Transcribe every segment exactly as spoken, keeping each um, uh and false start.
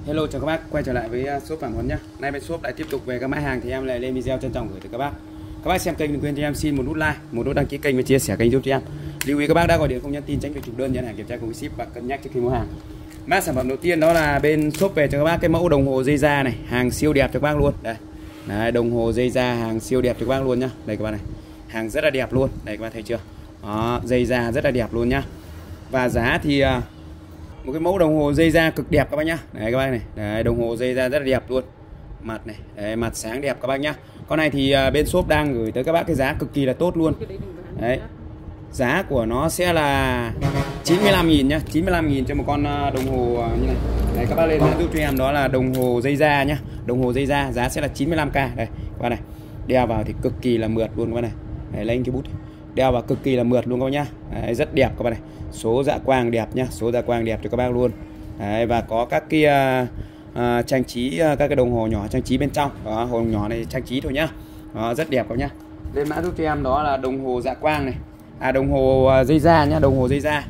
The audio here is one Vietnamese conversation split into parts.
Hello chào các bác, quay trở lại với shop Phạm Huấn nhé. Nay bên shop lại tiếp tục về các mã hàng thì em lại lên video trân trọng gửi tới các bác. Các bác xem kênh đừng quên cho em xin một nút like, một nút đăng ký kênh và chia sẻ kênh giúp cho em. Lưu ý các bác đã gọi điện không nhắn tin tránh việc chụp đơn nhận hàng kiểm tra cùng ship và cân nhắc trước khi mua hàng. Mã sản phẩm đầu tiên đó là bên shop về cho các bác cái mẫu đồng hồ dây da này, hàng siêu đẹp cho các bác luôn. Đây. Đấy, đồng hồ dây da hàng siêu đẹp cho các bác luôn nhá. Đây các bác này. Hàng rất là đẹp luôn. Đây các bác thấy chưa? Đó, dây da rất là đẹp luôn nhá. Và giá thì một cái mẫu đồng hồ dây da cực đẹp các bác nhá. Đấy các bác này. Đấy, đồng hồ dây da rất là đẹp luôn. Mặt này, đấy, mặt sáng đẹp các bác nhá. Con này thì bên shop đang gửi tới các bác cái giá cực kỳ là tốt luôn. Đấy. Giá của nó sẽ là chín mươi lăm nghìn nhá, chín mươi lăm nghìn cho một con đồng hồ như này. Đấy các bác lên giúp cho em đó là đồng hồ dây da nhá. Đồng hồ dây da giá sẽ là chín mươi lăm k. Đây các bác này. Đeo vào thì cực kỳ là mượt luôn các bác này. Đấy, lấy cái bút. Đeo vào cực kỳ là mượt luôn các bác nhá. Đấy, rất đẹp các bác này. Số dạ quang đẹp nhá, số dạ quang đẹp cho các bác luôn. Đấy, và có các cái uh, uh, trang trí uh, các cái đồng hồ nhỏ trang trí bên trong. Đó, hồ nhỏ này trang trí thôi nhá. Đó, rất đẹp các bác nhá. Lên mã giúp cho em đó là đồng hồ dạ quang này. À đồng hồ uh, dây da nhá, đồng hồ dây da.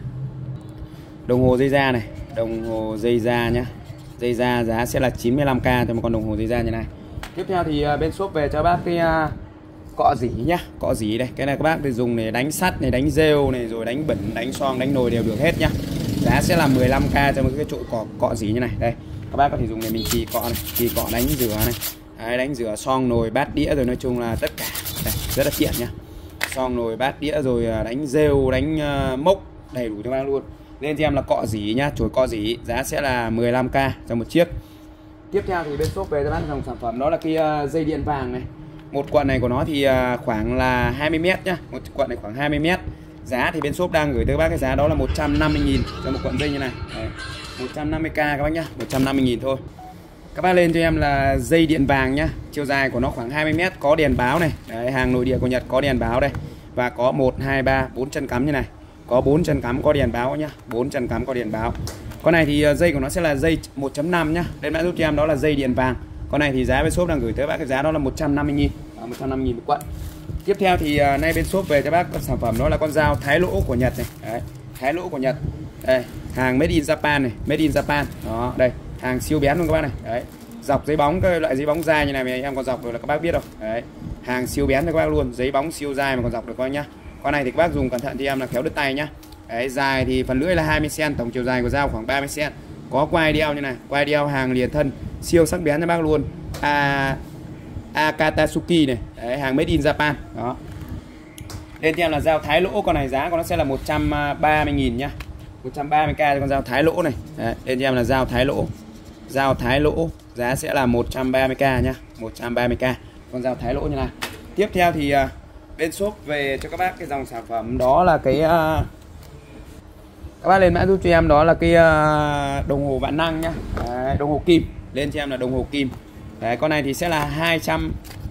Đồng hồ dây da này, đồng hồ dây da nhá. Dây da giá sẽ là chín mươi lăm k cho một con đồng hồ dây da như này. Tiếp theo thì uh, bên shop về cho bác cái uh, cọ dỉ nhá, cọ dỉ đây, cái này các bác thì dùng để đánh sắt này, đánh rêu này, rồi đánh bẩn, đánh xoong, đánh nồi đều được hết nhá. Giá sẽ là mười lăm k cho một cái chổi cọ cọ dỉ như này. Đây, các bác có thể dùng để mình chì cọ này, chì cọ đánh rửa này. Đấy, đánh rửa xoong nồi bát đĩa rồi nói chung là tất cả. Đây, rất là tiện nhá. Xoong nồi bát đĩa rồi đánh rêu, đánh uh, mốc đầy đủ cho bác luôn. Lên cho em là cọ dỉ nhá, chổi cọ dỉ, giá sẽ là mười lăm k cho một chiếc. Tiếp theo thì bên shop về cho bác dòng sản phẩm đó là cái uh, dây điện vàng này. Một cuộn này của nó thì khoảng là hai mươi mét nhá. Một cuộn này khoảng hai mươi mét. Giá thì bên shop đang gửi tới các bác cái giá đó là một trăm năm mươi nghìn cho một cuộn dây như này. Đấy, một trăm năm mươi k các bác nhá, một trăm năm mươi nghìn thôi. Các bác lên cho em là dây điện vàng nhá. Chiều dài của nó khoảng hai mươi mét, có đèn báo này. Đấy, hàng nội địa của Nhật có đèn báo đây. Và có một, hai, ba, bốn chân cắm như này. Có bốn chân cắm có đèn báo nhá. bốn chân cắm có đèn báo. Con này thì dây của nó sẽ là dây một chấm năm nhá. Đây mã giúp cho em đó là dây điện vàng. Con này thì giá bên shop đang gửi tới bác cái giá đó là một trăm năm mươi nghìn. một trăm năm mươi nghìn một cuộn. Tiếp theo thì uh, nay bên shop về cho bác con sản phẩm đó là con dao thái lỗ của Nhật này. Đấy, thái lỗ của Nhật. Đây, hàng made in Japan này, made in Japan. Đó, đây, hàng siêu bén luôn các bác này. Đấy. Dọc giấy bóng, cái loại giấy bóng dai như này mà em còn dọc rồi là các bác biết không? Đấy. Hàng siêu bén cho các bác luôn, giấy bóng siêu dai mà còn dọc được các bác nhá. Con này thì các bác dùng cẩn thận thì em là khéo đứt tay nhá. Đấy, dài thì phần lưỡi là hai mươi xăng ti mét, tổng chiều dài của dao khoảng ba mươi xăng ti mét. Có quai đeo như này, quai đeo hàng liền thân, siêu sắc bén cho bác luôn. À Akatsuki này. Đấy, hàng made in Japan. Đó. Lên theo là dao thái lỗ, con này giá của nó sẽ là một trăm ba mươi nghìn nhá. một trăm ba mươi k cho con dao thái lỗ này. Đấy, lên theo là dao thái lỗ. Dao thái lỗ giá sẽ là một trăm ba mươi k nhá, một trăm ba mươi k con dao thái lỗ như này. Tiếp theo thì uh, bên shop về cho các bác cái dòng sản phẩm đó là cái uh, các bác lên mã giúp cho em đó là cái uh, đồng hồ vạn năng nhá. Đấy, đồng hồ kim. Lên cho em là đồng hồ kim. Đấy, con này thì sẽ là hai trăm.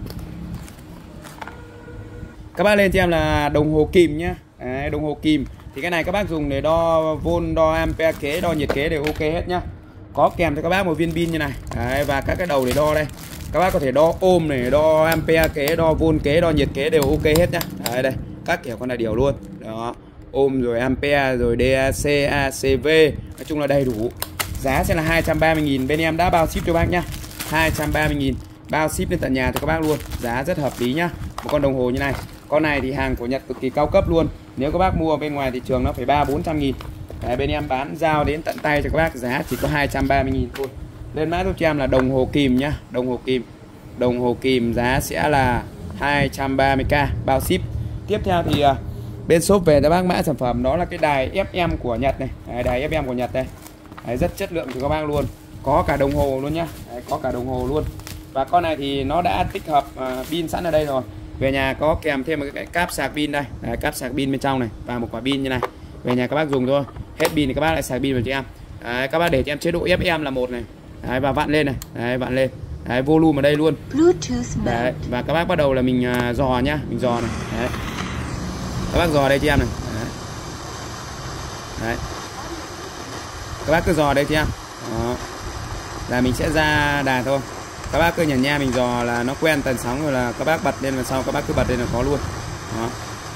Các bác lên cho em là đồng hồ kim nhá. Đấy, đồng hồ kim thì cái này các bác dùng để đo vôn, đo ampere kế, đo nhiệt kế đều ok hết nhá. Có kèm cho các bác một viên pin như này. Đấy, và các cái đầu để đo đây. Các bác có thể đo ohm này, đo ampere kế, đo vôn kế, đo nhiệt kế đều ok hết nhá. Đấy, đây, các kiểu con này đều luôn. Đó, ohm rồi ampere rồi đê a xê, a xê vê, nói chung là đầy đủ. Giá sẽ là hai trăm ba mươi nghìn, bên em đã bao ship cho bác nhá. hai trăm ba mươi nghìn bao ship đến tận nhà cho các bác luôn. Giá rất hợp lý nhá. Một con đồng hồ như này. Con này thì hàng của Nhật cực kỳ cao cấp luôn. Nếu các bác mua bên ngoài thị trường nó phải ba bốn trăm nghìn. Đấy, bên em bán giao đến tận tay cho các bác giá chỉ có hai trăm ba mươi nghìn thôi. Lên mã giúp cho em là đồng hồ kim nhá. Đồng hồ kim. Đồng hồ kim giá sẽ là hai trăm ba mươi k bao ship. Tiếp theo thì uh, bên shop về cho bác mã sản phẩm đó là cái đài ép em của Nhật này. Đấy, đài ép em của Nhật đây. Đấy, rất chất lượng cho các bác luôn. Có cả đồng hồ luôn nhá. Đấy, có cả đồng hồ luôn. Và con này thì nó đã tích hợp uh, pin sẵn ở đây rồi. Về nhà có kèm thêm một cái cáp sạc pin đây. Đấy, cáp sạc pin bên trong này và một quả pin như này. Về nhà các bác dùng thôi. Hết pin thì các bác lại sạc pin vào cho em. Đấy, các bác để cho em chế độ ép em là một này. Đấy, và vặn lên này. Đấy, vặn lên. Đấy, volume ở đây luôn. Đấy, và các bác bắt đầu là mình uh, dò nhá, mình dò này. Đấy. Các bác dò đây cho em này. Đấy. Đấy. Các bác cứ dò đây cho em. Đó. Là mình sẽ ra đà thôi. Các bác cứ nhẩn nha, mình dò là nó quen tần sóng rồi là các bác bật lên, và sau các bác cứ bật lên là có luôn. Đó.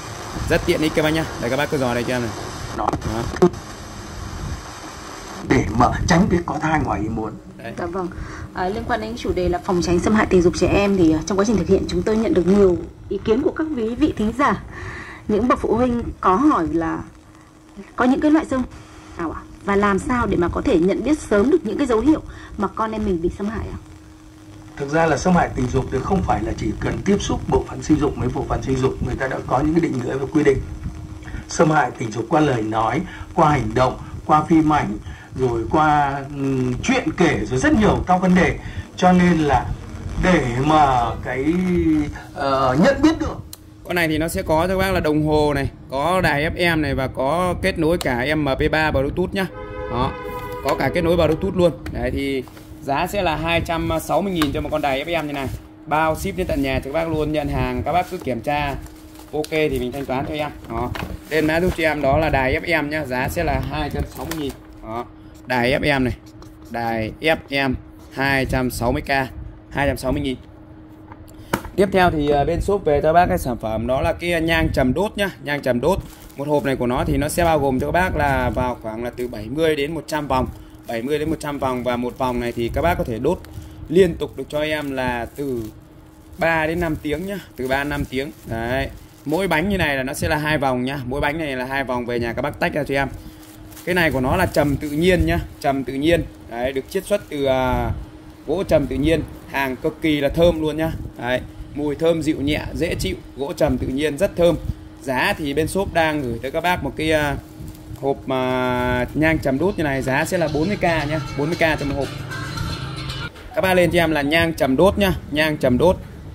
Rất tiện ích các bác nhá. Đây các bác cứ dò đây cho em này. Đó. Để vợ, tránh việc có thai ngoài ý muốn. Đấy. Dạ vâng. À, liên quan đến chủ đề là phòng tránh xâm hại tình dục trẻ em thì trong quá trình thực hiện chúng tôi nhận được nhiều ý kiến của các quý vị thính giả. Những bậc phụ huynh có hỏi là có những cái loại xâm nào ạ? Và làm sao để mà có thể nhận biết sớm được những cái dấu hiệu mà con em mình bị xâm hại ạ? Thực ra là xâm hại tình dục thì không phải là chỉ cần tiếp xúc bộ phận sinh dục với bộ phận sinh dục, người ta đã có những cái định nghĩa và quy định. Xâm hại tình dục qua lời nói, qua hành động, qua phim ảnh, rồi qua um, chuyện kể, rồi rất nhiều các vấn đề. Cho nên là để mà cái uh, nhận biết được. Con này thì nó sẽ có cho các bác là đồng hồ này, có đài ép em này và có kết nối cả em pê ba Bluetooth nhá. Đó, có cả kết nối Bluetooth luôn. Đấy thì giá sẽ là hai trăm sáu mươi nghìn cho một con đài ép em như này. Bao ship đến tận nhà cho các bác luôn, nhận hàng các bác cứ kiểm tra ok thì mình thanh toán cho em. Đó. Lên mã giúp cho em đó là đài ép em nhá, giá sẽ là hai trăm sáu mươi nghìn. Đó. Đài ép em này. Đài ép em hai trăm sáu mươi k, hai trăm sáu mươi nghìn. Tiếp theo thì bên shop về cho bác cái sản phẩm đó là cái nhang trầm đốt nhá, nhang trầm đốt. Một hộp này của nó thì nó sẽ bao gồm cho các bác là vào khoảng là từ bảy mươi đến một trăm vòng, bảy mươi đến một trăm vòng, và một vòng này thì các bác có thể đốt liên tục được cho em là từ ba đến năm tiếng nhá, từ ba đến năm tiếng. Đấy. Mỗi bánh như này là nó sẽ là hai vòng nhá, mỗi bánh này là hai vòng, về nhà các bác tách ra cho em. Cái này của nó là trầm tự nhiên nhá, trầm tự nhiên. Đấy, được chiết xuất từ uh, gỗ trầm tự nhiên, hàng cực kỳ là thơm luôn nhá. Đấy. Mùi thơm dịu nhẹ, dễ chịu, gỗ trầm tự nhiên rất thơm. Giá thì bên shop đang gửi tới các bác một cái uh, hộp uh, nhang trầm đốt như này, giá sẽ là bốn mươi k nhá, bốn mươi k cho một hộp. Các bác lên cho em là nhang trầm đốt nhá, nhang trầm đốt.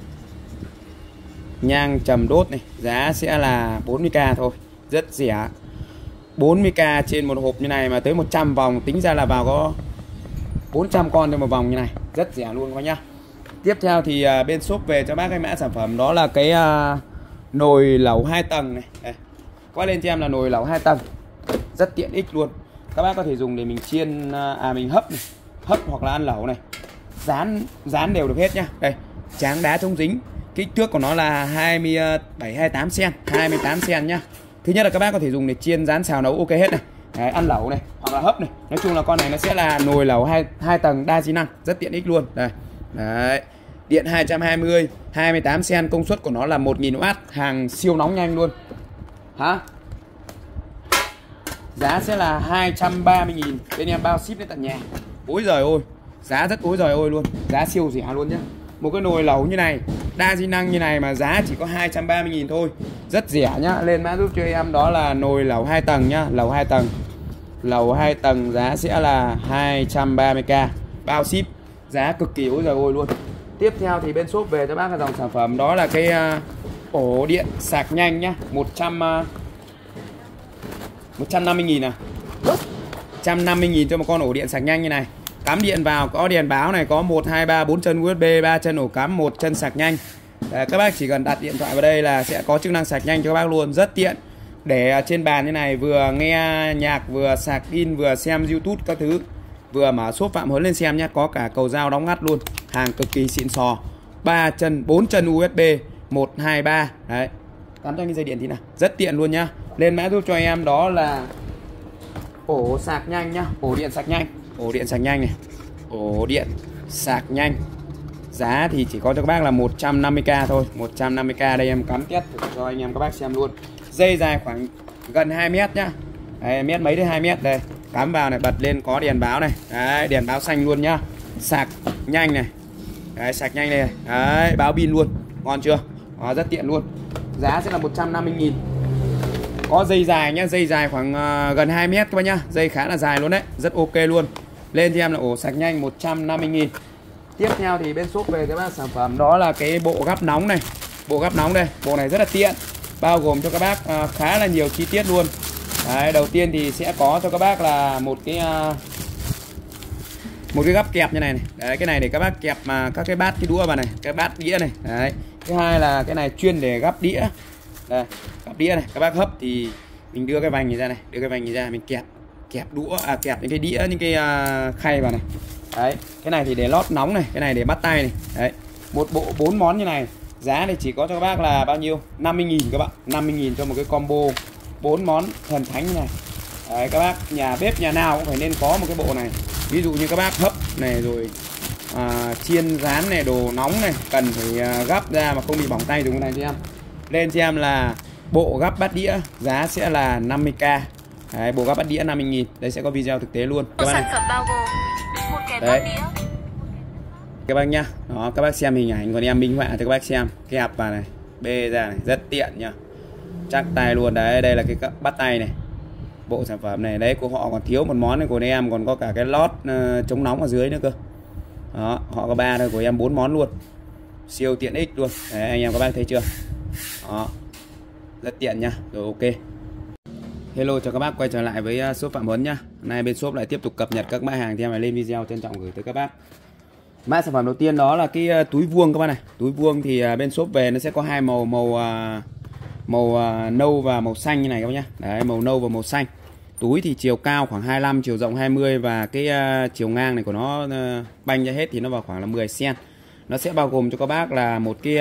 Nhang trầm đốt này, giá sẽ là bốn mươi k thôi, rất rẻ. bốn mươi k trên một hộp như này mà tới một trăm vòng, tính ra là vào có bốn trăm con trên một vòng như này, rất rẻ luôn các bác nhá. Tiếp theo thì uh, bên shop về cho bác cái mã sản phẩm đó là cái uh, nồi lẩu hai tầng này. Đây. Quay lên cho em là nồi lẩu hai tầng, rất tiện ích luôn. Các bác có thể dùng để mình chiên, uh, à mình hấp này, hấp hoặc là ăn lẩu này, dán dán đều được hết nhá. Đây, tráng đá chống dính, kích thước của nó là hai mươi bảy hai mươi tám xăng ti mét, hai mươi tám xăng ti mét nhá. Thứ nhất là các bác có thể dùng để chiên, rán, xào, nấu ok hết này. Đấy, ăn lẩu này hoặc là hấp này. Nói chung là con này nó sẽ là nồi lẩu hai hai tầng đa chức năng, rất tiện ích luôn. Đây. Đấy. Điện hai trăm hai mươi, hai mươi tám xăng ti mét, công suất của nó là một nghìn oát, hàng siêu nóng nhanh luôn. Hả? Giá sẽ là hai trăm ba mươi nghìn, bên em bao ship đến tận nhà. Ôi giời ơi, giá rất ối giời ơi luôn, giá siêu rẻ luôn nhá. Một cái nồi lẩu như này, đa di năng như này mà giá chỉ có hai trăm ba mươi nghìn thôi, rất rẻ nhá. Lên mã giúp cho em đó là nồi lẩu hai tầng nhá, lẩu hai tầng. Lẩu hai tầng giá sẽ là hai trăm ba mươi k, bao ship, giá cực kỳ ối giời ơi luôn. Tiếp theo thì bên shop về cho bác cái dòng sản phẩm đó là cái uh, ổ điện sạc nhanh nhá, một trăm uh, một trăm năm mươi nghìn à. một trăm năm mươi nghìn cho một con ổ điện sạc nhanh như này. Cắm điện vào có đèn báo này, có một, hai, ba, bốn chân u ét bê, ba chân ổ cắm, một chân sạc nhanh. Đấy, các bác chỉ cần đặt điện thoại vào đây là sẽ có chức năng sạc nhanh cho các bác luôn, rất tiện. Để trên bàn như này vừa nghe nhạc, vừa sạc pin, vừa xem YouTube các thứ, vừa mở shop Phạm Huấn lên xem nhé. Có cả cầu dao đóng ngắt luôn, hàng cực kỳ xịn sò. Ba chân, bốn chân u ét bê, một, hai, ba. Đấy. Cắm cho cái dây điện thì nào, rất tiện luôn nhá. Lên mã giúp cho em đó là ổ sạc nhanh nhá, ổ điện sạc nhanh, ổ điện sạc nhanh này, ổ điện sạc nhanh. Giá thì chỉ có cho các bác là một trăm năm mươi k thôi, một trăm năm mươi k. Đây em cắm test cho anh em các bác xem luôn. Dây dài khoảng gần hai mét nhá. Đấy, mét mấy đến hai mét đây. Cắm vào này, bật lên có đèn báo này. Đấy, đèn báo xanh luôn nhá. Sạc nhanh này. Đấy, sạc nhanh này. Đấy, báo pin luôn. Ngon chưa? Đó, rất tiện luôn. Giá sẽ là một trăm năm mươi nghìn. Có dây dài nhá, dây dài khoảng uh, gần hai mét các bác nhá. Dây khá là dài luôn đấy, rất ok luôn. Lên cho em là ổ sạc nhanh một trăm năm mươi nghìn. Tiếp theo thì bên shop về các bác sản phẩm đó là cái bộ gắp nóng này. Bộ gắp nóng đây, bộ này rất là tiện, bao gồm cho các bác uh, khá là nhiều chi tiết luôn. Đấy, đầu tiên thì sẽ có cho các bác là một cái uh, một cái gắp kẹp như này này. Đấy, cái này để các bác kẹp mà các cái bát, cái đũa vào này, cái bát đĩa này. Đấy. Thứ hai là cái này chuyên để gắp đĩa. Đây, gắp đĩa này, các bác hấp thì mình đưa cái vành này ra này, đưa cái vành này ra mình kẹp kẹp đũa, à kẹp những cái đĩa, những cái uh, khay vào này. Đấy, cái này thì để lót nóng này, cái này để bắt tay này. Đấy. Một bộ bốn món như này, giá thì chỉ có cho các bác là bao nhiêu? năm mươi nghìn các bạn, năm mươi nghìn cho một cái combo bốn món thần thánh như này. Đấy, các bác nhà bếp nhà nào cũng phải nên có một cái bộ này. Ví dụ như các bác hấp này rồi à, chiên rán này, đồ nóng này, cần phải à, gắp ra mà không bị bỏng tay dùng cái này cho em. Lên cho em là bộ gắp bát đĩa giá sẽ là năm mươi k. Đấy, bộ gắp bát đĩa năm mươi nghìn. Đây sẽ có video thực tế luôn các bác này. bao gồm một cái bát đĩa các bác nhá. Đó, các bác xem hình ảnh còn em minh họa cho các bác xem. Kẹp vào này, bê ra này, rất tiện nhá. Chắc tay luôn đấy, đây là cái bắt tay này. Bộ sản phẩm này đấy của họ còn thiếu một món này của em, còn có cả cái lót uh, chống nóng ở dưới nữa cơ. Đó, họ có ba thôi, của em bốn món luôn. Siêu tiện ích luôn. Đấy, anh em các bác thấy chưa? Đó. Rất tiện nha. Rồi ok. Hello chào các bác quay trở lại với shop Phạm Huấn nhá. Hôm nay bên shop lại tiếp tục cập nhật các mã hàng theo em lên video, trân trọng gửi tới các bác. Mã sản phẩm đầu tiên đó là cái túi vuông các bác này. Túi vuông thì bên shop về nó sẽ có hai màu, màu màu nâu và màu xanh như này các bác nhá. Đấy, màu nâu và màu xanh. Túi thì chiều cao khoảng hai mươi lăm, chiều rộng hai mươi và cái chiều ngang này của nó banh ra hết thì nó vào khoảng là mười xăng-ti-mét. Nó sẽ bao gồm cho các bác là một cái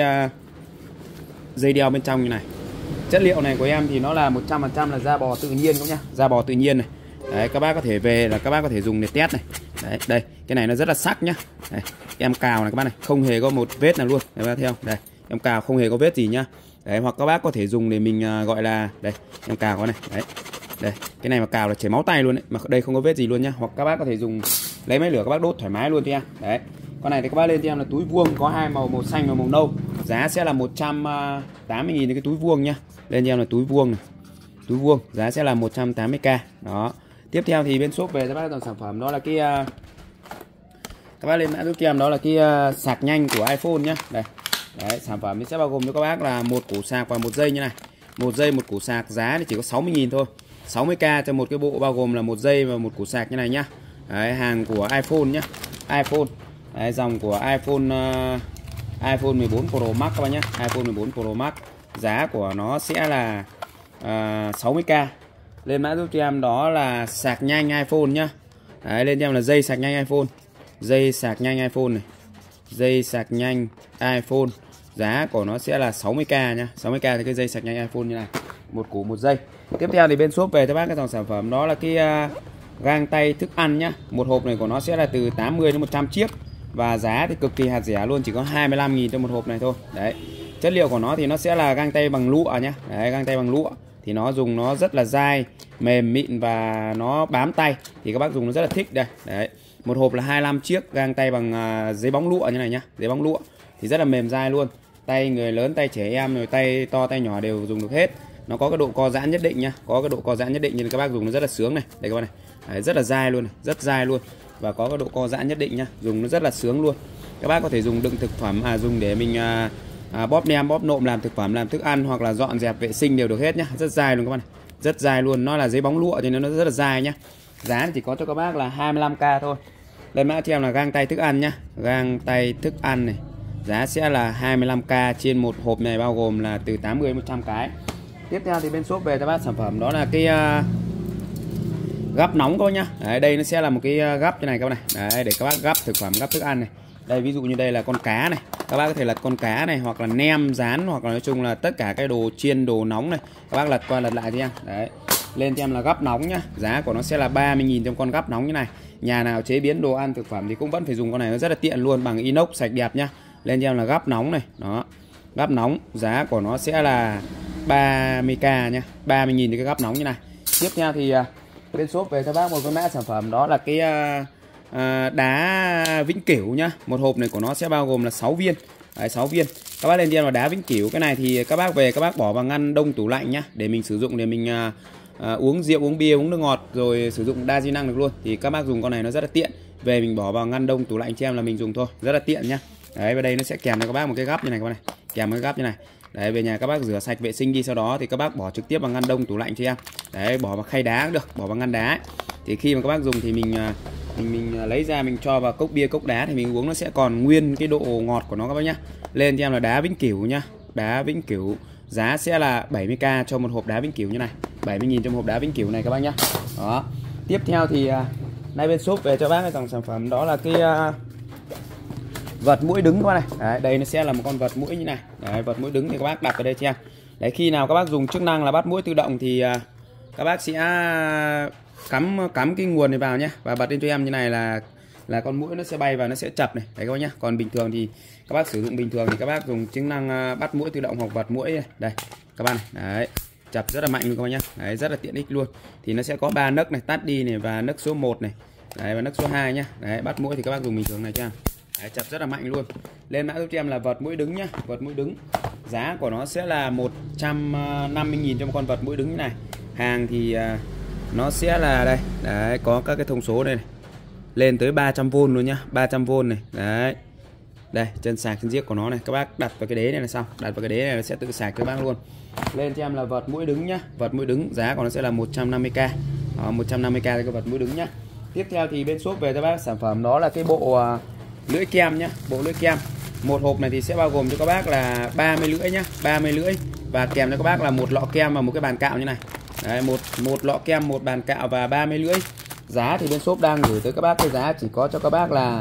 dây đeo bên trong như này. Chất liệu này của em thì nó là một trăm phần trăm là da bò tự nhiên các nhá, da bò tự nhiên này. Đấy, các bác có thể về là các bác có thể dùng để test này. Đấy, đây, cái này nó rất là sắc nhá. Đấy, em cào này các bác này, không hề có một vết nào luôn. Đấy, các bác thấy không? Đây, em cào không hề có vết gì nhá. Đấy, hoặc các bác có thể dùng để mình uh, gọi là đây, em cào có này. Đấy. Đây, cái này mà cào là chảy máu tay luôn đấy, mà đây không có vết gì luôn nhá. Hoặc các bác có thể dùng lấy máy lửa các bác đốt thoải mái luôn cho em. Đấy. Con này thì các bác lên cho em là túi vuông có hai màu, màu xanh và màu nâu. Giá sẽ là một trăm tám mươi nghìn cái túi vuông nhá. Lên cho em là túi vuông này. Túi vuông giá sẽ là một trăm tám mươi k. Đó. Tiếp theo thì bên shop về các bác dòng sản phẩm đó là cái uh, các bác lên mã giúp cho em đó là cái uh, sạc nhanh của iPhone nhá. Đây. Đấy, sản phẩm thì sẽ bao gồm cho các bác là một củ sạc và một dây như này. Một dây một củ sạc giá thì chỉ có sáu mươi nghìn thôi. sáu mươi k cho một cái bộ bao gồm là một dây và một củ sạc như này nhá. Đấy, hàng của iPhone nhá. iPhone. Đấy, dòng của iPhone uh, iPhone mười bốn Pro Max các bác nhá. iPhone mười bốn Pro Max giá của nó sẽ là uh, sáu mươi k. Lên mã giúp cho em đó là sạc nhanh iPhone nhá. Đấy, lên cho em là dây sạc nhanh iPhone. Dây sạc nhanh iPhone này. Dây sạc nhanh iPhone. Giá của nó sẽ là sáu mươi k nhá. sáu mươi k thì cái dây sạc nhanh iPhone như này. Một củ một dây. Tiếp theo thì bên shop về cho bác cái dòng sản phẩm đó là cái uh, găng tay thức ăn nhá. Một hộp này của nó sẽ là từ tám mươi đến một trăm chiếc. Và giá thì cực kỳ hạt rẻ luôn, chỉ có hai mươi lăm nghìn cho một hộp này thôi. Đấy. Chất liệu của nó thì nó sẽ là găng tay bằng lụa nhá. Đấy, găng tay bằng lụa thì nó dùng nó rất là dai, mềm mịn và nó bám tay thì các bác dùng nó rất là thích đây. Đấy. Một hộp là hai mươi lăm chiếc găng tay bằng uh, giấy bóng lụa như này nhá, giấy bóng lụa thì rất là mềm dai luôn. Tay người lớn, tay trẻ em rồi tay to tay nhỏ đều dùng được hết. Nó có cái độ co giãn nhất định nhá, có cái độ co giãn nhất định nên các bác dùng nó rất là sướng này. Đây các bác này. Đấy, rất là dai luôn này, rất dai luôn và có cái độ co giãn nhất định nhá, dùng nó rất là sướng luôn. Các bác có thể dùng đựng thực phẩm, à dùng để mình à, à, bóp nem, bóp nộm làm thực phẩm, làm thức ăn hoặc là dọn dẹp vệ sinh đều được hết nhá, rất dai luôn các bác này. Rất dai luôn, nó là giấy bóng lụa cho nên nó rất là dai nhá. Giá chỉ có cho các bác là hai mươi lăm k thôi. Lên mã cho em là găng tay thức ăn nhá, găng tay thức ăn này. Giá sẽ là hai mươi lăm k trên một hộp này bao gồm là từ tám mươi đến một trăm cái. Tiếp theo thì bên shop về cho bác sản phẩm đó là cái uh, gắp nóng các bác nhá. Đấy, đây nó sẽ là một cái gắp như này các bác này. Đấy, để các bác gắp thực phẩm, gắp thức ăn này. Đây ví dụ như đây là con cá này. Các bác có thể lật con cá này hoặc là nem rán hoặc là nói chung là tất cả cái đồ chiên, đồ nóng này. Các bác lật qua lật lại cho em. Đấy. Lên cho em là gắp nóng nhá. Giá của nó sẽ là ba mươi nghìn trong con gắp nóng như này. Nhà nào chế biến đồ ăn thực phẩm thì cũng vẫn phải dùng con này, nó rất là tiện luôn, bằng inox sạch đẹp nhá. Lên cho em là gắp nóng này. Đó. Gắp nóng, giá của nó sẽ là ba mươi k nhá. ba mươi nghìn thì cái gắp nóng như này. Tiếp theo thì bên shop về cho bác một cái mã sản phẩm đó là cái uh, uh, đá vĩnh cửu nhá. Một hộp này của nó sẽ bao gồm là sáu viên. Đấy, sáu viên. Các bác lên trên là đá vĩnh cửu. Cái này thì các bác về các bác bỏ vào ngăn đông tủ lạnh nhá, để mình sử dụng để mình uh, uh, uống rượu, uống bia, uống nước ngọt rồi sử dụng đa di năng được luôn. Thì các bác dùng con này nó rất là tiện. Về mình bỏ vào ngăn đông tủ lạnh cho em là mình dùng thôi, rất là tiện nhá. Đấy, và đây nó sẽ kèm cho các bác một cái gắp như này các bác này. Kèm một cái gắp như này. Đấy, về nhà các bác rửa sạch vệ sinh đi, sau đó thì các bác bỏ trực tiếp vào ngăn đông tủ lạnh cho em. Đấy, bỏ vào khay đá cũng được, bỏ vào ngăn đá ấy. Thì khi mà các bác dùng thì mình mình mình lấy ra mình cho vào cốc bia, cốc đá thì mình uống nó sẽ còn nguyên cái độ ngọt của nó các bác nhá. Lên cho em là đá vĩnh cửu nhá. Đá vĩnh cửu giá sẽ là bảy mươi k cho một hộp đá vĩnh cửu như này. bảy mươi nghìn cho một hộp đá vĩnh cửu này các bác nhá. Đó. Tiếp theo thì nay bên shop về cho bác cái dòng sản phẩm đó là cái uh, vật mũi đứng các bác này. Đấy, đây nó sẽ là một con vật mũi như này. Đấy, vật mũi đứng thì các bác đặt vào đây cho em. Đấy, khi nào các bác dùng chức năng là bắt mũi tự động thì uh, các bác sẽ cắm cắm cái nguồn này vào nhé, và bật lên cho em như này là là con muỗi nó sẽ bay vào, nó sẽ chập này đấy các bác nhá. Còn bình thường thì các bác sử dụng bình thường thì các bác dùng chức năng bắt muỗi tự động hoặc vật muỗi này. Đây các bác này, đấy chập rất là mạnh luôn các bác nhá, đấy rất là tiện ích luôn. Thì nó sẽ có ba nấc này, tắt đi này, và nấc số một này, đấy và nấc số hai nhá. Đấy bắt muỗi thì các bác dùng bình thường này cho. Đấy, chập rất là mạnh luôn. Lên mã giúp cho em là vật muỗi đứng nhá, vật muỗi đứng. Giá của nó sẽ là một trăm năm mươi nghìn cho một con vật muỗi đứng như này. Hàng thì nó sẽ là đây, đấy có các cái thông số đây này. Lên tới ba trăm vôn luôn nhá, ba trăm vôn này. Đấy. Đây, chân sạc chân giếc của nó này, các bác đặt vào cái đế này là xong, đặt vào cái đế này nó sẽ tự sạc cho bác luôn. Lên cho em là vật muỗi đứng nhá, vật muỗi đứng, giá của nó sẽ là một trăm năm mươi k. Đó, một trăm năm mươi k cho cái vật muỗi đứng nhá. Tiếp theo thì bên shop về cho bác sản phẩm đó là cái bộ uh, lưỡi kem nhá, bộ lưỡi kem. Một hộp này thì sẽ bao gồm cho các bác là ba mươi lưỡi nhá, ba mươi lưỡi và kèm cho các bác là một lọ kem và một cái bàn cạo như này. Đấy, một một lọ kem, một bàn cạo và ba mươi lưỡi. Giá thì bên shop đang gửi tới các bác cái giá chỉ có cho các bác là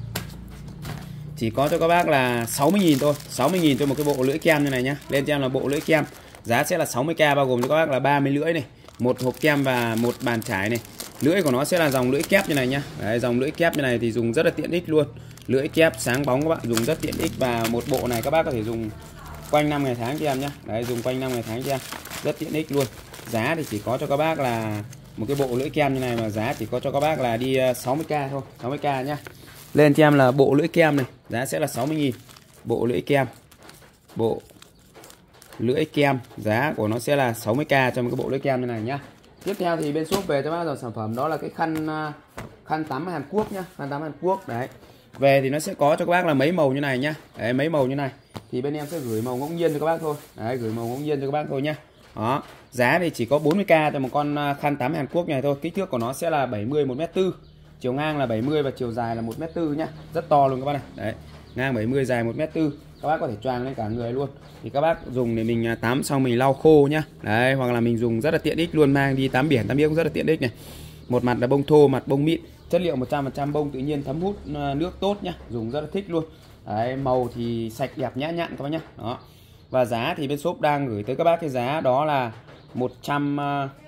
chỉ có cho các bác là sáu mươi nghìn thôi, sáu mươi nghìn cho một cái bộ lưỡi kem như này nhá. Lên cho em là bộ lưỡi kem. Giá sẽ là sáu mươi k, bao gồm cho các bác là ba mươi lưỡi này, một hộp kem và một bàn chải này. Lưỡi của nó sẽ là dòng lưỡi kép như này nhá. Đấy, dòng lưỡi kép như này thì dùng rất là tiện ích luôn. Lưỡi kép sáng bóng các bạn, dùng rất tiện ích, và một bộ này các bác có thể dùng quanh năm ngày tháng cho em nhá. Đấy, dùng quanh năm ngày tháng cho em. Rất tiện ích luôn. Giá thì chỉ có cho các bác là một cái bộ lưỡi kem như này mà giá chỉ có cho các bác là đi sáu mươi k thôi, sáu mươi k nhá. Lên cho em là bộ lưỡi kem này, giá sẽ là sáu mươi nghìn. Bộ lưỡi kem. Bộ lưỡi kem, giá của nó sẽ là sáu mươi k cho một cái bộ lưỡi kem như này nhá. Tiếp theo thì bên shop về cho bác dòng sản phẩm đó là cái khăn khăn tắm Hàn Quốc nhá, khăn tắm Hàn Quốc đấy. Về thì nó sẽ có cho các bác là mấy màu như này nhá. Đấy, mấy màu như này. Thì bên em sẽ gửi màu ngẫu nhiên cho các bác thôi. Đấy, gửi màu ngẫu nhiên cho các bác thôi nhá. Đó, giá thì chỉ có bốn mươi k cho một con khăn tắm Hàn Quốc này thôi. Kích thước của nó sẽ là bảy mươi một mét tư, chiều ngang là bảy mươi và chiều dài là một mét tư nhá. Rất to luôn các bác này. Đấy, ngang bảy mươi, dài một mét tư. Các bác có thể choàng lên cả người luôn. Thì các bác dùng để mình tắm xong mình lau khô nhá. Đấy, hoặc là mình dùng rất là tiện ích luôn, mang đi tắm biển, tắm biển cũng rất là tiện ích này. Một mặt là bông thô, mặt bông mịn, chất liệu một trăm phần trăm bông tự nhiên thấm hút nước tốt nhá, dùng rất là thích luôn. Đấy, màu thì sạch đẹp nhã nhặn các bác nhá. Đó. Và giá thì bên shop đang gửi tới các bác cái giá đó là một trăm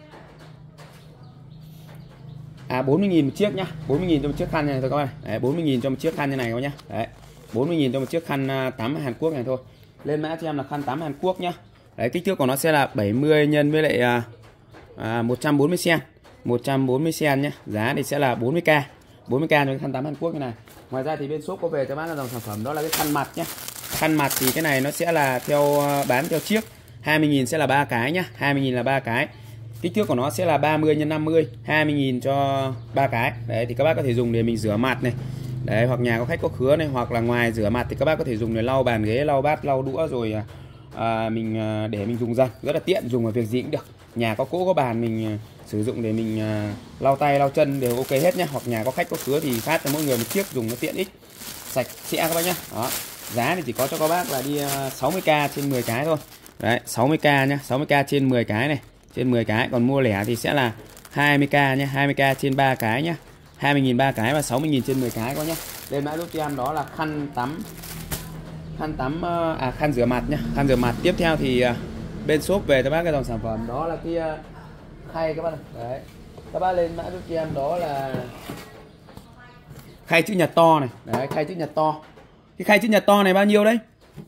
à bốn mươi nghìn một chiếc nhá, bốn mươi nghìn cho một chiếc khăn này thôi các bác. Đấy, bốn mươi nghìn cho một chiếc khăn như này các bác nhá. Đấy, bốn mươi nghìn cho một chiếc khăn tắm Hàn Quốc này thôi. Lên mã cho em là khăn tắm Hàn Quốc nhá. Đấy, kích thước của nó sẽ là bảy mươi nhân với lại à, à, một trăm bốn mươi xen, một trăm bốn mươi xen nhá. Giá thì sẽ là bốn mươi k, bốn mươi k cho cái khăn tắm Hàn Quốc như này. Ngoài ra thì bên shop có về cho bác là dòng sản phẩm đó là cái khăn mặt nhá. Khăn mặt thì cái này nó sẽ là theo bán theo chiếc, hai mươi nghìn sẽ là ba cái nhá, hai mươi nghìn là ba cái. Kích thước của nó sẽ là ba mươi nhân năm mươi, hai mươi nghìn cho ba cái. Đấy, thì các bác có thể dùng để mình rửa mặt này. Đấy, hoặc nhà có khách có khứa này, hoặc là ngoài rửa mặt thì các bác có thể dùng để lau bàn ghế, lau bát, lau đũa rồi à, mình à, để mình dùng dần, rất là tiện, dùng ở việc gì cũng được. Nhà có cỗ có bàn mình à, sử dụng để mình à, lau tay, lau chân đều ok hết nhá. Hoặc nhà có khách có khứa thì phát cho mỗi người một chiếc, dùng nó tiện ích, sạch sẽ các bác nhá. Đó. Giá thì chỉ có cho các bác là đi à, sáu mươi k trên mười cái thôi. Đấy, sáu mươi k nhá, sáu mươi k trên mười cái này, trên mười cái. Còn mua lẻ thì sẽ là hai mươi k nhá, hai mươi k trên ba cái nhá. hai mươi nghìn ba cái và sáu mươi nghìn trên mười cái có nhá. Lên mã giúp cho em đó là khăn tắm khăn tắm à khăn rửa mặt nhá, khăn rửa mặt. Tiếp theo thì uh, bên shop về cho bác cái dòng sản phẩm đó là cái uh, khay các bác này. Đấy. Các bác lên mã giúp cho em đó là khay chữ nhật to này. Đấy, khay chữ nhật to. Cái khay chữ nhật to này bao nhiêu đấy?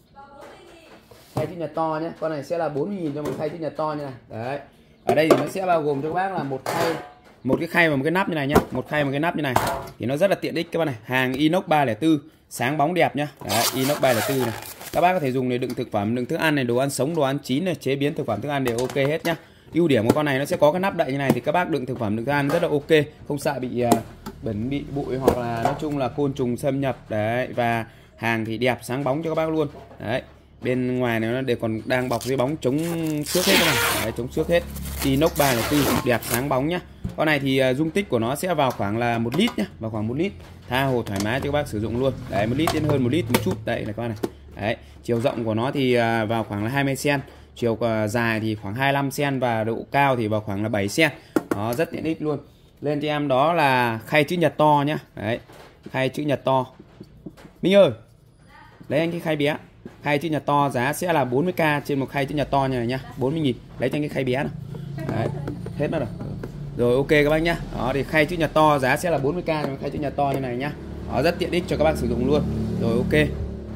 Khay chữ nhật to nhé. Con này sẽ là bốn mươi nghìn cho một khay chữ nhật to như này. Đấy. Ở đây thì nó sẽ bao gồm cho các bác là một khay, một cái khay và một cái nắp như này nhá, một khay và một cái nắp như này. Thì nó rất là tiện ích các bác này. Hàng inox ba không bốn, sáng bóng đẹp nhá. Đấy, inox ba không bốn này. Các bác có thể dùng để đựng thực phẩm, đựng thức ăn này, đồ ăn sống, đồ ăn chín này, chế biến thực phẩm thức ăn đều ok hết nhá. Ưu điểm của con này nó sẽ có cái nắp đậy như này thì các bác đựng thực phẩm, đựng thức ăn rất là ok, không sợ bị uh, bẩn, bị bụi hoặc là nói chung là côn trùng xâm nhập. Đấy, và hàng thì đẹp, sáng bóng cho các bác luôn. Đấy. Bên ngoài này nó đều còn đang bọc dưới bóng chống xước hết các bạn. Đấy, chống xước hết. Inox ba không bốn đẹp, sáng bóng nhá. Con này thì uh, dung tích của nó sẽ vào khoảng là một lít nhá, vào khoảng một lít. Tha hồ thoải mái cho các bác sử dụng luôn. Đấy, một lít đến hơn một lít một chút. Đây này các bác này. Đấy, chiều rộng của nó thì uh, vào khoảng là hai mươi xen, chiều uh, dài thì khoảng hai mươi lăm xen và độ cao thì vào khoảng là bảy xen. Đó, rất tiện ích luôn. Lên cho em đó là khay chữ nhật to nhá. Đấy, khay chữ nhật to. Minh ơi, lấy anh cái khay bé. Khay chữ nhật to giá sẽ là bốn mươi k trên một khay chữ nhật to như này nhá, bốn mươi nghìn. Lấy cho anh cái khay bé nào. Đấy. hết mất rồi. Rồi ok các bác nhá. Đó thì khay chữ nhật to giá sẽ là bốn mươi k cho khay chữ nhật to như này nhá. Đó, rất tiện ích cho các bác sử dụng luôn. Rồi ok.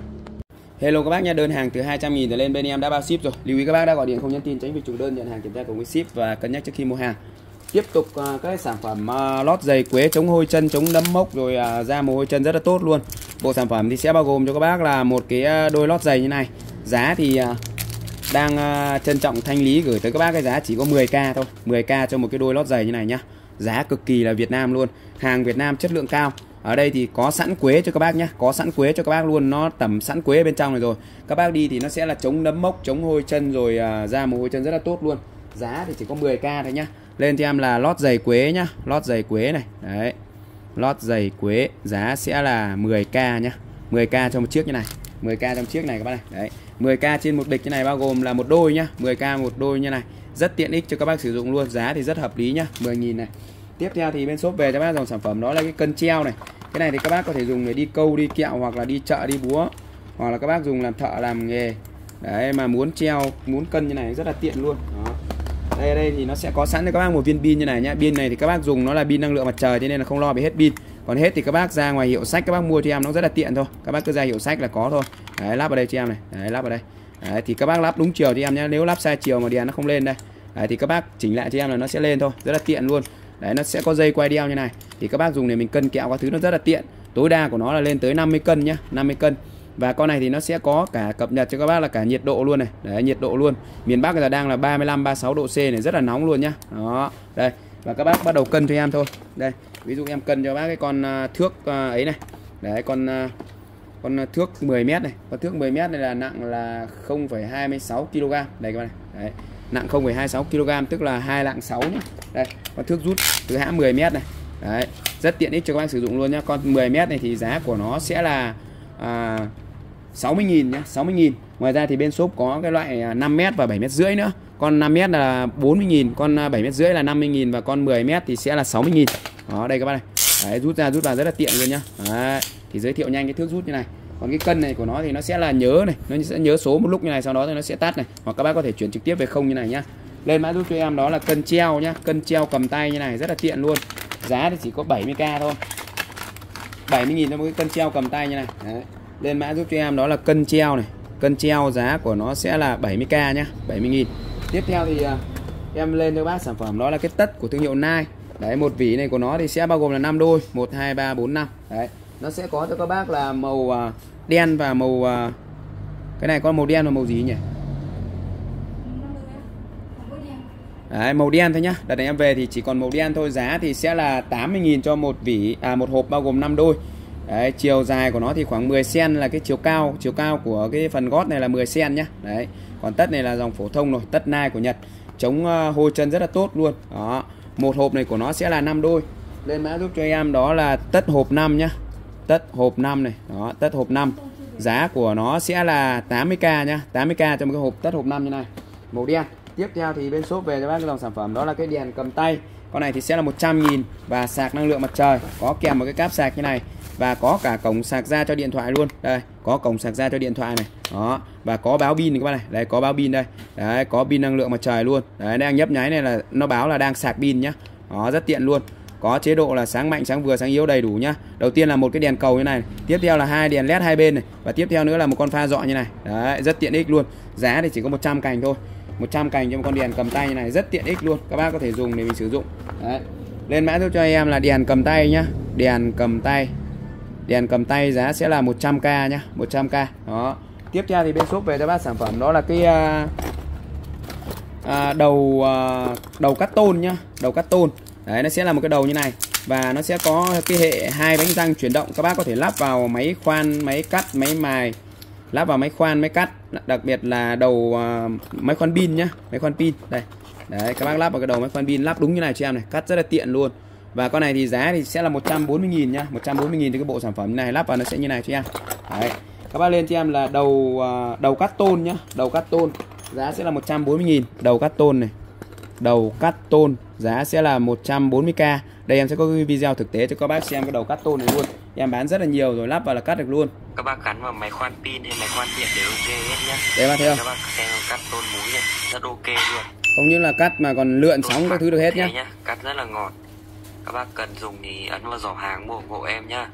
Hello các bác nha, đơn hàng từ hai trăm nghìn trở lên bên em đã bao ship rồi. Lưu ý các bác đã gọi điện không nhắn tin tránh việc trùng đơn, nhận hàng kiểm tra cùng với ship và cân nhắc trước khi mua hàng. Tiếp tục uh, các sản phẩm uh, lót giày quế chống hôi chân, chống nấm mốc rồi uh, da mồ hôi chân rất là tốt luôn. Bộ sản phẩm thì sẽ bao gồm cho các bác là một cái uh, đôi lót giày như này. Giá thì uh, đang uh, trân trọng thanh lý gửi tới các bác cái giá chỉ có mười k thôi, mười k cho một cái đôi lót giày như này nhá. Giá cực kỳ là Việt Nam luôn, hàng Việt Nam chất lượng cao. Ở đây thì có sẵn quế cho các bác nhé, có sẵn quế cho các bác luôn, nó tẩm sẵn quế bên trong này rồi. Các bác đi thì nó sẽ là chống nấm mốc, chống hôi chân rồi uh, da mồ hôi chân rất là tốt luôn. Giá thì chỉ có mười k thôi nhá. Lên cho em là lót giày quế nhá, lót giày quế này. Đấy. Lót giày quế giá sẽ là mười k nhá. mười k cho một chiếc như này. mười k trong chiếc này các bác này. Đấy. mười k trên một bịch như này bao gồm là một đôi nhá, mười k một đôi như này. Rất tiện ích cho các bác sử dụng luôn, giá thì rất hợp lý nhá, mười nghìn này. Tiếp theo thì bên shop về cho các bác dòng sản phẩm đó là cái cân treo này. Cái này thì các bác có thể dùng để đi câu, đi kẹo hoặc là đi chợ, đi búa, hoặc là các bác dùng làm thợ, làm nghề. Đấy, mà muốn treo, muốn cân như này rất là tiện luôn. Đó. Đây đây thì nó sẽ có sẵn cho các bác một viên pin như này nhá. Pin này thì các bác dùng nó là pin năng lượng mặt trời, cho nên là không lo bị hết pin. Còn hết thì các bác ra ngoài hiệu sách các bác mua cho em, nó rất là tiện thôi. Các bác cứ ra hiệu sách là có thôi. Đấy, lắp vào đây cho em này. Đấy, lắp vào đây. Đấy, thì các bác lắp đúng chiều cho em nhé. Nếu lắp sai chiều mà đèn nó không lên đây. Đấy, thì các bác chỉnh lại cho em là nó sẽ lên thôi, rất là tiện luôn. Đấy, nó sẽ có dây quay đeo như này. Thì các bác dùng để mình cân kẹo các thứ nó rất là tiện. Tối đa của nó là lên tới năm mươi cân nhá, năm mươi cân. Và con này thì nó sẽ có cả cập nhật cho các bác là cả nhiệt độ luôn này. Đấy, nhiệt độ luôn. Miền Bắc bây giờ đang là ba mươi lăm ba mươi sáu độ C này, rất là nóng luôn nhá. Đó. Đây. Và các bác bắt đầu cân cho em thôi. Đây, ví dụ em cân cho bác cái con thước ấy này. Đấy, con con thước mười mét này. Con thước mười mét này là nặng là không phẩy hai mươi sáu ki lô gam. Đây các bạn này. Đấy. Nặng không phẩy hai mươi sáu ki lô gam tức là hai lạng sáu nhá. Đây, con thước rút từ hãng mười mét này. Đấy, rất tiện ích cho các bác sử dụng luôn nhá. Con mười mét này thì giá của nó sẽ là à, sáu mươi nghìn nhá, sáu mươi nghìn. Ngoài ra thì bên shop có cái loại năm mét và bảy mét rưỡi nữa. Con năm mét là bốn mươi nghìn, con bảy mét rưỡi là năm mươi nghìn và con mười mét thì sẽ là sáu mươi nghìn. Đó, đây các bác này. Đấy, rút ra rút vào rất là tiện luôn nhá. Đấy, thì giới thiệu nhanh cái thước rút như này. Còn cái cân này của nó thì nó sẽ là nhớ này, nó sẽ nhớ số một lúc như này, sau đó thì nó sẽ tắt này, hoặc các bác có thể chuyển trực tiếp về không như này nhá. Lên mã giúp cho em đó là cân treo nhá, cân treo cầm tay như này rất là tiện luôn. Giá thì chỉ có bảy mươi k thôi. bảy mươi nghìn cho một cái cân treo cầm tay như này. Đấy. Lên mã giúp cho em đó là cân treo này. Cân treo giá của nó sẽ là bảy mươi k nhá, bảy mươi nghìn. Tiếp theo thì uh, em lên cho bác sản phẩm đó là cái tất của thương hiệu Nike. Đấy, một vỉ này của nó thì sẽ bao gồm là năm đôi, một hai ba bốn năm. Đấy. Nó sẽ có cho các bác là màu uh, đen và màu uh, cái này có màu đen và màu gì nhỉ? Đấy, màu đen thôi nhá. Đợt này em về thì chỉ còn màu đen thôi. Giá thì sẽ là tám mươi nghìn cho một vỉ, à một hộp bao gồm năm đôi. Đấy, chiều dài của nó thì khoảng mười xăng ti mét là cái chiều cao, chiều cao của cái phần gót này là mười xăng ti mét nhá. Đấy. Còn tất này là dòng phổ thông rồi, tất Nike của Nhật. Chống uh, hôi chân rất là tốt luôn. Đó. Một hộp này của nó sẽ là năm đôi. Lên mã giúp cho em đó là tất hộp năm nhá. Tất hộp năm này, đó, tất hộp năm. Giá của nó sẽ là tám mươi k nhá, tám mươi k cho một cái hộp tất hộp năm như này. Màu đen. Tiếp theo thì bên shop về cho bác cái dòng sản phẩm đó là cái đèn cầm tay. Con này thì sẽ là một trăm nghìn và sạc năng lượng mặt trời, có kèm một cái cáp sạc như này và có cả cổng sạc ra cho điện thoại luôn. Đây, có cổng sạc ra cho điện thoại này. Đó, và có báo pin các bác này. Đây, có báo pin đây. Đấy, có pin năng lượng mặt trời luôn. Đấy, đang nhấp nháy này là nó báo là đang sạc pin nhá. Đó, rất tiện luôn. Có chế độ là sáng mạnh, sáng vừa, sáng yếu đầy đủ nhá. Đầu tiên là một cái đèn cầu như này, tiếp theo là hai đèn led hai bên này và tiếp theo nữa là một con pha dọi như này. Đấy, rất tiện ích luôn. Giá thì chỉ có một trăm cành thôi. một trăm cành cho một con đèn cầm tay như này, rất tiện ích luôn. Các bác có thể dùng để mình sử dụng. Đấy. Lên mã giúp cho em là đèn cầm tay nhá. Đèn cầm tay. Đèn cầm tay giá sẽ là một trăm k nhá, một trăm k. Đó. Tiếp theo thì bên shop về cho bác sản phẩm đó là cái uh, uh, đầu uh, đầu cắt tôn nhá, đầu cắt tôn. Đấy, nó sẽ là một cái đầu như này và nó sẽ có cái hệ hai bánh răng chuyển động. Các bác có thể lắp vào máy khoan, máy cắt, máy mài, lắp vào máy khoan, máy cắt, đặc biệt là đầu uh, máy khoan pin nhá, máy khoan pin đây. Đấy, các bác lắp vào cái đầu máy khoan pin, lắp đúng như này cho em này, cắt rất là tiện luôn. Và con này thì giá thì sẽ là một trăm bốn mươi nghìn nhá, một trăm bốn mươi nghìn thì cái bộ sản phẩm này lắp vào nó sẽ như này cho em. Đấy. Các bác lên cho em là đầu uh, đầu cắt tôn nhá, đầu cắt tôn giá sẽ là một trăm bốn mươi nghìn, đầu cắt tôn này. Đầu cắt tôn giá sẽ là một trăm bốn mươi k. Đây em sẽ có cái video thực tế cho các bác xem cái đầu cắt tôn này luôn. Em bán rất là nhiều rồi, lắp vào là cắt được luôn. Các bác gắn vào máy khoan pin hay máy khoan điện đều ok hết nhá. Đấy bác thấy không? Các bác xem cắt tôn múi này rất ok luôn. Không những là cắt mà còn lượn sóng các thứ được hết nhá. nhá. Cắt rất là ngọt. Các bác cần dùng thì ấn vào giỏ hàng mua ủng hộ em nhá.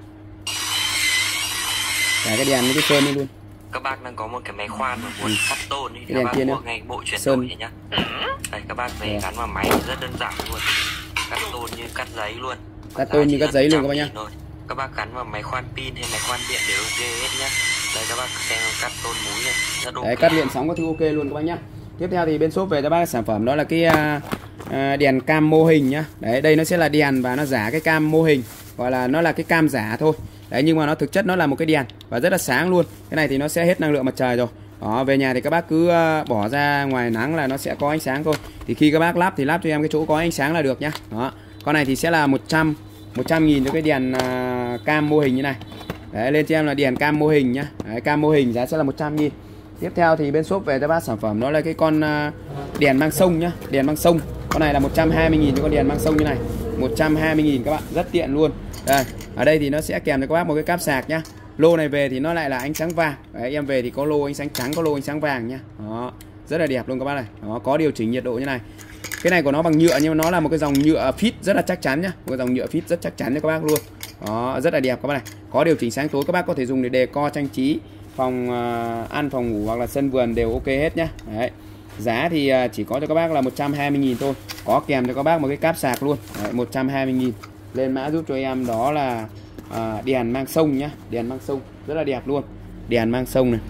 Cả cái đèn với cái sơn đi luôn. Các bác đang có một cái máy khoan mà muốn ừ. cắt tôn ấy, thì cái các bác kia mua nữa. ngay bộ chuyển Sơn. đổi này nhá. Đây các bác về gắn vào máy rất đơn giản luôn. Cắt tôn như cắt giấy luôn. Cắt tôn như cắt giấy luôn các bác nhá. Thôi. Các bác gắn vào máy khoan pin hay máy khoan điện đều ok hết nhá. Đây các bác xem cắt tôn múi này, rất ok. Đấy, cắt lượn sóng có thứ ok luôn các bác nhá. Tiếp theo thì bên shop về cho bác sản phẩm đó là cái uh, uh, đèn cam mô hình nhá. Đấy, đây nó sẽ là đèn và nó giả cái cam mô hình, gọi là nó là cái cam giả thôi. Đấy, nhưng mà nó thực chất nó là một cái đèn và rất là sáng luôn. Cái này thì nó sẽ hết năng lượng mặt trời rồi. Đó, về nhà thì các bác cứ uh, bỏ ra ngoài nắng là nó sẽ có ánh sáng thôi. Thì khi các bác lắp thì lắp cho em cái chỗ có ánh sáng là được nhá. Đó. Con này thì sẽ là một trăm nghìn cho cái đèn uh, cam mô hình như này. Đấy, lên cho em là đèn cam mô hình nhá. Đấy, cam mô hình giá sẽ là một trăm nghìn. Tiếp theo thì bên shop về cho bác sản phẩm đó là cái con uh, đèn mang sông nhá, đèn mang sông. Con này là một trăm hai mươi nghìn cho con đèn mang sông như này. một trăm hai mươi nghìn các bạn, rất tiện luôn. Đây, ở đây thì nó sẽ kèm cho các bác một cái cáp sạc nhá. Lô này về thì nó lại là ánh sáng vàng. Đấy, em về thì có lô ánh sáng trắng, có lô ánh sáng vàng nhá. Đó, rất là đẹp luôn các bác này. Đó, có điều chỉnh nhiệt độ như này. Cái này của nó bằng nhựa nhưng mà nó là một cái dòng nhựa fit rất là chắc chắn nhá. Một cái dòng nhựa fit rất chắc chắn cho các bác luôn. Đó, rất là đẹp các bác này. Có điều chỉnh sáng tối, các bác có thể dùng để decor trang trí phòng uh, ăn, phòng ngủ hoặc là sân vườn đều ok hết nhá. Đấy. Giá thì uh, chỉ có cho các bác là một trăm hai mươi nghìn thôi. Có kèm cho các bác một cái cáp sạc luôn. Đấy, một trăm hai mươi nghìn. Lên mã giúp cho em đó là uh, đèn mang sông nhá. Đèn mang sông rất là đẹp luôn. Đèn mang sông này.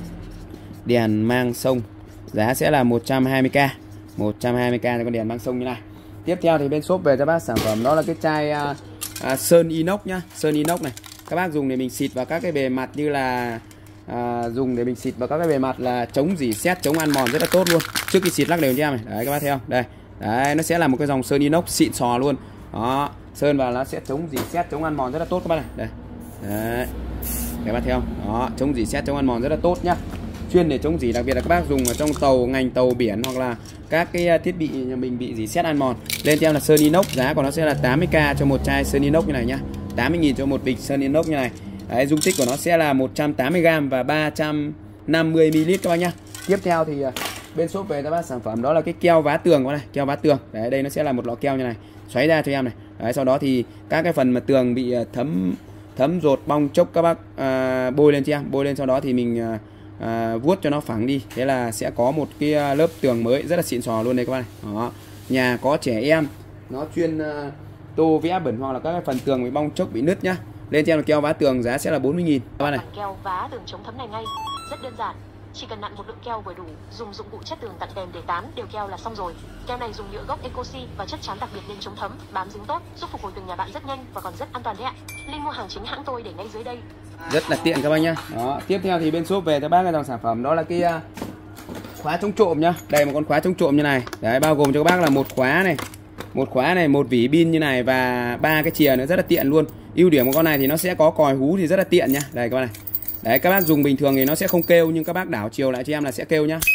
Đèn mang sông. Giá sẽ là một trăm hai mươi k. một trăm hai mươi k cho con đèn mang sông như này. Tiếp theo thì bên shop về cho bác sản phẩm đó là cái chai uh, uh, sơn inox nhá. Sơn inox này. Các bác dùng để mình xịt vào các cái bề mặt như là À, dùng để mình xịt vào các cái bề mặt là chống rỉ sét, chống ăn mòn rất là tốt luôn. Trước khi xịt lắc đều cho em này. Đấy các bác thấy không? Đây. Đấy, nó sẽ là một cái dòng sơn inox xịn sò luôn. Đó, sơn vào nó sẽ chống rỉ sét, chống ăn mòn rất là tốt các bác này. Đây. Đấy. Các bác thấy không? Đó, chống rỉ sét, chống ăn mòn rất là tốt nhá. Chuyên để chống rỉ, đặc biệt là các bác dùng ở trong tàu, ngành tàu biển hoặc là các cái thiết bị nhà mình bị rỉ sét ăn mòn. Lên theo là sơn inox, giá của nó sẽ là tám mươi k cho một chai sơn inox như này nhá. tám mươi nghìn cho một bịch sơn inox như này. Đấy, dung tích của nó sẽ là một trăm tám mươi gam và ba trăm năm mươi mi li lít các bác nhá. Tiếp theo thì bên shop về các bác sản phẩm đó là cái keo vá tường các bác này, keo vá tường. Đấy, đây nó sẽ là một lọ keo như này, xoáy ra cho em này. Đấy, sau đó thì các cái phần mà tường bị thấm thấm rột bong chốc các bác à, bôi lên cho em, bôi lên sau đó thì mình à, vuốt cho nó phẳng đi. Thế là sẽ có một cái lớp tường mới rất là xịn sò luôn đây các bác này. Đó. Nhà có trẻ em nó chuyên à, tô vẽ bẩn hoặc là các cái phần tường bị bong chốc, bị nứt nhá. Lên trên là keo vá tường giá sẽ là bốn mươi nghìn các bác này. Keo vá tường chống thấm này ngay, rất đơn giản. Chỉ cần nặn một lượng keo vừa đủ, dùng dụng cụ chất tường tặng kèm để tán đều keo là xong rồi. Keo này dùng nhựa gốc Ecosi và chất chắn đặc biệt nên chống thấm, bám dính tốt, giúp phục hồi tường nhà bạn rất nhanh và còn rất an toàn đấy ạ. Link mua hàng chính hãng tôi để ngay dưới đây. Rất là tiện các bác nhá. Đó, tiếp theo thì bên shop về cho bác cái dòng sản phẩm đó là cái uh, khóa chống trộm nhá. Đây một con khóa chống trộm như này. Đấy, bao gồm cho các bác là một khóa này, một khóa này, một vỉ pin như này và ba cái chìa nữa, rất là tiện luôn. Ưu điểm của con này thì nó sẽ có còi hú thì rất là tiện nhá. Đây các bác này. Đấy, các bác dùng bình thường thì nó sẽ không kêu, nhưng các bác đảo chiều lại cho em là sẽ kêu nhá.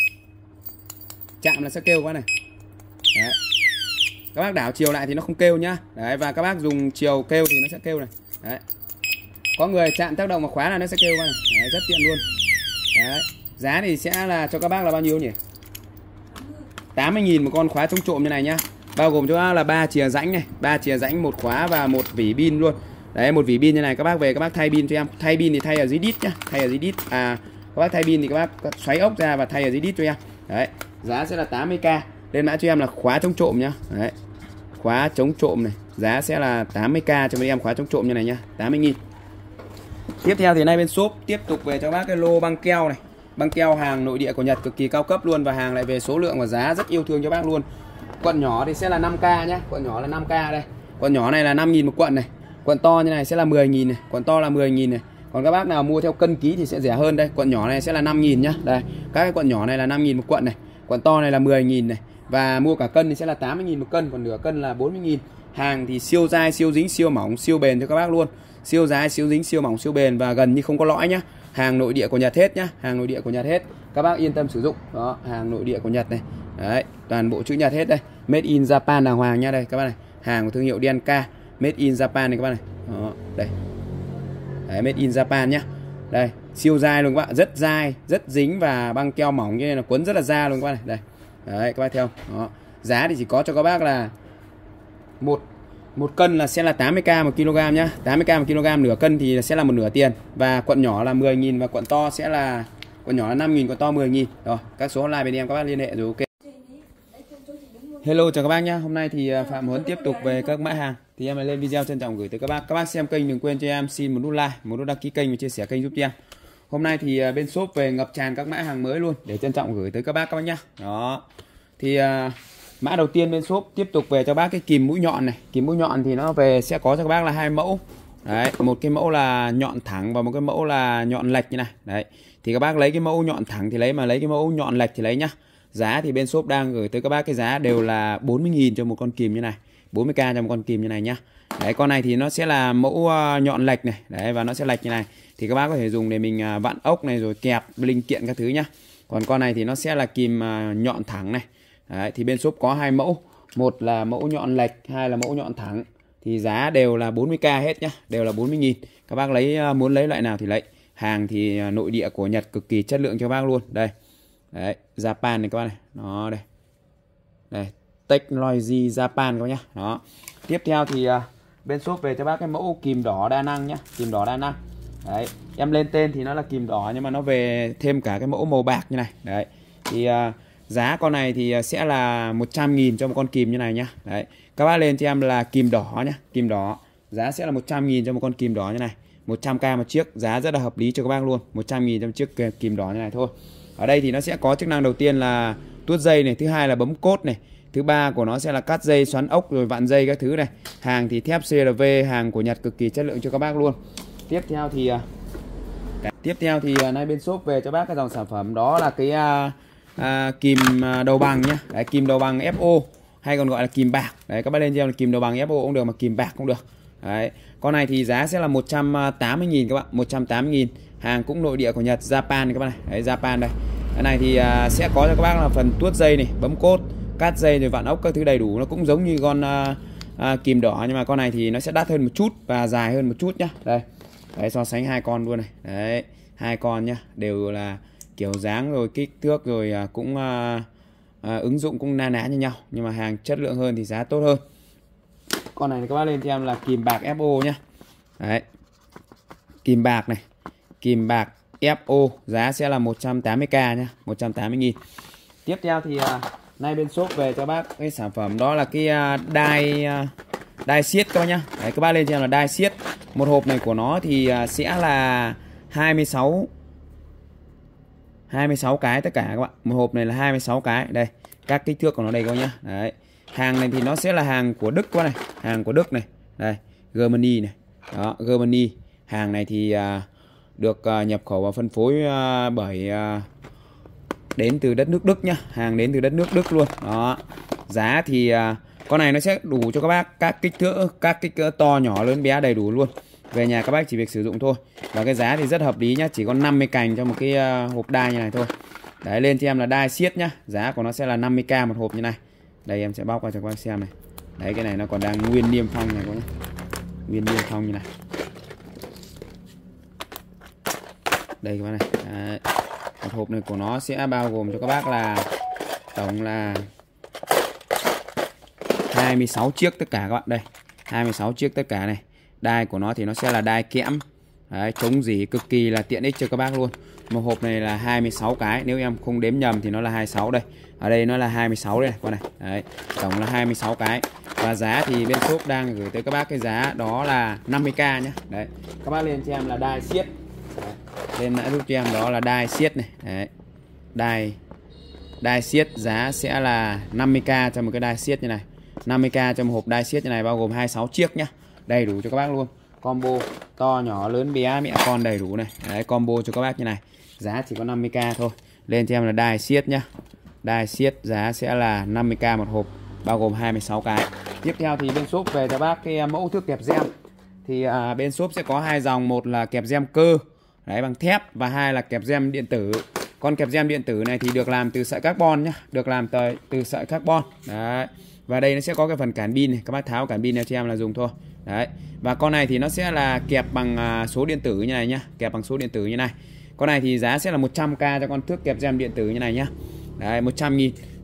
Chạm là sẽ kêu các bác này. Đấy. Các bác đảo chiều lại thì nó không kêu nhá. Đấy, và các bác dùng chiều kêu thì nó sẽ kêu này. Đấy. Có người chạm tác động vào khóa là nó sẽ kêu các bác này. Đấy, rất tiện luôn. Đấy. Giá thì sẽ là cho các bác là bao nhiêu nhỉ? tám mươi nghìn một con khóa chống trộm như này nhá. Bao gồm cho các bác là ba chìa rãnh này, ba chìa rãnh, một khóa và một vỉ pin luôn. Đấy, một vỉ pin như này, các bác về các bác thay pin cho em. Thay pin thì thay ở dưới đít nhá, thay ở dưới đít. À, các bác thay pin thì các bác xoáy ốc ra và thay ở dưới đít cho em. Đấy, giá sẽ là tám mươi k. Lên mã cho em là khóa chống trộm nhá. Đấy. Khóa chống trộm này, giá sẽ là tám mươi k cho mấy em khóa chống trộm như này nhá, tám mươi nghìn. Tiếp theo thì nay bên shop tiếp tục về cho bác cái lô băng keo này. Băng keo hàng nội địa của Nhật cực kỳ cao cấp luôn, và hàng lại về số lượng và giá rất yêu thương cho bác luôn. Quận nhỏ thì sẽ là năm k nhá, quận nhỏ là năm k đây. Quận nhỏ này là năm nghìn một quận này. Quận to như này sẽ là mười nghìn này, quận to là mười nghìn này. Còn các bác nào mua theo cân ký thì sẽ rẻ hơn đây. Quận nhỏ này sẽ là năm nghìn nhá. Đây, các cái quận nhỏ này là năm nghìn một quận này. Quận to này là mười nghìn này. Và mua cả cân thì sẽ là tám mươi nghìn một cân, còn nửa cân là bốn mươi nghìn. Hàng thì siêu dai, siêu dính, siêu mỏng, siêu bền cho các bác luôn. Siêu dai, siêu dính, siêu mỏng, siêu bền và gần như không có lõi nhá. Hàng nội địa của Nhật hết nhá, hàng nội địa của Nhật hết. Các bác yên tâm sử dụng. Đó, hàng nội địa của Nhật này. Đấy, toàn bộ chữ Nhật hết đây. Made in Japan đàng hoàng nha đây các bác này. Hàng của thương hiệu đê en ca, Made in Japan này các bác này. Đó, đây. Đấy, Made in Japan nhá. Đây, siêu dai luôn các bạn, rất dai, rất dính và băng keo mỏng như này là quấn rất là da luôn các bạn này. Đây. Đấy các bác thấy không? Đó. Giá thì chỉ có cho các bác là một một cân là sẽ là tám mươi k một kg nhá. tám mươi k một kg, nửa cân thì sẽ là một nửa tiền. Và quận nhỏ là mười nghìn và quận to sẽ là quận nhỏ là năm nghìn, quận to mười nghìn. Rồi, các số hotline bên em các bác liên hệ rồi, ok. Hello chào các bác nhá. Hôm nay thì Phạm Huấn tiếp tục về các mã hàng. Thì em lại lên video trân trọng gửi tới các bác. Các bác xem kênh đừng quên cho em xin một nút like, một nút đăng ký kênh và chia sẻ kênh giúp cho em. Hôm nay thì bên shop về ngập tràn các mã hàng mới luôn để trân trọng gửi tới các bác các bác nhá. Đó. Thì uh, mã đầu tiên bên shop tiếp tục về cho bác cái kìm mũi nhọn này. Kìm mũi nhọn thì nó về sẽ có cho các bác là hai mẫu. Đấy, một cái mẫu là nhọn thẳng và một cái mẫu là nhọn lệch như này. Đấy. Thì các bác lấy cái mẫu nhọn thẳng thì lấy, mà lấy cái mẫu nhọn lệch thì lấy nhá. Giá thì bên shop đang gửi tới các bác cái giá đều là bốn mươi nghìn cho một con kìm như này. bốn mươi k cho một con kìm như này nhá. Đấy, con này thì nó sẽ là mẫu uh, nhọn lệch này. Đấy, và nó sẽ lệch như này. Thì các bác có thể dùng để mình uh, vặn ốc này rồi kẹp linh kiện các thứ nhá. Còn con này thì nó sẽ là kìm uh, nhọn thẳng này. Đấy, thì bên shop có hai mẫu. Một là mẫu nhọn lệch, hai là mẫu nhọn thẳng. Thì giá đều là bốn mươi k hết nhá. Đều là bốn mươi nghìn. Các bác lấy uh, muốn lấy loại nào thì lấy. Hàng thì uh, nội địa của Nhật cực kỳ chất lượng cho các bác luôn. Đây. Đấy, Japan này các bác này. Đó đây. Đây, Technology Japan các bác nhá. Đó. Tiếp theo thì uh, bên shop về cho bác cái mẫu kìm đỏ đa năng nhá, kìm đỏ đa năng. Đấy, em lên tên thì nó là kìm đỏ nhưng mà nó về thêm cả cái mẫu màu bạc như này. Đấy. Thì uh, giá con này thì sẽ là một trăm nghìn cho một con kìm như này nhá. Đấy. Các bác lên cho em là kìm đỏ nhá, kìm đỏ. Giá sẽ là một trăm nghìn cho một con kìm đỏ như này. một trăm k một chiếc, giá rất là hợp lý cho các bác luôn. một trăm nghìn cho một chiếc kìm đỏ như này thôi. Ở đây thì nó sẽ có chức năng đầu tiên là tuốt dây này, thứ hai là bấm cốt này, thứ ba của nó sẽ là cắt dây, xoắn ốc rồi vặn dây các thứ này. Hàng thì thép xê lờ vê, hàng của Nhật cực kỳ chất lượng cho các bác luôn. Tiếp theo thì tiếp theo thì nay bên shop về cho bác cái dòng sản phẩm đó là cái à, à, kìm đầu bằng nhá. Đấy, kìm đầu bằng ép ô hay còn gọi là kìm bạc. Đấy, các bác lên cho em là kìm đầu bằng ép ô cũng được mà kìm bạc cũng được. Đấy, con này thì giá sẽ là một trăm tám mươi nghìn các bạn, một trăm tám mươi nghìn. Hàng cũng nội địa của Nhật, Japan các bạn này. Đấy, Japan đây. Cái này thì à, sẽ có cho các bác là phần tuốt dây này, bấm cốt, cắt dây rồi vặn ốc các thứ đầy đủ. Nó cũng giống như con à, à, kìm đỏ nhưng mà con này thì nó sẽ đắt hơn một chút và dài hơn một chút nhá. Đây. Đấy, so sánh hai con luôn này. Đấy, hai con nhá, đều là kiểu dáng rồi kích thước rồi à, cũng à, à, ứng dụng cũng na ná như nhau, nhưng mà hàng chất lượng hơn thì giá tốt hơn. Con này thì các bác lên cho em là kìm bạc ép ô nhá. Đấy. Kìm bạc này, kìm bạc ép ô giá sẽ là một trăm tám mươi k nhá, một trăm tám mươi nghìn. Tiếp theo thì à, nay bên shop về cho bác cái sản phẩm đó là cái à, đai à, đai siết các bác nhá. Đấy, các bác lên cho em là đai siết. Một hộp này của nó thì à, sẽ là hai mươi sáu hai mươi sáu cái tất cả các bạn. Một hộp này là hai mươi sáu cái. Đây, các kích thước của nó đây các bác nhá. Đấy. Hàng này thì nó sẽ là hàng của Đức quá này, hàng của Đức này. Đây, Germany này. Đó, Germany. Hàng này thì à, được uh, nhập khẩu và phân phối uh, bởi uh, đến từ đất nước Đức nhá, hàng đến từ đất nước Đức luôn. Đó. Giá thì uh, con này nó sẽ đủ cho các bác các kích thước, các kích cỡ to nhỏ lớn bé đầy đủ luôn. Về nhà các bác chỉ việc sử dụng thôi. Và cái giá thì rất hợp lý nhá, chỉ có năm mươi cành cho một cái uh, hộp đai như này thôi. Đấy, lên cho em là đai siết nhá. Giá của nó sẽ là năm mươi k một hộp như này. Đây em sẽ bóc qua cho các bác xem này. Đấy, cái này nó còn đang nguyên niêm phong này các bác. Nguyên niêm phong như này. Đây các bác này. Đấy. Một hộp này của nó sẽ bao gồm cho các bác là tổng là hai mươi sáu chiếc tất cả các bạn. Đây, hai mươi sáu chiếc tất cả này. Đai của nó thì nó sẽ là đai kẽm. Đấy, chống rỉ cực kỳ là tiện ích cho các bác luôn. Một hộp này là hai mươi sáu cái, nếu em không đếm nhầm thì nó là hai mươi sáu đây. Ở đây nó là hai mươi sáu đây con này. Đấy, tổng là hai mươi sáu cái. Và giá thì bên shop đang gửi tới các bác cái giá đó là năm mươi k nhé. Đấy, các bác lên cho em là đai siết. Đấy. Lên mã giúp cho em đó là đai siết này. Đấy. Đai đai siết giá sẽ là năm mươi k cho một cái đai siết như này. năm mươi k cho một hộp đai siết như này bao gồm hai mươi sáu chiếc nhá. Đầy đủ cho các bác luôn. Combo to nhỏ lớn bé mẹ con đầy đủ này. Đấy, combo cho các bác như này. Giá chỉ có năm mươi k thôi. Lên cho em là đai siết nhá. Đai siết giá sẽ là năm mươi k một hộp bao gồm hai mươi sáu cái. Tiếp theo thì bên shop về cho bác cái mẫu thước kẹp gem. Thì à, bên shop sẽ có hai dòng, một là kẹp gem cơ đấy bằng thép và hai là kẹp gem điện tử. Con kẹp gem điện tử này thì được làm từ sợi carbon nhá, được làm từ, từ sợi carbon. Đấy. Và đây nó sẽ có cái phần cản pin này, các bác tháo cản pin này cho em là dùng thôi. Đấy. Và con này thì nó sẽ là kẹp bằng à, số điện tử như này nhá, kẹp bằng số điện tử như này. Con này thì giá sẽ là một trăm k cho con thước kẹp gem điện tử như này nhá. Đấy, một trăm nghìn.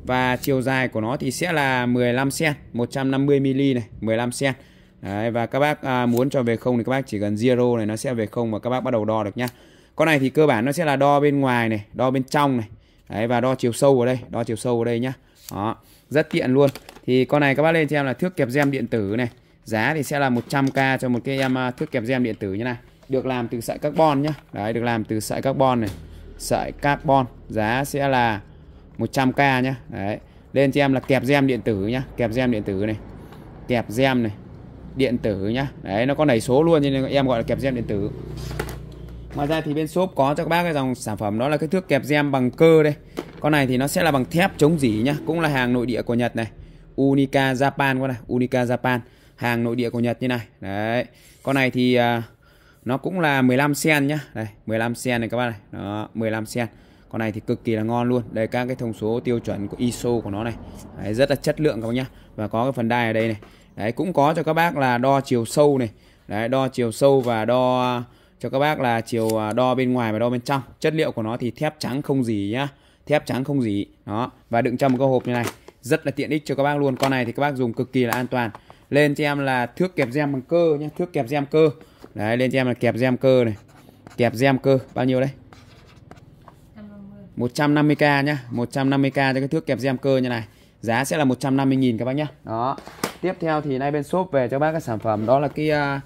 Và chiều dài của nó thì sẽ là mười lăm xăng-ti-mét, một trăm năm mươi mi-li-mét này, mười lăm xăng-ti-mét. Đấy, và các bác à, muốn cho về không thì các bác chỉ cần zero này nó sẽ về không và các bác bắt đầu đo được nhá. Con này thì cơ bản nó sẽ là đo bên ngoài này, đo bên trong này. Đấy, và đo chiều sâu ở đây, đo chiều sâu ở đây nhá. Đó, rất tiện luôn. Thì con này các bác lên cho em là thước kẹp gem điện tử này. Giá thì sẽ là một trăm k cho một cái em thước kẹp gem điện tử như này. Được làm từ sợi carbon nhá. Đấy, được làm từ sợi carbon này. Sợi carbon, giá sẽ là một trăm k nhá. Đấy, lên cho em là kẹp gem điện tử nhá, kẹp gem điện tử này. Kẹp gem này, điện tử nhá. Đấy, nó có đẩy số luôn nên em gọi là kẹp gem điện tử. Ngoài ra thì bên shop có cho các bác cái dòng sản phẩm đó là cái thước kẹp gem bằng cơ đây. Con này thì nó sẽ là bằng thép chống rỉ nhá, cũng là hàng nội địa của Nhật này. Unica Japan con này, Unica Japan, hàng nội địa của Nhật như này. Đấy. Con này thì uh, nó cũng là mười lăm xăng-ti-mét nhá. Đây, mười lăm xăng-ti-mét này các bác này. Đó, mười lăm xăng-ti-mét. Con này thì cực kỳ là ngon luôn. Đây các cái thông số tiêu chuẩn của i ét o của nó này. Đấy, rất là chất lượng các bác nhá. Và có cái phần đai ở đây này. Đấy, cũng có cho các bác là đo chiều sâu này. Đấy, đo chiều sâu và đo cho các bác là chiều đo bên ngoài và đo bên trong. Chất liệu của nó thì thép trắng không rỉ nhá. Thép trắng không rỉ. Đó, và đựng trong một cái hộp như này. Rất là tiện ích cho các bác luôn. Con này thì các bác dùng cực kỳ là an toàn. Lên cho em là thước kẹp gem bằng cơ nhá, thước kẹp gem cơ. Đấy, lên cho em là kẹp gem cơ này. Kẹp gem cơ bao nhiêu đây? một trăm năm mươi k nhá, một trăm năm mươi k cho cái thước kẹp gem cơ như này. Giá sẽ là một trăm năm mươi nghìn các bác nhá. Đó. Tiếp theo thì nay bên shop về cho bác cái sản phẩm đó là cái uh,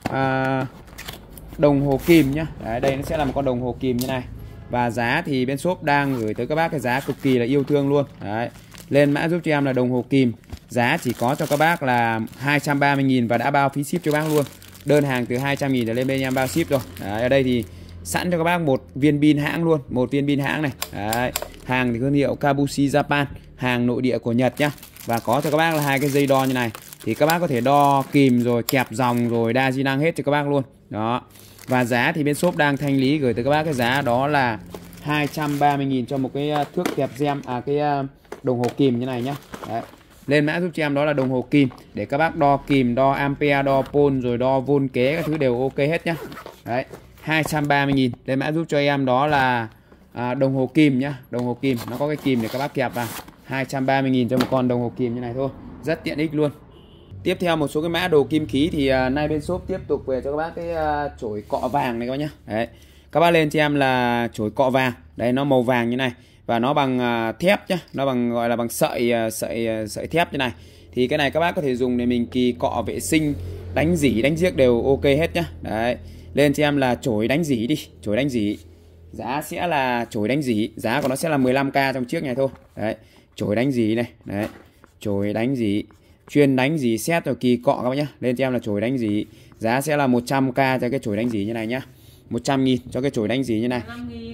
uh, đồng hồ kim nhá. Đấy, đây nó sẽ là một con đồng hồ kim như này. Và giá thì bên shop đang gửi tới các bác cái giá cực kỳ là yêu thương luôn. Đấy. Lên mã giúp cho em là đồng hồ kim. Giá chỉ có cho các bác là hai trăm ba mươi nghìn và đã bao phí ship cho bác luôn. Đơn hàng từ hai trăm nghìn trở lên bên em bao ship rồi. Đấy, ở đây thì sẵn cho các bác một viên pin hãng luôn, một viên pin hãng này. Đấy. Hàng thì thương hiệu Kabushi Japan, hàng nội địa của Nhật nhá. Và có cho các bác là hai cái dây đo như này. Thì các bác có thể đo kìm rồi kẹp dòng rồi đa di năng hết cho các bác luôn. Đó. Và giá thì bên shop đang thanh lý gửi tới các bác cái giá đó là hai trăm ba mươi nghìn cho một cái thước kẹp gem, à cái đồng hồ kìm như này nhá. Đấy. Lên mã giúp cho em đó là đồng hồ kim để các bác đo kìm, đo ampere, đo pole rồi đo vôn kế các thứ đều ok hết nhá. Đấy, hai trăm ba mươi nghìn. Lên mã giúp cho em đó là à, đồng hồ kim nhá, đồng hồ kim, nó có cái kìm để các bác kẹp vào. hai trăm ba mươi nghìn cho một con đồng hồ kim như này thôi, rất tiện ích luôn. Tiếp theo một số cái mã đồ kim khí thì uh, nay bên shop tiếp tục về cho các bác cái uh, chổi cọ vàng này các bác nhá. Đấy. Các bác lên cho em là chổi cọ vàng. Đấy, nó màu vàng như này và nó bằng uh, thép nhá, nó bằng gọi là bằng sợi uh, sợi uh, sợi thép như này. Thì cái này các bác có thể dùng để mình kỳ cọ vệ sinh, đánh rỉ, đánh giếc đều ok hết nhá. Đấy. Lên cho em là chổi đánh rỉ đi, chổi đánh rỉ. Giá sẽ là chổi đánh rỉ, giá của nó sẽ là mười lăm k trong chiếc này thôi. Đấy, chổi đánh rỉ này, đấy. Chổi đánh rỉ, chuyên đánh rỉ xét rồi kỳ cọ các bác nhá. Lên cho em là chổi đánh rỉ, giá sẽ là một trăm k cho cái chổi đánh rỉ như này nhá. một trăm nghìn cho cái chổi đánh rỉ như này.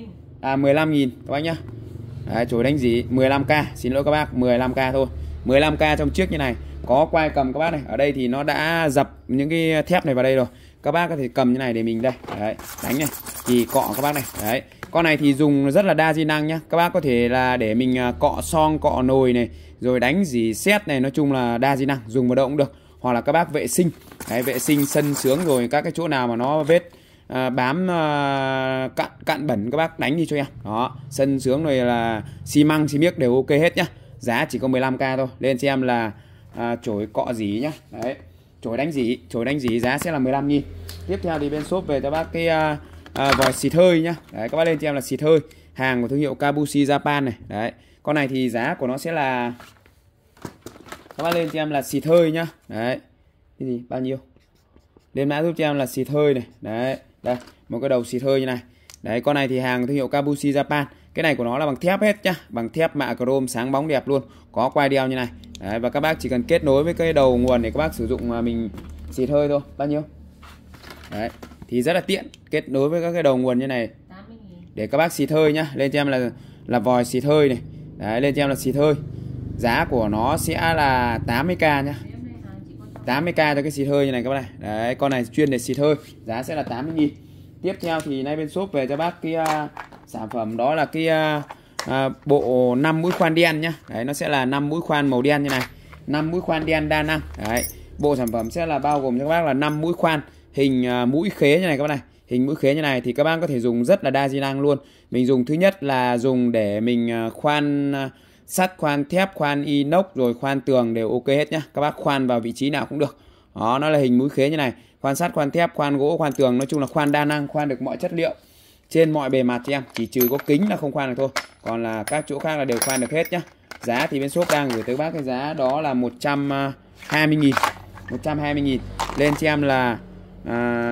À mười lăm nghìn các bác nhá. Đấy, chổi đánh rỉ mười lăm k, xin lỗi các bác, mười lăm k thôi. mười lăm k trong chiếc như này. Có quai cầm các bác này. Ở đây thì nó đã dập những cái thép này vào đây rồi. Các bác có thể cầm như này để mình đây. Đấy, đánh này, kỳ cọ các bác này. Đấy. Con này thì dùng rất là đa di năng nhá. Các bác có thể là để mình cọ son, cọ nồi này, rồi đánh rỉ sét này, nói chung là đa di năng, dùng vào đâu cũng được. Hoặc là các bác vệ sinh. Đấy, vệ sinh sân sướng rồi các cái chỗ nào mà nó vết à, bám à, cặn cặn bẩn các bác đánh đi cho em. Đó, sân sướng rồi là xi măng, xi miếc đều ok hết nhá. Giá chỉ có mười lăm k thôi. Lên cho em là à, chổi cọ rỉ nhá. Đấy. Chổi đánh rỉ, chổi đánh rỉ giá sẽ là mười lăm nghìn. Tiếp theo thì bên shop về cho bác cái à, à, vòi xịt hơi nhá. Đấy, các bác lên cho em là xịt hơi, hàng của thương hiệu Kabushi Japan này. Đấy. Con này thì giá của nó sẽ là, các bác lên cho em là xịt hơi nhá. Đấy. Cái gì? Bao nhiêu? Lên mã giúp cho em là xịt hơi này. Đấy. Đây, một cái đầu xịt hơi như này. Đấy, con này thì hàng thương hiệu Kabushi Japan. Cái này của nó là bằng thép hết nhá, bằng thép mạ chrome sáng bóng đẹp luôn, có quai đeo như này. Đấy, và các bác chỉ cần kết nối với cái đầu nguồn để các bác sử dụng mà mình xịt hơi thôi. Bao nhiêu? Đấy, thì rất là tiện, kết nối với các cái đầu nguồn như này để các bác xịt hơi nhá. Lên cho em là là vòi xịt hơi này. Đấy, lên cho em là xịt hơi. Giá của nó sẽ là tám mươi k nhá. tám mươi k cho cái xịt hơi như này các bác này. Đấy, con này chuyên để xịt hơi, giá sẽ là tám mươi nghìn. Tiếp theo thì nay bên shop về cho bác cái uh, sản phẩm đó là cái uh, uh, bộ năm mũi khoan đen nhá. Đấy, nó sẽ là năm mũi khoan màu đen như này. năm mũi khoan đen đa năng. Đấy, bộ sản phẩm sẽ là bao gồm cho các bác là năm mũi khoan hình uh, mũi khế như này các bác này. Hình mũi khế như này thì các bác có thể dùng rất là đa di năng luôn. Mình dùng thứ nhất là dùng để mình uh, khoan uh, sắt, khoan thép, khoan inox rồi khoan tường đều ok hết nhá. Các bác khoan vào vị trí nào cũng được. Đó, nó là hình mũi khế như này. Khoan sắt, khoan thép, khoan gỗ, khoan tường, nói chung là khoan đa năng, khoan được mọi chất liệu trên mọi bề mặt cho em, chỉ trừ có kính là không khoan được thôi. Còn là các chỗ khác là đều khoan được hết nhá. Giá thì bên shop đang gửi tới bác cái giá đó là một trăm hai mươi nghìn. một trăm hai mươi nghìn. Lên cho em là à,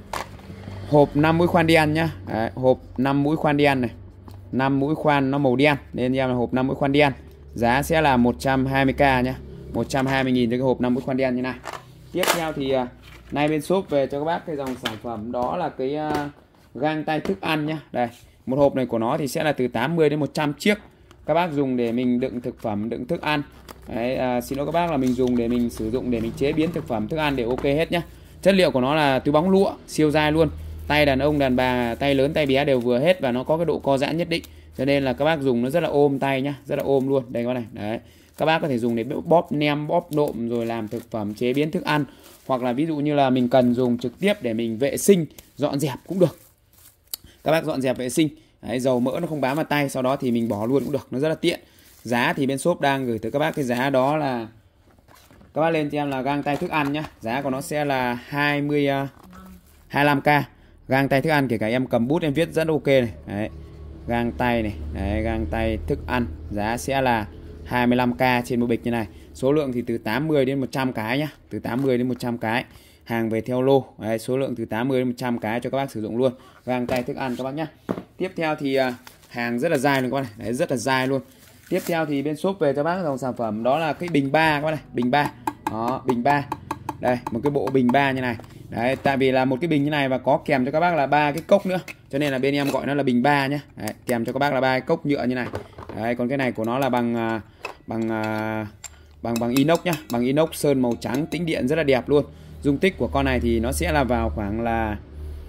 hộp năm mũi khoan đen nhá. Đấy, hộp năm mũi khoan đen này. năm mũi khoan nó màu đen, nên cho em là hộp năm mũi khoan đen. Giá sẽ là một trăm hai mươi k nhá. một trăm hai mươi nghìn cho cái hộp năm mũi khoan đen như này. Tiếp theo thì uh, nay bên shop về cho các bác cái dòng sản phẩm đó là cái uh, găng tay thức ăn nhá. Đây, một hộp này của nó thì sẽ là từ tám mươi đến một trăm chiếc. Các bác dùng để mình đựng thực phẩm, đựng thức ăn. Đấy, uh, xin lỗi các bác là mình dùng để mình sử dụng để mình chế biến thực phẩm, thức ăn đều ok hết nhá. Chất liệu của nó là túi bóng lụa, siêu dai luôn. Tay đàn ông, đàn bà, tay lớn, tay bé đều vừa hết và nó có cái độ co giãn nhất định. Cho nên là các bác dùng nó rất là ôm tay nhá, rất là ôm luôn. Đây các bác này, đấy. Các bác có thể dùng để bóp nem, bóp nộm rồi làm thực phẩm, chế biến thức ăn. Hoặc là ví dụ như là mình cần dùng trực tiếp để mình vệ sinh, dọn dẹp cũng được. Các bác dọn dẹp vệ sinh, đấy, dầu mỡ nó không bám vào tay, sau đó thì mình bỏ luôn cũng được, nó rất là tiện. Giá thì bên shop đang gửi tới các bác cái giá đó là, các bác lên cho em là găng tay thức ăn nhá. Giá của nó sẽ là hai mươi, hai mươi lăm k. Găng tay thức ăn kể cả em cầm bút em viết rất ok này. Đấy. Găng tay này, đấy, găng tay thức ăn. Giá sẽ là hai mươi lăm k trên một bịch như này. Số lượng thì từ tám mươi đến một trăm cái nhá. Từ tám mươi đến một trăm cái. Hàng về theo lô. Đấy, số lượng từ tám mươi đến một trăm cái cho các bác sử dụng luôn. Găng tay thức ăn các bác nhá. Tiếp theo thì uh, hàng rất là dai luôn các bác này. Đấy, rất là dai luôn. Tiếp theo thì bên shop về cho bác dòng sản phẩm đó là cái bình ba các bác này. Bình ba. Đó, bình ba. Đây, một cái bộ bình ba như này. Đấy, tại vì là một cái bình như này và có kèm cho các bác là ba cái cốc nữa, cho nên là bên em gọi nó là bình ba nhé. Đấy, kèm cho các bác là ba cái cốc nhựa như này. Đấy, còn cái này của nó là bằng bằng bằng bằng inox nhá, bằng inox sơn màu trắng, tĩnh điện rất là đẹp luôn. Dung tích của con này thì nó sẽ là vào khoảng là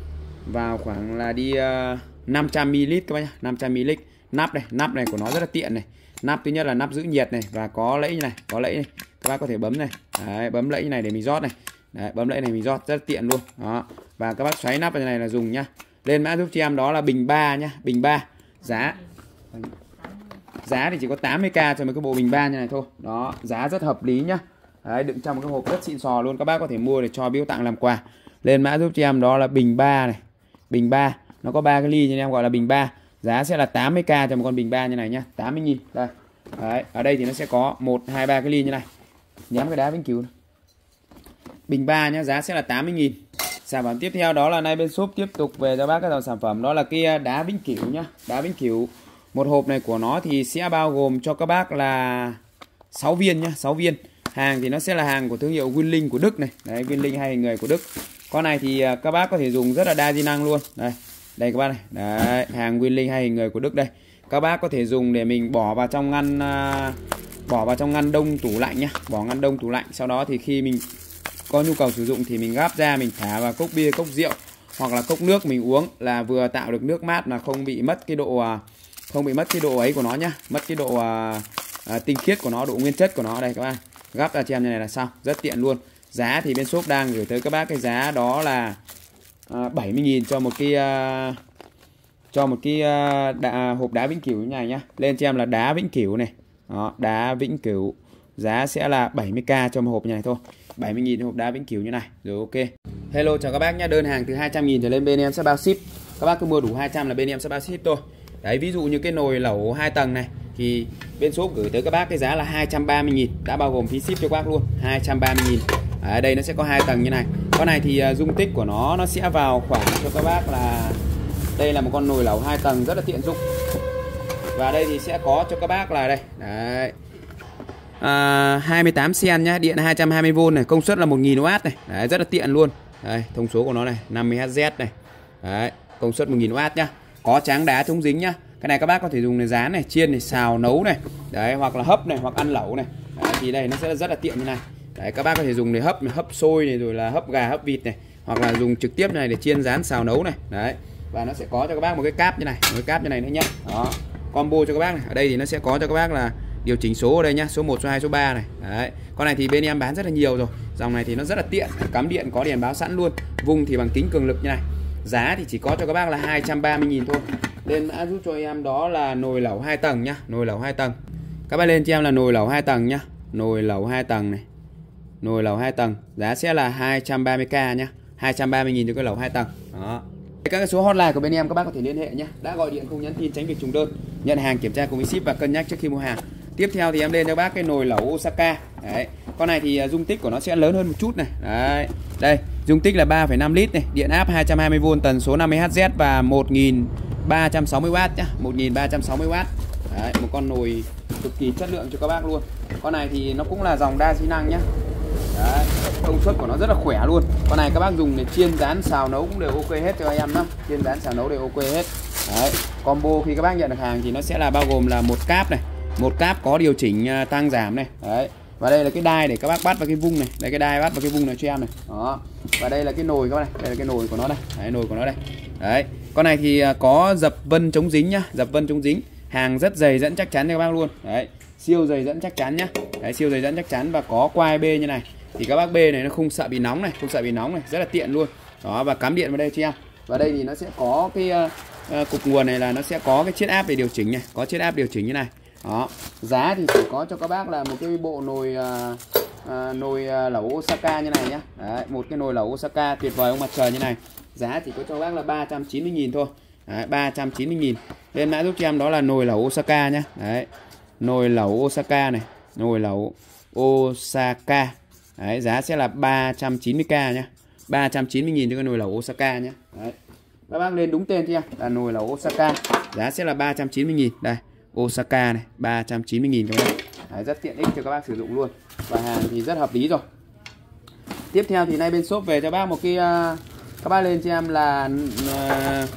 vào khoảng là đi uh, năm trăm mi li lít các bác nhá, năm trăm mi li lít. Nắp này, nắp này của nó rất là tiện này. Nắp thứ nhất là nắp giữ nhiệt này và có lẫy như này, có lẫy này. Các bác có thể bấm này. Đấy, bấm lẫy như này để mình rót này. Đấy, bấm lẫy này mình rót rất tiện luôn. Đó. Và các bác xoáy nắp như này là dùng nhá. Lên mã giúp cho em đó là bình ba nhá, bình ba. Giá Giá thì chỉ có tám mươi k cho mấy cái bộ bình ba như này thôi. Đó, giá rất hợp lý nhá. Đấy, đựng trong một cái hộp rất xịn sò luôn, các bác có thể mua để cho biếu tặng làm quà. Lên mã giúp cho em đó là bình ba này. Bình ba, nó có ba cái ly nên em gọi là bình ba. Giá sẽ là tám mươi k cho một con bình ba như này nhá, tám mươi nghìn. Đây. Đấy, ở đây thì nó sẽ có một hai ba cái ly như này. Nhắm cái đá vĩnh cửu này. Bình ba nhá, giá sẽ là tám mươi nghìn. Sản phẩm tiếp theo đó là nay bên shop tiếp tục về cho bác cái dòng sản phẩm đó là cái đá vĩnh cửu nhá, đá vĩnh cửu. Một hộp này của nó thì sẽ bao gồm cho các bác là sáu viên nhá, sáu viên. Hàng thì nó sẽ là hàng của thương hiệu Winling của Đức này. Đấy, Winling hay người của Đức. Con này thì các bác có thể dùng rất là đa di năng luôn. Đây, đây các bác này. Đấy, hàng Winling hay người của Đức đây. Các bác có thể dùng để mình bỏ vào trong ngăn uh, bỏ vào trong ngăn đông tủ lạnh nhá, bỏ ngăn đông tủ lạnh. Sau đó thì khi mình có nhu cầu sử dụng thì mình gắp ra, mình thả vào cốc bia, cốc rượu hoặc là cốc nước mình uống là vừa tạo được nước mát mà không bị mất cái độ không bị mất cái độ ấy của nó nhá, mất cái độ à, à, tinh khiết của nó, độ nguyên chất của nó. Đây các bạn, gắp ra cho em như này là xong, rất tiện luôn. Giá thì bên shop đang gửi tới các bác cái giá đó là à, bảy mươi nghìn cho một cái à, cho một cái à, đá, hộp đá vĩnh cửu như này nhá. Lên cho em là đá vĩnh cửu này. Đó, đá vĩnh cửu. Giá sẽ là bảy mươi k cho một hộp như này thôi. bảy mươi nghìn hộp đá vĩnh cửu như này. Rồi ok. Hello chào các bác nhá. Đơn hàng từ hai trăm nghìn trở lên bên em sẽ bao ship. Các bác cứ mua đủ hai trăm là bên em sẽ bao ship thôi. Đấy, ví dụ như cái nồi lẩu hai tầng này thì bên shop gửi tới các bác cái giá là hai trăm ba mươi nghìn, đã bao gồm phí ship cho các bác luôn, hai trăm ba mươi nghìn. Ở đây nó sẽ có hai tầng như này. Con này thì uh, dung tích của nó nó sẽ vào khoảng cho các bác là, đây là một con nồi lẩu hai tầng rất là tiện dụng. Và đây thì sẽ có cho các bác là đây. Đấy. À, hai mươi tám xen nhá, điện hai trăm hai mươi vôn này, công suất là một nghìn oát này. Đấy, rất là tiện luôn. Đây, thông số của nó này, năm mươi héc này. Đấy, công suất một nghìn oát nhá. Có tráng đá chống dính nhá. Cái này các bác có thể dùng để rán này, chiên này, xào nấu này. Đấy, hoặc là hấp này, hoặc ăn lẩu này. Đấy, thì đây nó sẽ rất là tiện như này. Đấy, các bác có thể dùng để hấp này, hấp xôi này, rồi là hấp gà, hấp vịt này, hoặc là dùng trực tiếp này để chiên, rán, xào nấu này. Đấy. Và nó sẽ có cho các bác một cái cáp như này, một cái cáp như này nữa nhá. Đó. Combo cho các bác này. Ở đây thì nó sẽ có cho các bác là điều chỉnh số ở đây nhá, số một, số hai, số ba này. Đấy. Con này thì bên em bán rất là nhiều rồi. Dòng này thì nó rất là tiện, cắm điện có đèn báo sẵn luôn. Vung thì bằng kính cường lực như này. Giá thì chỉ có cho các bác là hai trăm ba mươi nghìn thôi. Lên mã giúp cho em đó là nồi lẩu hai tầng nhá, nồi lẩu hai tầng. Các bác lên cho em là nồi lẩu hai tầng nhá. Nồi lẩu hai tầng này. Nồi lẩu hai tầng, giá sẽ là hai trăm ba mươi k nhá. hai trăm ba mươi nghìn cho cái lẩu hai tầng. Đó. Các cái số hotline của bên em các bác có thể liên hệ nhé. Đã gọi điện không nhắn tin tránh việc trùng đơn. Nhận hàng kiểm tra cùng với ship và cân nhắc trước khi mua hàng. Tiếp theo thì em lên cho bác cái nồi lẩu Osaka. Đấy. Con này thì dung tích của nó sẽ lớn hơn một chút này. Đấy. Đây, dung tích là ba phẩy năm lít này, điện áp hai trăm hai mươi vôn, tần số năm mươi héc và một nghìn ba trăm sáu mươi oát nhá, một nghìn ba trăm sáu mươi oát. Đấy, một con nồi cực kỳ chất lượng cho các bác luôn. Con này thì nó cũng là dòng đa di năng nhá. Đấy, công suất của nó rất là khỏe luôn. Con này các bác dùng để chiên rán xào nấu cũng đều ok hết cho em lắm. Chiên rán xào nấu đều ok hết. Đấy, combo khi các bác nhận được hàng thì nó sẽ là bao gồm là một cáp này, một cáp có điều chỉnh tăng giảm này. Đấy. Và đây là cái đai để các bác bắt vào cái vung này. Đây cái đai bắt vào cái vung này cho em này. Đó. Và đây là cái nồi các bác này, đây là cái nồi của nó đây. Đấy, nồi của nó đây. Đấy. Con này thì có dập vân chống dính nhá, dập vân chống dính. Hàng rất dày dẫn chắc chắn cho các bác luôn. Đấy, siêu dày dẫn chắc chắn nhá. Đấy, siêu dày dẫn chắc chắn và có quai bê như này. Thì các bác bê này nó không sợ bị nóng này, không sợ bị nóng này, rất là tiện luôn. Đó, và cắm điện vào đây cho em. Và đây thì nó sẽ có cái uh, cục nguồn này là nó sẽ có cái chiết áp để điều chỉnh này, có chiết áp điều chỉnh như này. Đó, giá thì chỉ có cho các bác là một cái bộ nồi uh, uh, nồi uh, lẩu Osaka như này nhá. Đấy, một cái nồi lẩu Osaka tuyệt vời ông mặt trời như này. Giá chỉ có cho các bác là ba trăm chín mươi nghìn thôi. Đấy, ba trăm chín mươi nghìn. Lên mã giúp cho em đó là nồi lẩu Osaka nhá. Đấy. Nồi lẩu Osaka này, nồi lẩu Osaka. Đấy, giá sẽ là ba trăm chín mươi k nhá. ba trăm chín mươi nghìn cho cái nồi lẩu Osaka nhá. Đấy. Các bác lên đúng tên cho em là nồi lẩu Osaka. Giá sẽ là ba trăm chín mươi nghìn. Đây, Osaka này, ba trăm chín mươi nghìn các bác. Đấy, rất tiện ích cho các bác sử dụng luôn. Và hàng thì rất hợp lý rồi. Tiếp theo thì nay bên shop về cho bác một cái uh, các bác lên cho em là uh,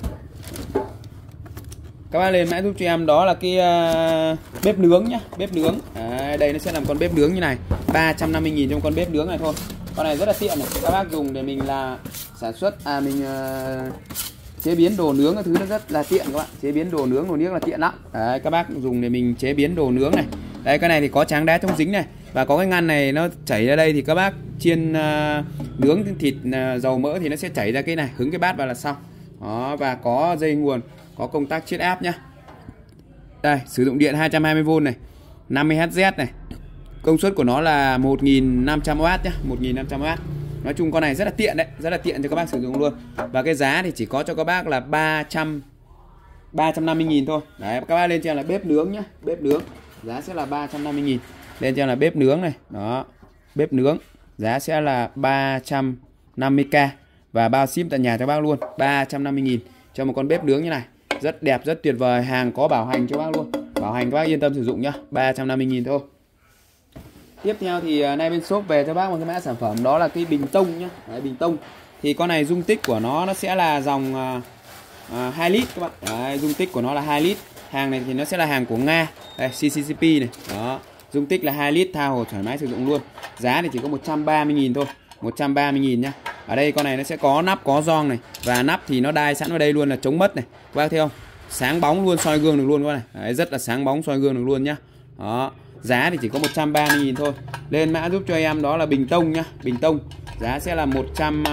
các bác lên mã giúp cho em đó là cái uh, bếp nướng nhá, bếp nướng. Đấy, đây nó sẽ làm con bếp nướng như này, ba trăm năm mươi nghìn trong con bếp nướng này thôi. Con này rất là tiện này, các bác dùng để mình là sản xuất à mình uh, chế biến đồ nướng cái thứ nó rất là tiện các bạn. Chế biến đồ nướng đồ niếc là tiện lắm. Đấy, các bác dùng để mình chế biến đồ nướng này. Đây, cái này thì có tráng đá chống dính này và có cái ngăn này nó chảy ra đây thì các bác chiên uh, nướng thịt uh, dầu mỡ thì nó sẽ chảy ra cái này, hứng cái bát vào là xong. Đó, và có dây nguồn, có công tắc chiết áp nhá. Đây, sử dụng điện hai trăm hai mươi vôn này, năm mươi héc này. Công suất của nó là một nghìn năm trăm oát nhá, một nghìn năm trăm oát. Nói chung con này rất là tiện đấy, rất là tiện cho các bác sử dụng luôn. Và cái giá thì chỉ có cho các bác là ba trăm năm mươi nghìn thôi. Đấy, các bác lên cho em là bếp nướng nhá, bếp nướng. Giá sẽ là ba trăm năm mươi nghìn. Lên cho em là bếp nướng này, đó. Bếp nướng, giá sẽ là ba trăm năm mươi k và bao ship tận nhà cho bác luôn, ba trăm năm mươi nghìn cho một con bếp nướng như này. Rất đẹp, rất tuyệt vời, hàng có bảo hành cho bác luôn. Bảo hành các bác yên tâm sử dụng nhá, ba trăm năm mươi nghìn thôi. Tiếp theo thì nay bên shop về cho bác một cái mã sản phẩm đó là cái bình tông nhá. Đấy, bình tông. Thì con này dung tích của nó nó sẽ là dòng uh, hai lít các bạn. Đấy, dung tích của nó là hai lít. Hàng này thì nó sẽ là hàng của Nga. Đây, xê xê xê pê này. Đó. Dung tích là hai lít, tha hồ thoải mái sử dụng luôn. Giá thì chỉ có một trăm ba mươi nghìn thôi, một trăm ba mươi nghìn nhá. Ở đây con này nó sẽ có nắp, có gioăng này và nắp thì nó đai sẵn vào đây luôn là chống mất này. Các bác thấy không? Sáng bóng luôn, soi gương được luôn các bạn này. Đấy, rất là sáng bóng, soi gương được luôn nhá. Đó. Giá thì chỉ có một trăm ba mươi nghìn thôi. Lên mã giúp cho em đó là bình tông nhá, bình tông. Giá sẽ là một trăm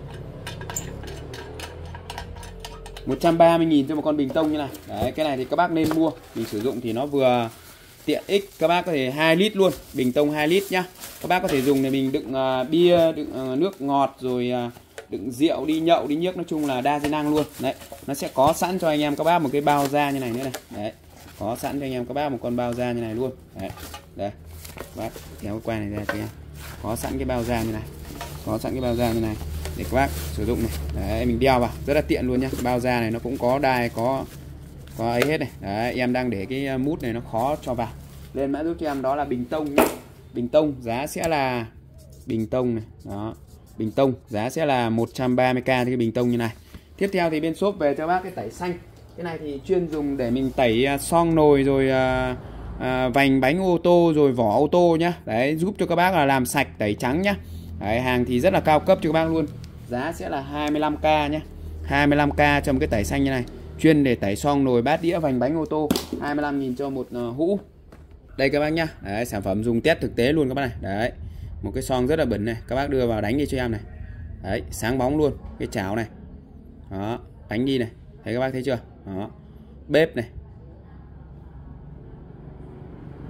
một trăm ba mươi nghìn cho một con bình tông như này. Đấy, cái này thì các bác nên mua. Mình sử dụng thì nó vừa tiện ích, các bác có thể hai lít luôn, bình tông hai lít nhá. Các bác có thể dùng để mình đựng uh, bia, đựng uh, nước ngọt rồi uh, đựng rượu đi nhậu đi nhiếc, nói chung là đa di năng luôn. Đấy, nó sẽ có sẵn cho anh em các bác một cái bao da như này nữa này. Đấy. Có sẵn cho anh em các bác một con bao da như này luôn. Đấy. Đây. Bác kéo cái quai này ra cho em. Có sẵn cái bao da như này. Có sẵn cái bao da như này để các bác sử dụng này. Đấy, mình đeo vào rất là tiện luôn nhá. Bao da này nó cũng có đai, có có ấy hết này. Đấy, em đang để cái mút này nó khó cho vào. Lên mã giúp cho em đó là bình tông nhá. Bình tông giá sẽ là bình tông này, đó. Bình tông giá sẽ là một trăm ba mươi k cái bình tông như này. Tiếp theo thì bên shop về cho bác cái tẩy xanh. Cái này thì chuyên dùng để mình tẩy son nồi rồi à, à, vành bánh ô tô rồi vỏ ô tô nhá. Đấy, giúp cho các bác là làm sạch, tẩy trắng nhá. Đấy, hàng thì rất là cao cấp cho các bác luôn. Giá sẽ là hai mươi lăm k nhá. hai mươi lăm k cho một cái tẩy xanh như này. Chuyên để tẩy son nồi, bát đĩa, vành bánh ô tô. hai mươi lăm nghìn cho một uh, hũ. Đây các bác nhá. Đấy, sản phẩm dùng test thực tế luôn các bác này. Đấy. Một cái son rất là bẩn này, các bác đưa vào đánh đi cho em này. Đấy, sáng bóng luôn, cái chảo này. Đó, đánh đi này. Thấy các bác thấy chưa? Đó. Bếp này.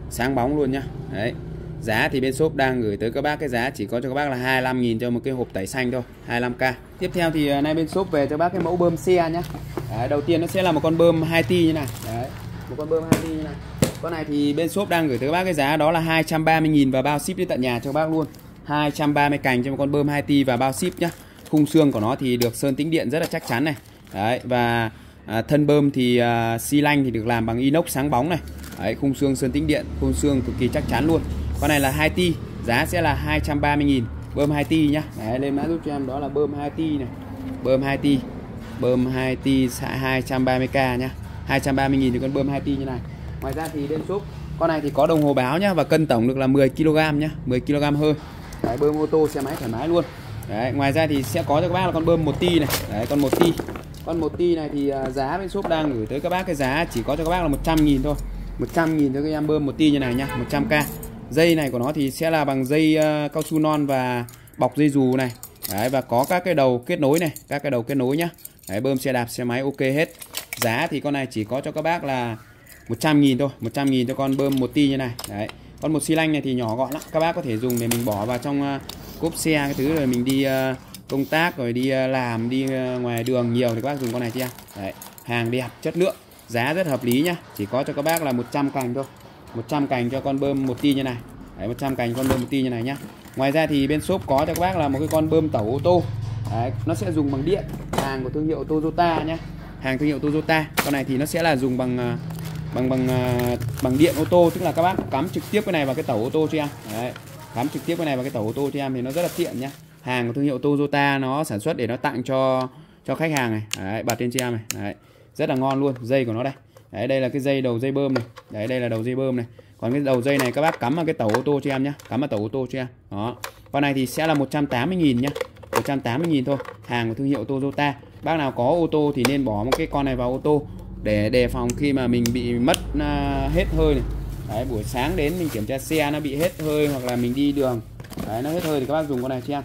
sáng bóng luôn nhá. Đấy. Giá thì bên shop đang gửi tới các bác cái giá chỉ có cho các bác là hai mươi lăm nghìn cho một cái hộp tẩy xanh thôi, hai mươi lăm k. Tiếp theo thì nay bên shop về cho bác cái mẫu bơm xe nhá. Đấy, đầu tiên nó sẽ là một con bơm hai ti như này. Đấy, một con bơm hai ti như này. Con này thì bên shop đang gửi tới các bác cái giá đó là hai trăm ba mươi nghìn và bao ship đến tận nhà cho các bác luôn. hai trăm ba mươi cành cho một con bơm hai ti và bao ship nhá. Khung xương của nó thì được sơn tĩnh điện rất là chắc chắn này. Đấy, và à, thân bơm thì à, xi lanh thì được làm bằng inox sáng bóng này. Đấy, khung xương sơn tĩnh điện, khung xương cực kỳ chắc chắn luôn. Con này là hai ti, giá sẽ là hai trăm ba mươi nghìn, bơm hai ti nhá. Đấy, lên mã giúp cho em đó là bơm hai ti này. Bơm hai ti. Bơm hai ti hai trăm ba mươi k nhá. hai trăm ba mươi nghìn thì con bơm hai ti như này. Ngoài ra thì bên shop con này thì có đồng hồ báo nhá và cân tổng được là mười ki lô gam nhá, mười ki lô gam hơi. Đấy, bơm ô tô xe máy thoải mái luôn. Đấy, ngoài ra thì sẽ có cho các bác là con bơm một ti này. Đấy, con một ti. Con một ti này thì uh, giá bên shop đang gửi tới các bác cái giá chỉ có cho các bác là một trăm nghìn thôi. một trăm nghìn cho các em bơm một ti như này nhá, một trăm k. Dây này của nó thì sẽ là bằng dây uh, cao su non và bọc dây dù này. Đấy, và có các cái đầu kết nối này, các cái đầu kết nối nhá. Đấy, bơm xe đạp xe máy ok hết. Giá thì con này chỉ có cho các bác là một trăm nghìn thôi, một trăm nghìn cho con bơm một ti như này. Đấy. Con một xi lanh này thì nhỏ gọn lắm, các bác có thể dùng để mình bỏ vào trong uh, cốp xe cái thứ rồi mình đi uh, công tác rồi đi uh, làm đi uh, ngoài đường nhiều thì các bác dùng con này chưa? Đấy, hàng đẹp, chất lượng, giá rất hợp lý nhá. Chỉ có cho các bác là một trăm cành thôi. một trăm cành cho con bơm một ti như này. Đấy, một trăm cành con bơm một ti như này nhá. Ngoài ra thì bên shop có cho các bác là một cái con bơm tẩu ô tô. Đấy, nó sẽ dùng bằng điện, hàng của thương hiệu Toyota nhá. Hàng thương hiệu Toyota. Con này thì nó sẽ là dùng bằng uh, bằng bằng uh, bằng điện ô tô, tức là các bác cắm trực tiếp cái này vào cái tẩu ô tô cho em. Đấy, cắm trực tiếp cái này vào cái tẩu ô tô cho em thì nó rất là tiện nhá. Hàng của thương hiệu Toyota nó sản xuất để nó tặng cho cho khách hàng này. Đấy, bật lên cho em này. Đấy, rất là ngon luôn. Dây của nó đây. Đấy, đây là cái dây đầu dây bơm này. Đấy, đây là đầu dây bơm này. Còn cái đầu dây này các bác cắm vào cái tẩu ô tô cho em nhá. Cắm vào tẩu ô tô cho em. Đó. Con này thì sẽ là một trăm tám mươi nghìn nhá. một trăm tám mươi nghìn thôi. Hàng của thương hiệu Toyota. Bác nào có ô tô thì nên bỏ một cái con này vào ô tô để đề phòng khi mà mình bị mất uh, hết hơi này. Đấy, buổi sáng đến mình kiểm tra xe nó bị hết hơi hoặc là mình đi đường đấy, nó hết hơi thì các bác dùng con này cho em.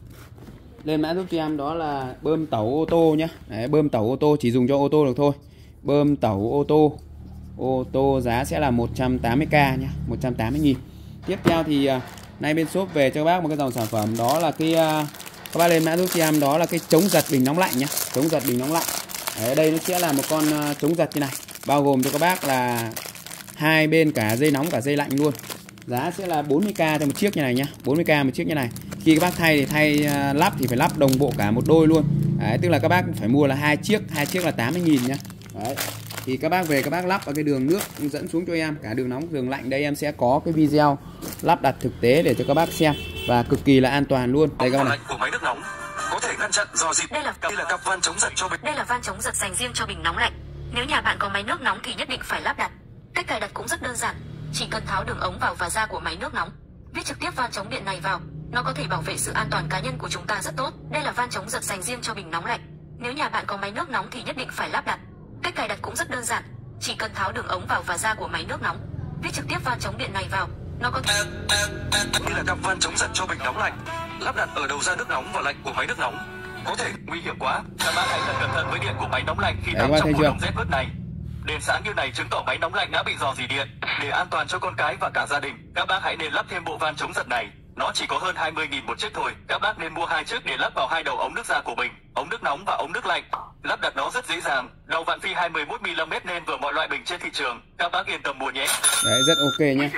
Lên mã giúp cho em đó là bơm tẩu ô tô nhá. Đấy, bơm tẩu ô tô chỉ dùng cho ô tô được thôi. Bơm tẩu ô tô. Ô tô giá sẽ là một trăm tám mươi k nhá, một trăm tám mươi nghìn. Tiếp theo thì uh, nay bên shop về cho các bác một cái dòng sản phẩm đó là cái uh, các bác lên mã giúp cho em đó là cái chống giật bình nóng lạnh nhá, chống giật bình nóng lạnh. Đấy, đây nó sẽ là một con uh, chống giật như này, bao gồm cho các bác là hai bên cả dây nóng cả dây lạnh luôn. Giá sẽ là bốn mươi k cho một chiếc như này nhá, bốn mươi k một chiếc như này. Khi các bác thay thì thay uh, lắp thì phải lắp đồng bộ cả một đôi luôn. Đấy, tức là các bác phải mua là hai chiếc, hai chiếc là tám mươi nghìn nhá. Đấy. Thì các bác về các bác lắp vào cái đường nước dẫn xuống cho em, cả đường nóng đường lạnh đây em sẽ có cái video lắp đặt thực tế để cho các bác xem và cực kỳ là an toàn luôn. Đây các bác này. Của máy nước nóng có thể ngăn chặn dò dỉ. Đây là đây là cặp van chống giật cho bình. Đây là van chống giật dành riêng cho bình nóng lạnh. Nếu nhà bạn có máy nước nóng thì nhất định phải lắp đặt. Cách cài đặt cũng rất đơn giản, chỉ cần tháo đường ống vào và ra của máy nước nóng, viết trực tiếp van chống điện này vào, nó có thể bảo vệ sự an toàn cá nhân của chúng ta rất tốt. Đây là van chống giật dành riêng cho bình nóng lạnh. Nếu nhà bạn có máy nước nóng thì nhất định phải lắp đặt. Cách cài đặt cũng rất đơn giản, chỉ cần tháo đường ống vào và ra của máy nước nóng, viết trực tiếp van chống điện này vào, nó có thể. Đây là cặp van chống giật cho bình nóng lạnh, lắp đặt ở đầu ra nước nóng và lạnh của máy nước nóng. Có thể nguy hiểm quá, các bạn hãy cẩn thận với điện của máy nóng lạnh khi nằm trong mùa đông rét bớt này. Đèn sáng như này chứng tỏ máy nóng lạnh đã bị rò rỉ điện. Để an toàn cho con cái và cả gia đình, các bác hãy nên lắp thêm bộ van chống giật này. Nó chỉ có hơn hai mươi nghìn một chiếc thôi. Các bác nên mua hai chiếc để lắp vào hai đầu ống nước ra của bình, ống nước nóng và ống nước lạnh. Lắp đặt nó rất dễ dàng. Đầu vặn phi hai mươi mốt mi li mét nên vừa mọi loại bình trên thị trường. Các bác yên tâm mua nhé. Đấy, rất ok nhé.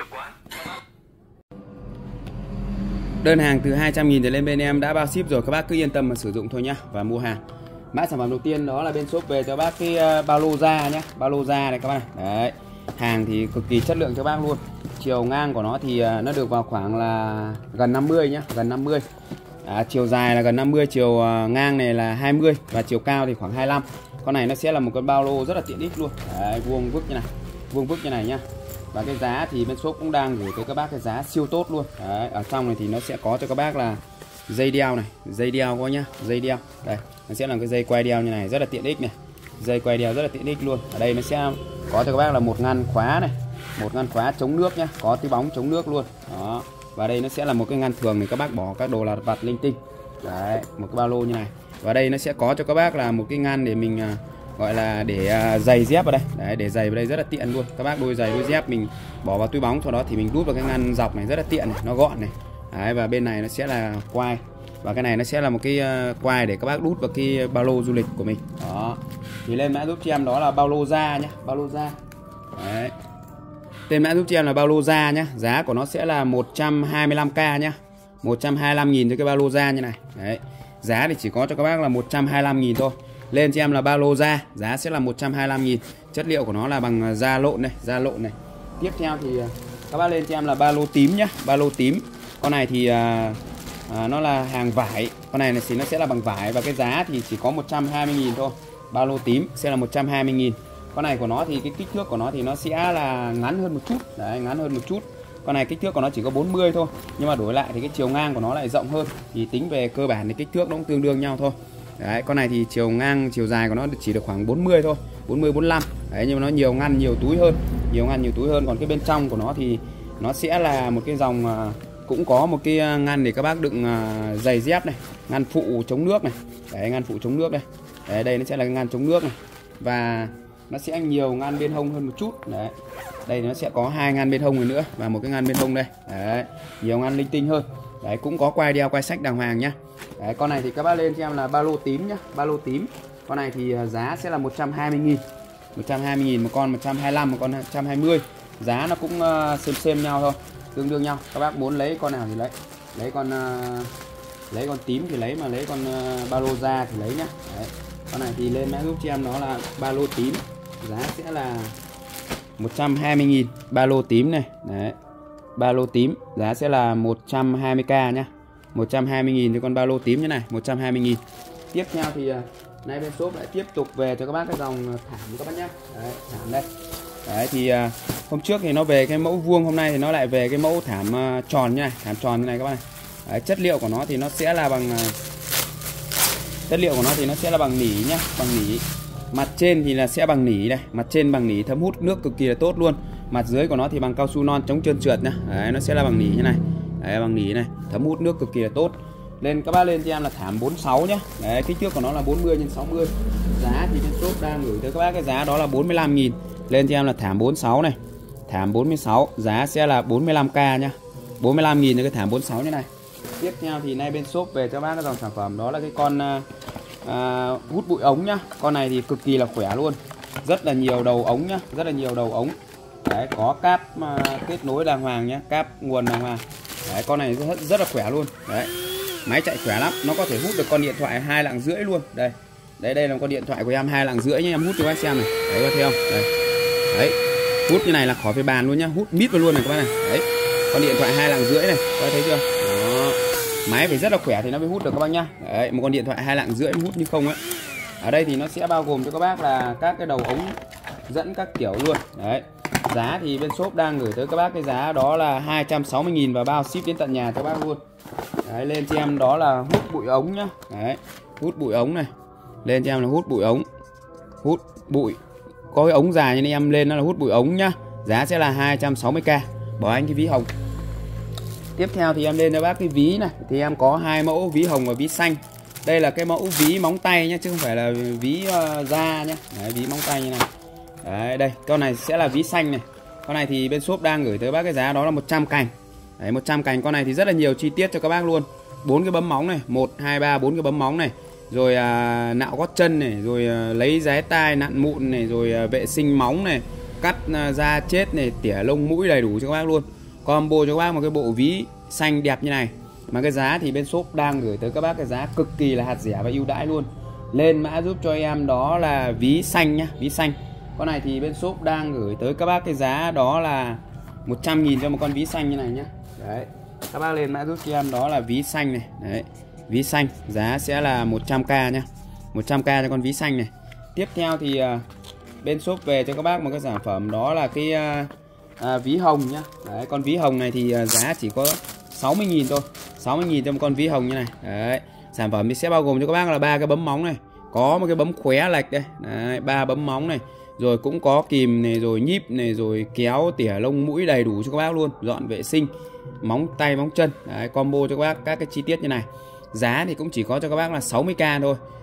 Đơn hàng từ hai trăm nghìn trở lên bên em đã bao ship rồi, các bác cứ yên tâm mà sử dụng thôi nhá và mua hàng. Mã sản phẩm đầu tiên đó là bên shop về cho bác cái ba lô da nhé, ba lô da này các bác này. Đấy, hàng thì cực kỳ chất lượng cho bác luôn. Chiều ngang của nó thì nó được vào khoảng là gần năm mươi nhá, gần năm mươi. À, chiều dài là gần năm mươi, chiều ngang này là hai mươi và chiều cao thì khoảng hai mươi lăm. Con này nó sẽ là một con ba lô rất là tiện ích luôn. Đấy, vuông vức như này, vuông vức như này nhá. Và cái giá thì bên shop cũng đang gửi tới các bác cái giá siêu tốt luôn. Đấy, ở trong này thì nó sẽ có cho các bác là dây đeo này, dây đeo có nhá, dây đeo. Đây, nó sẽ là cái dây quay đeo như này, rất là tiện ích này. Dây quay đeo rất là tiện ích luôn. Ở đây nó sẽ có cho các bác là một ngăn khóa này, một ngăn khóa chống nước nhá, có tí bóng chống nước luôn. Đó. Và đây nó sẽ là một cái ngăn thường để các bác bỏ các đồ lặt vặt linh tinh. Đấy, một cái ba lô như này. Và đây nó sẽ có cho các bác là một cái ngăn để mình gọi là để uh, giày dép vào đây. Đấy, để giày vào đây rất là tiện luôn. Các bác đôi giày đôi dép mình bỏ vào túi bóng, sau đó thì mình đút vào cái ngăn dọc này rất là tiện này, nó gọn này. Đấy, và bên này nó sẽ là quai. Và cái này nó sẽ là một cái uh, quai để các bác đút vào cái ba lô du lịch của mình. Đó. Thì lên mã giúp cho em đó là bao lô da nhá, bao lô da. Đấy. Tên mã giúp cho em là bao lô da nhá. Giá của nó sẽ là một trăm hai mươi lăm k nhá. một trăm hai mươi lăm nghìn cho cái ba lô da như này. Đấy. Giá thì chỉ có cho các bác là một trăm hai mươi lăm nghìn thôi. Lên cho em là ba lô da, giá sẽ là một trăm hai mươi lăm nghìn. Chất liệu của nó là bằng da lộn này, da lộn này. Tiếp theo thì các bác lên cho em là ba lô tím nhá, ba lô tím. Con này thì à, à, nó là hàng vải. Con này thì nó sẽ là bằng vải và cái giá thì chỉ có một trăm hai mươi nghìn thôi. Ba lô tím sẽ là một trăm hai mươi nghìn. Con này của nó thì cái kích thước của nó thì nó sẽ là ngắn hơn một chút. Đấy, ngắn hơn một chút. Con này kích thước của nó chỉ có bốn mươi thôi. Nhưng mà đổi lại thì cái chiều ngang của nó lại rộng hơn. Thì tính về cơ bản thì kích thước nó cũng tương đương nhau thôi. Đấy, con này thì chiều ngang, chiều dài của nó chỉ được khoảng bốn mươi thôi, bốn mươi bốn mươi lăm. Đấy, nhưng mà nó nhiều ngăn, nhiều túi hơn, nhiều ngăn, nhiều túi hơn. Còn cái bên trong của nó thì nó sẽ là một cái dòng, cũng có một cái ngăn để các bác đựng giày dép này, ngăn phụ chống nước này. Đấy, ngăn phụ chống nước đây. Đấy, đây nó sẽ là cái ngăn chống nước này. Và nó sẽ nhiều ngăn bên hông hơn một chút. Đấy. Đây nó sẽ có hai ngăn bên hông này nữa và một cái ngăn bên hông đây. Đấy, nhiều ngăn linh tinh hơn. Đấy, cũng có quai đeo, quai sách đàng hoàng nhá. Đấy, con này thì các bác lên cho em là ba lô tím nhá, ba lô tím. Con này thì giá sẽ là một trăm hai mươi nghìn. một trăm hai mươi nghìn một con, một trăm hai mươi lăm một con, một trăm hai mươi. Giá nó cũng uh, xem xem nhau thôi, tương đương nhau. Các bác muốn lấy con nào thì lấy. Lấy con uh, lấy con tím thì lấy, mà lấy con uh, ba lô da thì lấy nhá. Đấy. Con này thì lên mã giúp cho em nó là ba lô tím. Giá sẽ là một trăm hai mươi nghìn. Ba lô tím này. Đấy. Ba lô tím giá sẽ là một trăm hai mươi k nhá. một trăm hai mươi nghìn cho con ba lô tím như này, một trăm hai mươi nghìn. Tiếp theo thì uh, nay bên shop lại tiếp tục về cho các bác cái dòng thảm các bác nhá. Đấy, thảm đây. Đấy thì uh, hôm trước thì nó về cái mẫu vuông, hôm nay thì nó lại về cái mẫu thảm uh, tròn như này, thảm tròn như này các bác này. Đấy, chất liệu của nó thì nó sẽ là bằng uh, chất liệu của nó thì nó sẽ là bằng nỉ nhá, bằng nỉ. Mặt trên thì là sẽ bằng nỉ đây, mặt trên bằng nỉ thấm hút nước cực kỳ là tốt luôn. Mặt dưới của nó thì bằng cao su non chống trơn trượt nhá. Đấy, nó sẽ là bằng nỉ như này. Đấy, bằng nỉ này, thấm hút nước cực kỳ là tốt. Lên các bác lên cho em là thảm bốn mươi sáu nhá. Đấy, kích thước của nó là bốn mươi nhân sáu mươi. Giá thì bên shop đang gửi tới các bác cái giá đó là bốn mươi lăm nghìn. Lên cho em là thảm bốn mươi sáu này. Thảm bốn mươi sáu, giá sẽ là bốn mươi lăm k nhá. bốn mươi lăm nghìn cho cái thảm bốn mươi sáu như này. Tiếp theo thì nay bên shop về cho bác cái dòng sản phẩm đó là cái con uh, uh, hút bụi ống nhá. Con này thì cực kỳ là khỏe luôn. Rất là nhiều đầu ống nhá, rất là nhiều đầu ống. Đấy, có cáp uh, kết nối đàng hoàng nhá, cáp nguồn đàng hoàng. Đấy, con này rất, rất là khỏe luôn. Đấy, máy chạy khỏe lắm, nó có thể hút được con điện thoại hai lạng rưỡi luôn. Đây, đây đây là con điện thoại của em hai lạng rưỡi nhá, em hút cho các xem này. Đấy, có thấy không? Đây, đấy, hút như này là khỏi phải bàn luôn nhá, hút mít vào luôn này các bác này. Đấy, con điện thoại hai lạng rưỡi này, các bác thấy chưa? Đó, máy phải rất là khỏe thì nó mới hút được các bác nhá. Đấy, một con điện thoại hai lạng rưỡi hút như không ấy. Ở đây thì nó sẽ bao gồm cho các bác là các cái đầu ống dẫn các kiểu luôn. Đấy. Giá thì bên shop đang gửi tới các bác cái giá đó là hai trăm sáu mươi nghìn và bao ship đến tận nhà cho bác luôn. Đấy, lên cho em đó là hút bụi ống nhá. Đấy, hút bụi ống này. Lên cho em là hút bụi ống. Hút bụi. Có cái ống dài như này em lên nó là hút bụi ống nhá. Giá sẽ là hai trăm sáu mươi k. Bỏ anh cái ví hồng. Tiếp theo thì em lên cho bác cái ví này. Thì em có hai mẫu ví hồng và ví xanh. Đây là cái mẫu ví móng tay nhá, chứ không phải là ví uh, da nhá. Đấy, ví móng tay như này. Đấy, đây, con này sẽ là ví xanh này. Con này thì bên shop đang gửi tới bác cái giá đó là một trăm cành. Đấy, một trăm cành. Con này thì rất là nhiều chi tiết cho các bác luôn. bốn cái bấm móng này, một hai ba bốn cái bấm móng này. Rồi à, nạo gót chân này, rồi à, lấy giái tai nặn mụn này, rồi à, vệ sinh móng này, cắt à, da chết này, tỉa lông mũi đầy đủ cho các bác luôn. Combo cho các bác một cái bộ ví xanh đẹp như này. Mà cái giá thì bên shop đang gửi tới các bác cái giá cực kỳ là hạt rẻ và ưu đãi luôn. Lên mã giúp cho em đó là ví xanh nhá, ví xanh. Con này thì bên shop đang gửi tới các bác cái giá đó là một trăm nghìn cho một con ví xanh như này nhá. Đấy. Các bác lên mã giúp cho em đó là ví xanh này. Đấy. Ví xanh giá sẽ là một trăm k nhá. một trăm k cho con ví xanh này. Tiếp theo thì uh, bên shop về cho các bác một cái sản phẩm đó là cái uh, uh, ví hồng nhá. Đấy, con ví hồng này thì uh, giá chỉ có sáu mươi nghìn thôi. sáu mươi nghìn cho một con ví hồng như này. Đấy. Sản phẩm thì sẽ bao gồm cho các bác là ba cái bấm móng này. Có một cái bấm khóe lệch đây. Đấy, ba bấm móng này. Rồi cũng có kìm này, rồi nhíp này, rồi kéo tỉa lông mũi đầy đủ cho các bác luôn. Dọn vệ sinh, móng tay, móng chân. Đấy, combo cho các bác các cái chi tiết như này. Giá thì cũng chỉ có cho các bác là sáu mươi k thôi.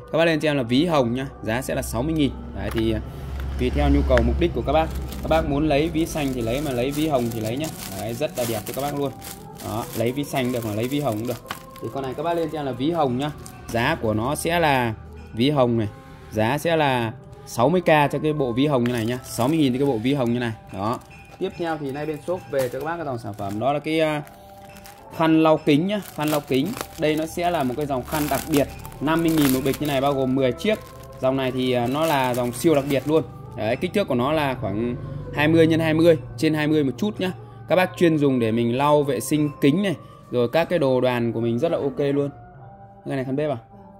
Các bác lên cho em là ví hồng nhá, giá sẽ là sáu mươi nghìn. Đấy thì tùy theo nhu cầu mục đích của các bác. Các bác muốn lấy ví xanh thì lấy, mà lấy ví hồng thì lấy nhá. Đấy, rất là đẹp cho các bác luôn. Đó, lấy ví xanh được mà lấy ví hồng cũng được. Thì con này các bác lên cho em là ví hồng nhá. Giá của nó sẽ là ví hồng này, giá sẽ là sáu mươi k cho cái bộ ví hồng như này nhá, sáu mươi nghìn cho cái bộ ví hồng như này. Đó. Tiếp theo thì nay bên shop về cho các bác cái dòng sản phẩm đó là cái uh, khăn lau kính nhá, khăn lau kính. Đây nó sẽ là một cái dòng khăn đặc biệt, năm mươi nghìn một bịch như này, bao gồm mười chiếc. Dòng này thì uh, nó là dòng siêu đặc biệt luôn. Đấy, kích thước của nó là khoảng hai mươi nhân hai mươi, trên hai mươi một chút nhá. Các bác chuyên dùng để mình lau vệ sinh kính này, rồi các cái đồ đoàn của mình rất là ok luôn. Cái này khăn bếp à?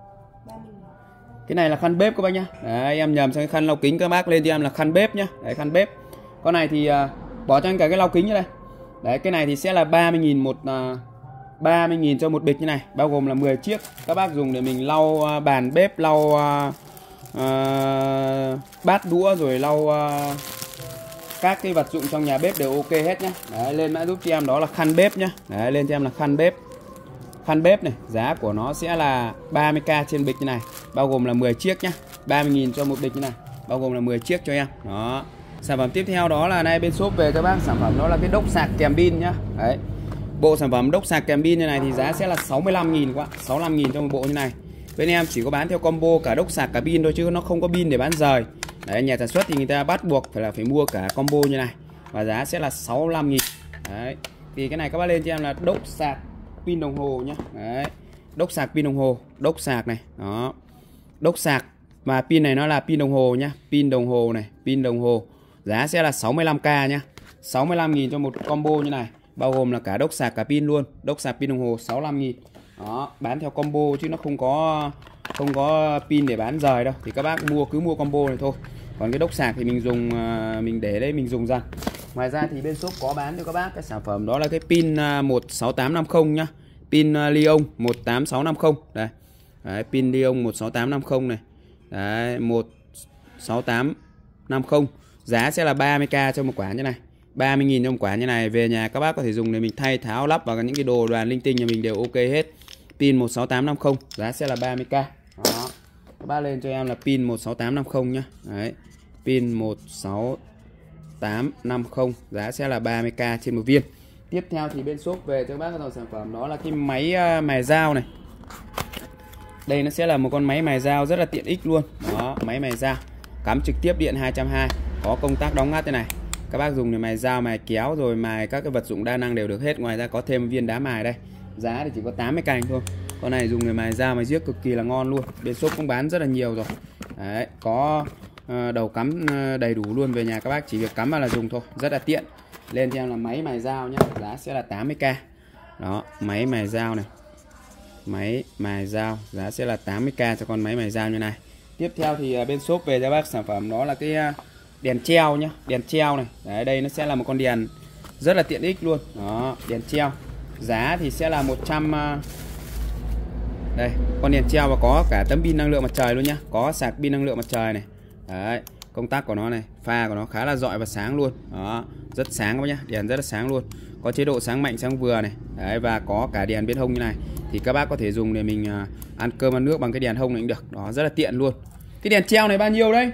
Cái này là khăn bếp các bác nhá. Đấy, em nhầm sang cái khăn lau kính, các bác lên cho em là khăn bếp nhá. Đấy, khăn bếp. Con này thì uh, bỏ cho anh cả cái lau kính như đây. Đấy, cái này thì sẽ là ba mươi nghìn một uh, ba mươi nghìn cho một bịch như này, bao gồm là mười chiếc. Các bác dùng để mình lau uh, bàn bếp, lau uh, uh, bát đũa, rồi lau uh, các cái vật dụng trong nhà bếp đều ok hết nhá. Đấy, lên mã giúp cho em đó là khăn bếp nhá. Đấy, lên cho em là khăn bếp. Khăn bếp này, giá của nó sẽ là ba mươi k trên bịch như này, bao gồm là mười chiếc nhá. ba mươi nghìn cho một bịch như này, bao gồm là mười chiếc cho em. Đó. Sản phẩm tiếp theo đó là nay bên shop về các bác sản phẩm đó là cái đốc sạc kèm pin nhá. Đấy. Bộ sản phẩm đốc sạc kèm pin như này thì giá sẽ là sáu mươi lăm nghìn quá, sáu mươi lăm nghìn cho một bộ như này. Bên em chỉ có bán theo combo cả đốc sạc cả pin thôi, chứ nó không có pin để bán rời. Đấy, nhà sản xuất thì người ta bắt buộc phải là phải mua cả combo như này, và giá sẽ là sáu mươi lăm nghìn. Đấy. Thì cái này các bác lên cho em là đốc sạc pin đồng hồ nhá. Đấy. Đốc sạc pin đồng hồ, đốc sạc này, đó. Đốc sạc mà pin này nó là pin đồng hồ nhá, pin đồng hồ này, pin đồng hồ. Giá sẽ là sáu mươi lăm k nhá. sáu mươi lăm nghìn cho một combo như này, bao gồm là cả đốc sạc cả pin luôn. Đốc sạc pin đồng hồ sáu mươi lăm nghìn. Đó, bán theo combo chứ nó không có không có pin để bán rời đâu. Thì các bác mua cứ mua combo này thôi. Còn cái đốc sạc thì mình dùng mình để đây mình dùng dần. Ngoài ra thì bên shop có bán cho các bác cái sản phẩm đó là cái pin một sáu tám năm không nhá. Pin Li-ion một tám sáu năm không. Đây. Đấy, pin Li-ion một sáu tám năm không này. Đấy, một sáu tám năm không. Giá sẽ là ba mươi k cho một quả như này. ba mươi nghìn cho một quả như này. Về nhà các bác có thể dùng để mình thay tháo lắp vào những cái đồ đoàn linh tinh nhà mình đều ok hết. Pin một sáu tám năm không, giá sẽ là ba mươi k. Đó. Các bác lên cho em là pin một sáu tám năm không nhá. Đấy. Pin một sáu tám năm không, giá sẽ là ba mươi k trên một viên. Tiếp theo thì bên shop về cho các bác cái dòng sản phẩm đó là cái máy mài dao này. Đây nó sẽ là một con máy mài dao rất là tiện ích luôn. Đó, máy mài dao cắm trực tiếp điện hai trăm hai mươi, có công tắc đóng ngắt thế này. Các bác dùng để mài dao, mài kéo, rồi mài các cái vật dụng đa năng đều được hết. Ngoài ra có thêm viên đá mài đây. Giá thì chỉ có tám mươi k thôi. Con này dùng để mài dao mài giết cực kỳ là ngon luôn. Bên shop cũng bán rất là nhiều rồi. Đấy, có đầu cắm đầy đủ luôn. Về nhà các bác chỉ việc cắm vào là dùng thôi, rất là tiện. Lên cho em là máy mài dao nhá, giá sẽ là tám mươi k. Đó, máy mài dao này. Máy mài dao giá sẽ là tám mươi k cho con máy mài dao như này. Tiếp theo thì bên shop về cho bác sản phẩm đó là cái đèn treo nhá, đèn treo này. Đấy, đây nó sẽ là một con đèn rất là tiện ích luôn. Đó, đèn treo. Giá thì sẽ là một trăm. Đây, con đèn treo và có cả tấm pin năng lượng mặt trời luôn nhá, có sạc pin năng lượng mặt trời này. Đấy, công tắc của nó này, pha của nó khá là rọi và sáng luôn. Đó, rất sáng các bác nhá, đèn rất là sáng luôn. Có chế độ sáng mạnh, sáng vừa này. Đấy, và có cả đèn bên hông như này. Thì các bác có thể dùng để mình ăn cơm ăn nước bằng cái đèn hông này cũng được. Đó, rất là tiện luôn. Cái đèn treo này bao nhiêu đây?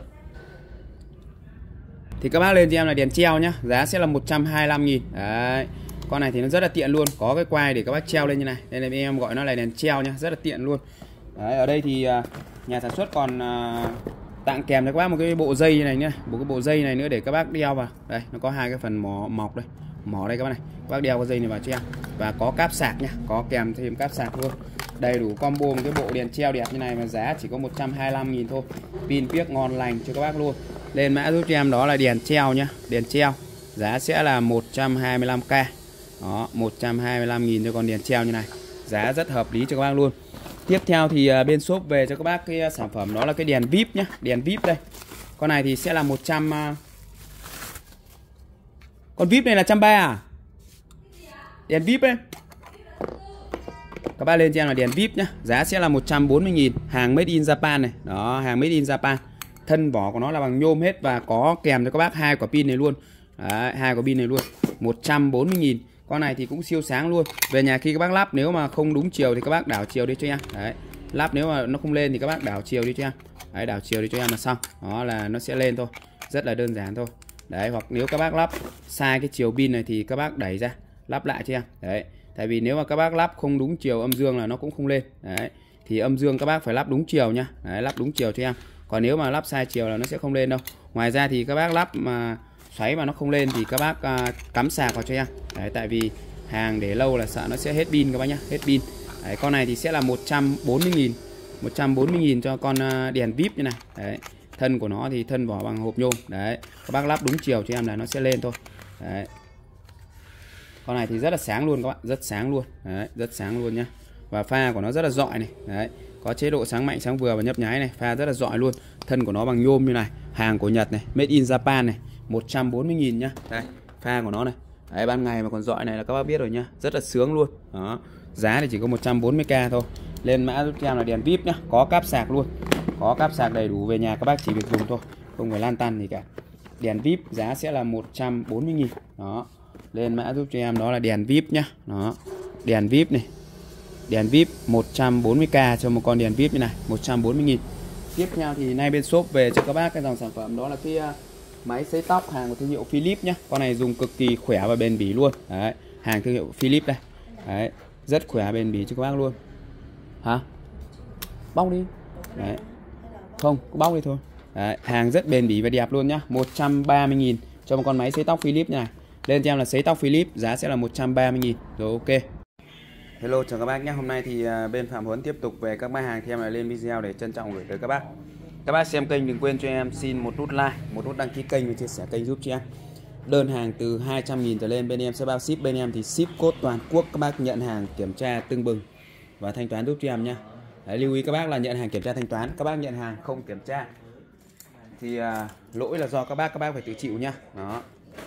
Thì các bác lên cho em là đèn treo nhá, giá sẽ là một trăm hai mươi lăm nghìn. Đấy. Con này thì nó rất là tiện luôn, có cái quai để các bác treo lên như này. Đây là em gọi nó là đèn treo nhá, rất là tiện luôn. Đấy, ở đây thì nhà sản xuất còn tặng kèm cho các bác một cái bộ dây này nhá, một cái bộ dây này nữa để các bác đeo vào. Đây, nó có hai cái phần mỏ mọc đây. Mỏ đây các bác này. Các bác đeo cái dây này vào cho em. Và có cáp sạc nhá, có kèm thêm cáp sạc luôn. Đầy đủ combo một cái bộ đèn treo đẹp như này mà giá chỉ có một trăm hai mươi lăm nghìn thôi. Pin piếc ngon lành cho các bác luôn. Lên mã giúp cho em đó là đèn treo nhá, đèn treo. Giá sẽ là một trăm hai mươi lăm k. Đó, một trăm hai mươi lăm nghìn cho con đèn treo như này. Giá rất hợp lý cho các bác luôn. Tiếp theo thì bên shop về cho các bác cái sản phẩm đó là cái đèn vê i pê nhá, đèn vê i pê đây. Con này thì sẽ là một trăm. Con vê i pê này là một trăm ba mươi à? Đèn vê i pê ấy. Các bác lên cho em là đèn vê i pê nhá, giá sẽ là một trăm bốn mươi nghìn, hàng made in Japan này. Đó, hàng made in Japan. Thân vỏ của nó là bằng nhôm hết và có kèm cho các bác hai quả pin này luôn. Đấy, hai quả pin này luôn. một trăm bốn mươi nghìn. Con này thì cũng siêu sáng luôn. Về nhà khi các bác lắp nếu mà không đúng chiều thì các bác đảo chiều đi cho em. Đấy. Lắp nếu mà nó không lên thì các bác đảo chiều đi cho em. Đấy, đảo chiều đi cho em là xong. Đó là nó sẽ lên thôi. Rất là đơn giản thôi. Đấy, hoặc nếu các bác lắp sai cái chiều pin này thì các bác đẩy ra, lắp lại cho em. Đấy, tại vì nếu mà các bác lắp không đúng chiều âm dương là nó cũng không lên. Đấy, thì âm dương các bác phải lắp đúng chiều nhá. Đấy, lắp đúng chiều cho em. Còn nếu mà lắp sai chiều là nó sẽ không lên đâu. Ngoài ra thì các bác lắp mà xoáy mà nó không lên thì các bác à, cắm sạc vào cho em. Đấy, tại vì hàng để lâu là sợ nó sẽ hết pin các bác nhá, hết pin. Đấy, con này thì sẽ là một trăm bốn mươi nghìn. một trăm bốn mươi nghìn cho con đèn vê i pê như này. Đấy, thân của nó thì thân vỏ bằng hộp nhôm. Đấy, các bác lắp đúng chiều cho em là nó sẽ lên thôi. Đấy, con này thì rất là sáng luôn các bạn, rất sáng luôn. Đấy, rất sáng luôn nhá. Và pha của nó rất là rọi này. Đấy, có chế độ sáng mạnh, sáng vừa và nhấp nháy này, pha rất là rọi luôn. Thân của nó bằng nhôm như này, hàng của Nhật này, made in Japan này, một trăm bốn mươi nghìn nhá. Đây, pha của nó này. Đấy, ban ngày mà còn rọi này là các bác biết rồi nhá, rất là sướng luôn. Đó, giá thì chỉ có một trăm bốn mươi k thôi. Lên mã giúp cho em là đèn vê i pê nhá, có cáp sạc luôn. Có cáp sạc đầy đủ, về nhà các bác chỉ việc dùng thôi, không phải lan tăn gì cả. Đèn vê i pê giá sẽ là một trăm bốn mươi nghìn. Đó. Lên mã giúp cho em đó là đèn vê i pê nhá. Đó. Đèn vê i pê này. Đèn vê i pê một trăm bốn mươi k cho một con đèn vê i pê như này, một trăm bốn mươi nghìn. Tiếp theo thì nay bên shop về cho các bác cái dòng sản phẩm đó là cái máy sấy tóc hàng của thương hiệu Philips nhá. Con này dùng cực kỳ khỏe và bền bỉ luôn. Đấy, hàng thương hiệu Philips đây. Đấy, rất khỏe bền bỉ cho các bác luôn. Hả? Bóc đi. Đấy. Không, cứ bóc đi thôi. Đấy, hàng rất bền bỉ và đẹp luôn nhá. một trăm ba mươi nghìn cho một con máy sấy tóc Philips như này. Lên cho em là sấy tóc Philips, giá sẽ là một trăm ba mươi nghìn. Rồi, ok. Hello chào các bác nhé. Hôm nay thì bên Phạm Huấn tiếp tục về các mã hàng thì em lại lên video để trân trọng gửi tới các bác. Các bác xem kênh đừng quên cho em xin một nút like, một nút đăng ký kênh và chia sẻ kênh giúp cho em. Đơn hàng từ hai trăm nghìn trở lên bên em sẽ bao ship, bên em thì ship code toàn quốc. Các bác nhận hàng kiểm tra tưng bừng và thanh toán giúp cho em nhé. Đấy, lưu ý các bác là nhận hàng kiểm tra thanh toán. Các bác nhận hàng không kiểm tra thì à, lỗi là do các bác, các bác phải tự chịu nhá. Đó.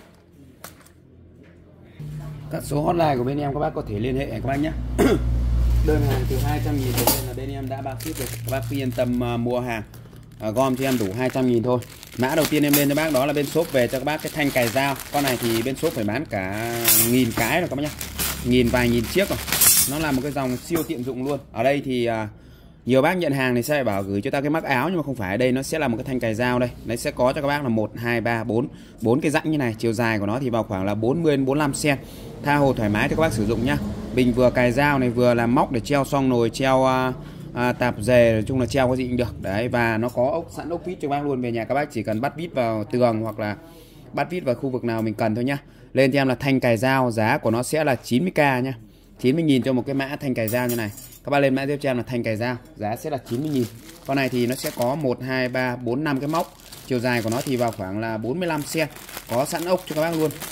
Các số hotline của bên em các bác có thể liên hệ các bác nhé. Đơn hàng từ hai trăm nghìn trở lên là bên em đã bao ship rồi. Các bác cứ yên tâm uh, mua hàng, uh, gom cho em đủ hai trăm nghìn thôi. Mã đầu tiên em lên cho bác đó là bên shop về cho các bác cái thanh cài dao. Con này thì bên shop phải bán cả nghìn cái rồi các bác nhé, nghìn vài nghìn chiếc rồi. Nó là một cái dòng siêu tiện dụng luôn. Ở đây thì uh, nhiều bác nhận hàng thì sẽ bảo gửi cho ta cái mắc áo, nhưng mà không phải. Ở đây nó sẽ là một cái thanh cài dao đây. Đấy, sẽ có cho các bác là một, hai, ba, bốn bốn cái rãnh như này. Chiều dài của nó thì vào khoảng là bốn mươi đến bốn mươi lăm xăng-ti-mét. Tha hồ thoải mái cho các bác sử dụng nhá. Bình vừa cài dao này, vừa làm móc để treo xong nồi, treo uh, uh, tạp dề, nói chung là treo cái gì cũng được. Đấy, và nó có ốc sẵn, ốc vít cho các bác luôn. Về nhà các bác chỉ cần bắt vít vào tường hoặc là bắt vít vào khu vực nào mình cần thôi nhá. Lên cho em là thanh cài dao, giá của nó sẽ là chín mươi k nhá. chín mươi nghìn cho một cái mã thanh cài dao như này. Các bác lên mã tiếp cho em là thanh cài dao, giá sẽ là chín mươi nghìn. Con này thì nó sẽ có một, hai, ba, bốn, năm cái móc. Chiều dài của nó thì vào khoảng là bốn mươi lăm xăng-ti-mét. Có sẵn ốc cho các bác luôn,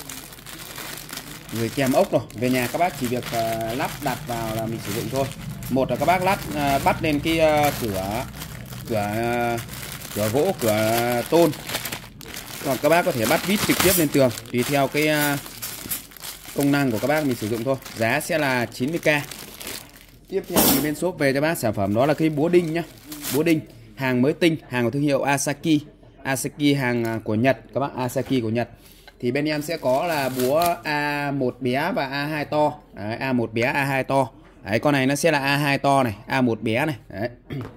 gửi kèm ốc rồi. Về nhà các bác chỉ việc uh, lắp đặt vào là mình sử dụng thôi. Một là các bác lắp uh, bắt lên cái uh, cửa cửa uh, cửa gỗ, cửa tôn. Còn các bác có thể bắt vít trực tiếp lên tường tùy theo cái uh, công năng của các bác mình sử dụng thôi. Giá sẽ là chín mươi k. Tiếp theo thì bên shop về cho bác sản phẩm đó là cái búa đinh nhá. Búa đinh hàng mới tinh, hàng của thương hiệu Asaki. Asaki hàng của Nhật các bác, Asaki của Nhật. Thì bên em sẽ có là búa A một bé và A hai to. Đấy, A một bé, A hai to. Đấy, con này nó sẽ là A hai to này, A một bé này. Đấy.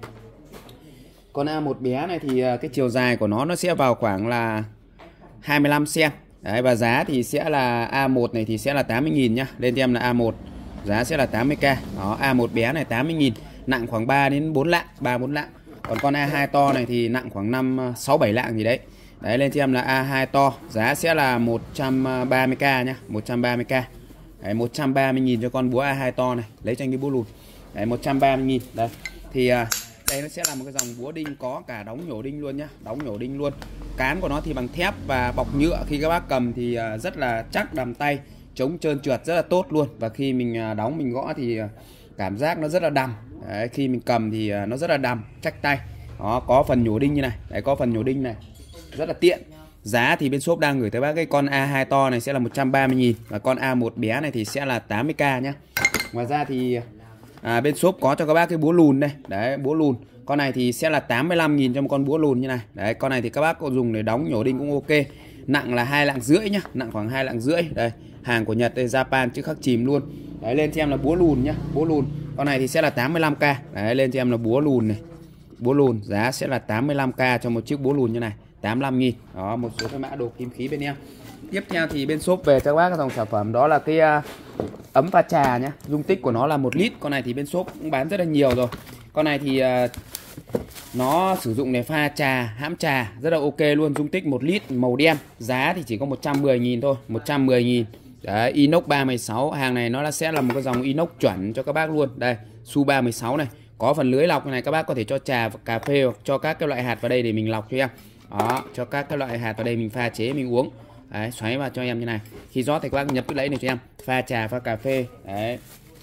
Con A một bé này thì cái chiều dài của nó nó sẽ vào khoảng là hai mươi lăm xăng-ti-mét. Đấy, và giá thì sẽ là A một này thì sẽ là tám mươi nghìn nhá. Lên cho em là A một, giá sẽ là tám mươi k. Đó, A một bé này tám mươi nghìn, nặng khoảng ba đến bốn lạng, ba bốn lạng. Còn con A hai to này thì nặng khoảng năm, sáu, bảy lạng gì đấy. Đấy, lên cho em là A hai to, giá sẽ là một trăm ba mươi k nhá, một trăm ba mươi k. Đấy, một trăm ba mươi nghìn cho con búa A hai to này, lấy cho anh cái búa lùn. Đấy, một trăm ba mươi nghìn. Đây. Thì à, đây nó sẽ là một cái dòng búa đinh có cả đóng nhổ đinh luôn nhá, đóng nhổ đinh luôn. Cán của nó thì bằng thép và bọc nhựa, khi các bác cầm thì à, rất là chắc, đầm tay, chống trơn trượt rất là tốt luôn. Và khi mình à, đóng mình gõ thì à, cảm giác nó rất là đầm. Đấy, khi mình cầm thì à, nó rất là đầm, chắc tay. Đó, có phần nhổ đinh như này. Đấy, có phần nhổ đinh này, rất là tiện. Giá thì bên shop đang gửi tới bác cái con A hai to này sẽ là một trăm ba mươi nghìn và con A một bé này thì sẽ là tám mươi k nhé. Ngoài ra thì à, bên shop có cho các bác cái búa lùn đây. Đấy, búa lùn Con này thì sẽ là tám mươi lăm nghìn cho một con búa lùn như này. Đấy, con này thì các bác có dùng để đóng nhổ đinh cũng ok. Nặng là hai lạng rưỡi nhá, nặng khoảng hai lạng rưỡi. Đây, hàng của Nhật đây, Japan chứ khắc chìm luôn. Đấy, lên cho em là búa lùn nhá, búa lùn. Con này thì sẽ là tám mươi lăm k. Đấy, lên cho em là búa lùn này. Búa lùn giá sẽ là tám mươi lăm k cho một chiếc búa lùn như này, tám mươi lăm nghìn. Đó, một số cái mã đồ kim khí bên em. Tiếp theo thì bên shop về cho các bác cái dòng sản phẩm đó là cái uh, ấm pha trà nhá. Dung tích của nó là một lít. Con này thì bên shop cũng bán rất là nhiều rồi. Con này thì uh, nó sử dụng để pha trà, hãm trà rất là ok luôn. Dung tích một lít, màu đen. Giá thì chỉ có một trăm mười nghìn thôi, một trăm mười nghìn. Đấy, inox ba mươi sáu. Hàng này nó là sẽ là một cái dòng inox chuẩn cho các bác luôn. Đây, su ba mươi sáu này. Có phần lưới lọc này, các bác có thể cho trà, cà phê hoặc cho các cái loại hạt vào đây để mình lọc cho em. Đó, cho các cái loại hạt vào đây mình pha chế mình uống. Đấy, xoáy vào cho em như này. Khi rót thì các bác nhập cái lấy này cho em. Pha trà, pha cà phê. Đấy,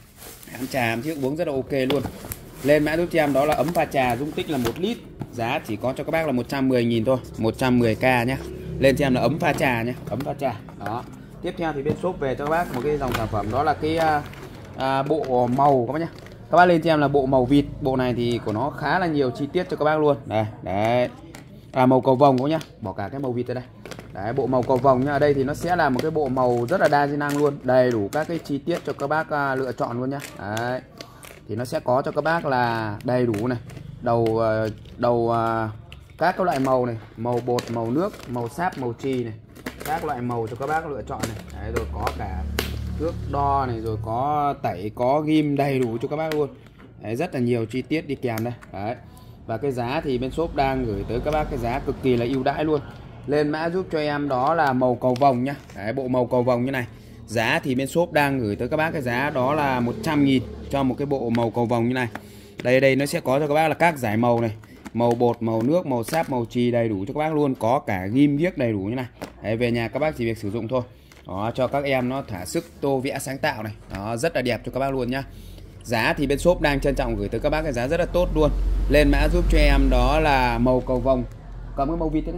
hãm trà, hãm chiếc uống rất là ok luôn. Lên mã giúp cho em đó là ấm pha trà, dung tích là một lít. Giá chỉ có cho các bác là một trăm mười nghìn thôi, một trăm mười k nhé. Lên cho em là ấm pha trà nhé, ấm pha trà. Đó. Tiếp theo thì bên shop về cho các bác một cái dòng sản phẩm đó là cái à, à, bộ màu các bác nhé. Các bác lên cho em là bộ màu vịt. Bộ này thì của nó khá là nhiều chi tiết cho các bác luôn. Đây, đấy. À, màu cầu vồng các nhá, bỏ cả cái màu vịt ở đây. Đấy, bộ màu cầu vồng nhá. Ở đây thì nó sẽ là một cái bộ màu rất là đa di năng luôn, đầy đủ các cái chi tiết cho các bác uh, lựa chọn luôn nhá. Đấy. Thì nó sẽ có cho các bác là đầy đủ này. Đầu uh, đầu uh, các cái loại màu này, màu bột, màu nước, màu sáp, màu chì này. Các loại màu cho các bác lựa chọn này. Đấy, rồi có cả thước đo này, rồi có tẩy, có ghim, đầy đủ cho các bác luôn. Đấy, rất là nhiều chi tiết đi kèm đây. Đấy. Và cái giá thì bên shop đang gửi tới các bác cái giá cực kỳ là ưu đãi luôn. Lên mã giúp cho em đó là màu cầu vồng nhá. Đấy, bộ màu cầu vồng như này. Giá thì bên shop đang gửi tới các bác cái giá đó là một trăm nghìn cho một cái bộ màu cầu vồng như này. Đây đây nó sẽ có cho các bác là các giải màu này. Màu bột, màu nước, màu sáp, màu chì đầy đủ cho các bác luôn. Có cả ghim viết đầy đủ như này. Đấy, về nhà các bác chỉ việc sử dụng thôi. Đó, cho các em nó thỏa sức tô vẽ sáng tạo này. Đó, rất là đẹp cho các bác luôn nhá. Giá thì bên shop đang trân trọng gửi tới các bác cái giá rất là tốt luôn. Lên mã giúp cho em đó là màu cầu vồng. Cầm cái màu vịt đấy.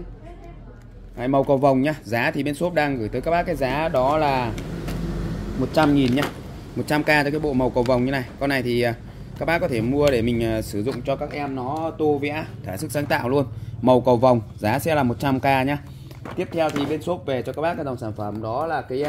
Đấy, màu cầu vồng nhá. Giá thì bên shop đang gửi tới các bác cái giá đó là một trăm nghìn nhá. một trăm k cho cái bộ màu cầu vồng như này. Con này thì các bác có thể mua để mình sử dụng cho các em nó tô vẽ thỏa sức sáng tạo luôn. Màu cầu vồng, giá sẽ là một trăm k nhá. Tiếp theo thì bên shop về cho các bác cái dòng sản phẩm đó là cái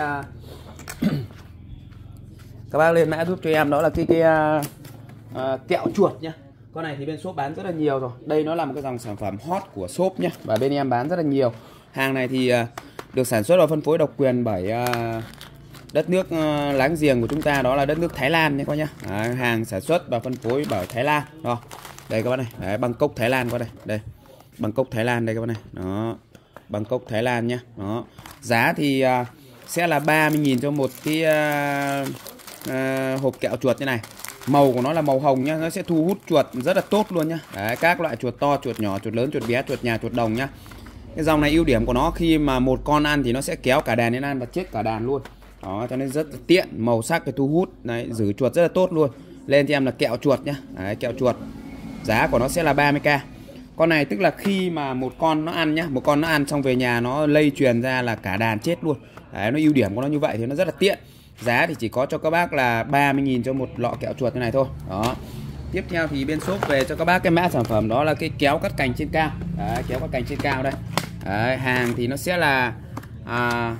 các bác lên mã giúp cho em đó là cái cái uh, uh, kẹo chuột nhá. Con này thì bên shop bán rất là nhiều rồi. Đây nó là một cái dòng sản phẩm hot của shop nhá, và bên em bán rất là nhiều. Hàng này thì uh, được sản xuất và phân phối độc quyền bởi uh, đất nước uh, láng giềng của chúng ta, đó là đất nước Thái Lan nhé các nhá. Đấy, hàng sản xuất và phân phối bởi Thái Lan. Rồi. Đây các bác này, đấy, Bangkok Thái Lan qua đây. Đây. Bangkok Thái Lan đây các bác này. Đó. Bangkok Thái Lan nhá. Đó. Giá thì uh, sẽ là ba mươi nghìn cho một cái uh, uh, hộp kẹo chuột như này. Màu của nó là màu hồng nhá, nó sẽ thu hút chuột rất là tốt luôn nhá. Đấy, các loại chuột to, chuột nhỏ, chuột lớn, chuột bé, chuột nhà, chuột đồng nhá. Cái dòng này ưu điểm của nó khi mà một con ăn thì nó sẽ kéo cả đàn lên ăn và chết cả đàn luôn. Đó, cho nên rất tiện, màu sắc cái thu hút, đấy, giữ chuột rất là tốt luôn. Lên cho em là kẹo chuột nhá. Đấy, kẹo chuột. Giá của nó sẽ là ba mươi k. Con này tức là khi mà một con nó ăn nhá, một con nó ăn xong về nhà nó lây truyền ra là cả đàn chết luôn. Đấy, nó ưu điểm của nó như vậy thì nó rất là tiện. Giá thì chỉ có cho các bác là ba mươi nghìn cho một lọ kẹo chuột như này thôi. Đó. Tiếp theo thì bên shop về cho các bác cái mã sản phẩm đó là cái kéo cắt cành trên cao. Đấy, kéo cắt cành trên cao đây. Đấy, hàng thì nó sẽ là à,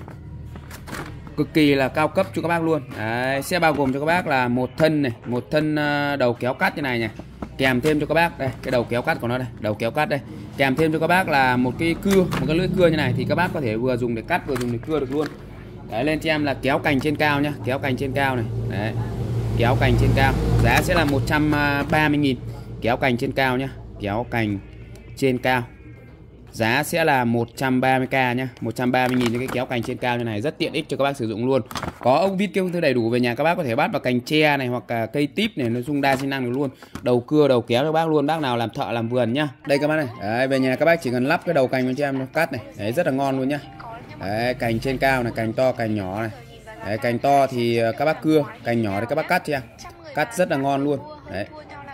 cực kỳ là cao cấp cho các bác luôn. Đấy, sẽ bao gồm cho các bác là một thân này, một thân đầu kéo cắt như này này. Kèm thêm cho các bác đây, cái đầu kéo cắt của nó đây, đầu kéo cắt đây. Kèm thêm cho các bác là một cái cưa, một cái lưỡi cưa như này thì các bác có thể vừa dùng để cắt vừa dùng để cưa được luôn. Đấy, lên cho em là kéo cành trên cao nhá, kéo cành trên cao này. Đấy. Kéo cành trên cao, giá sẽ là một trăm ba mươi nghìn. Kéo cành trên cao nhá, kéo cành trên cao. Giá sẽ là một trăm ba mươi k nhá, một trăm ba mươi nghìn cho cái kéo cành trên cao như này, rất tiện ích cho các bác sử dụng luôn. Có ốc vít kêu thứ đầy đủ, về nhà các bác có thể bắt vào cành tre này hoặc là cây típ này, nói chung đa chức năng được luôn. Đầu cưa, đầu kéo cho bác luôn, bác nào làm thợ làm vườn nhá. Đây các bác này, đấy, về nhà các bác chỉ cần lắp cái đầu cành cho em cắt này, đấy, rất là ngon luôn nhá. Đấy, cành trên cao này, cành to, cành nhỏ này. Đấy, cành to thì các bác cưa, cành nhỏ thì các bác cắt cho em. Cắt rất là ngon luôn. Đấy.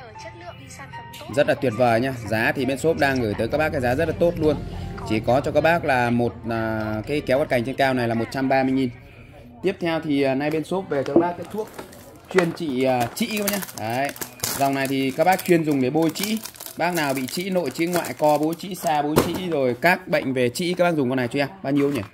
Rất là tuyệt vời nhá. Giá thì bên shop đang gửi tới các bác cái giá rất là tốt luôn. Chỉ có cho các bác là một à, cái kéo cắt cành trên cao này là một trăm ba mươi nghìn. Tiếp theo thì à, nay bên shop về cho các bác cái thuốc chuyên trị à, trĩ các bác nhá. Đấy. Dòng này thì các bác chuyên dùng để bôi trĩ. Bác nào bị trĩ nội trĩ ngoại, co bối trĩ, xa bối trĩ rồi các bệnh về trĩ các bác dùng con này cho em. Bao nhiêu nhỉ?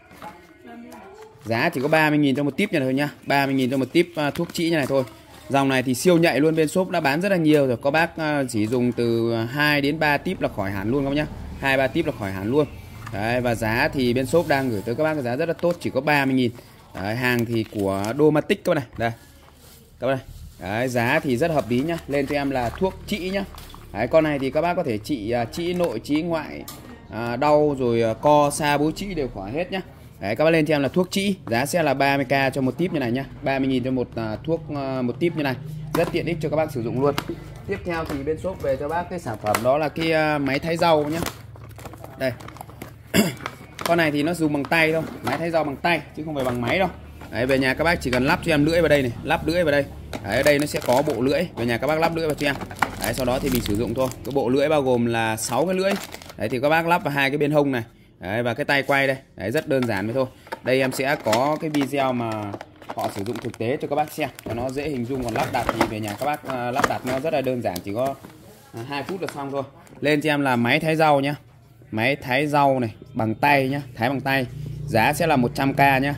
Giá chỉ có ba mươi nghìn cho một típ này thôi nhá. ba mươi nghìn cho một típ uh, thuốc trĩ như này thôi. Dòng này thì siêu nhạy luôn, bên shop đã bán rất là nhiều rồi. Có bác uh, chỉ dùng từ hai đến ba típ là khỏi hẳn luôn các bác nhá. hai ba típ là khỏi hẳn luôn. Đấy, và giá thì bên shop đang gửi tới các bác cái giá rất là tốt, chỉ có ba mươi nghìn. Đấy, hàng thì của Domatic các bác này. Đây. Các bác này. Đấy, giá thì rất hợp lý nhá. Lên cho em là thuốc trĩ nhá. Đấy, con này thì các bác có thể trị uh, trĩ nội, trĩ ngoại, uh, đau rồi uh, co, xa bối trĩ đều khỏi hết nhá. Đấy, các bác lên cho em là thuốc trĩ, giá sẽ là ba mươi k cho một típ như này nhá. ba mươi nghìn cho một uh, thuốc uh, một típ như này. Rất tiện ích cho các bác sử dụng luôn. Tiếp theo thì bên shop về cho bác cái sản phẩm đó là cái uh, máy thái rau nhá. Đây. Con này thì nó dùng bằng tay thôi, máy thái rau bằng tay chứ không phải bằng máy đâu. Đấy, về nhà các bác chỉ cần lắp cho em lưỡi vào đây này, lắp lưỡi vào đây. Đấy, ở đây nó sẽ có bộ lưỡi, về nhà các bác lắp lưỡi vào cho em. Đấy, sau đó thì mình sử dụng thôi. Cái bộ lưỡi bao gồm là sáu cái lưỡi. Đấy thì các bác lắp vào hai cái bên hông này. Đấy, và cái tay quay đây. Đấy, rất đơn giản vậy thôi. Đây em sẽ có cái video mà họ sử dụng thực tế cho các bác xem cho nó dễ hình dung. Còn lắp đặt thì về nhà các bác uh, lắp đặt nó rất là đơn giản, chỉ có uh, hai phút là xong thôi. Lên cho em là máy thái rau nhá. Máy thái rau này bằng tay nhá, thái bằng tay. Giá sẽ là một trăm k nhá.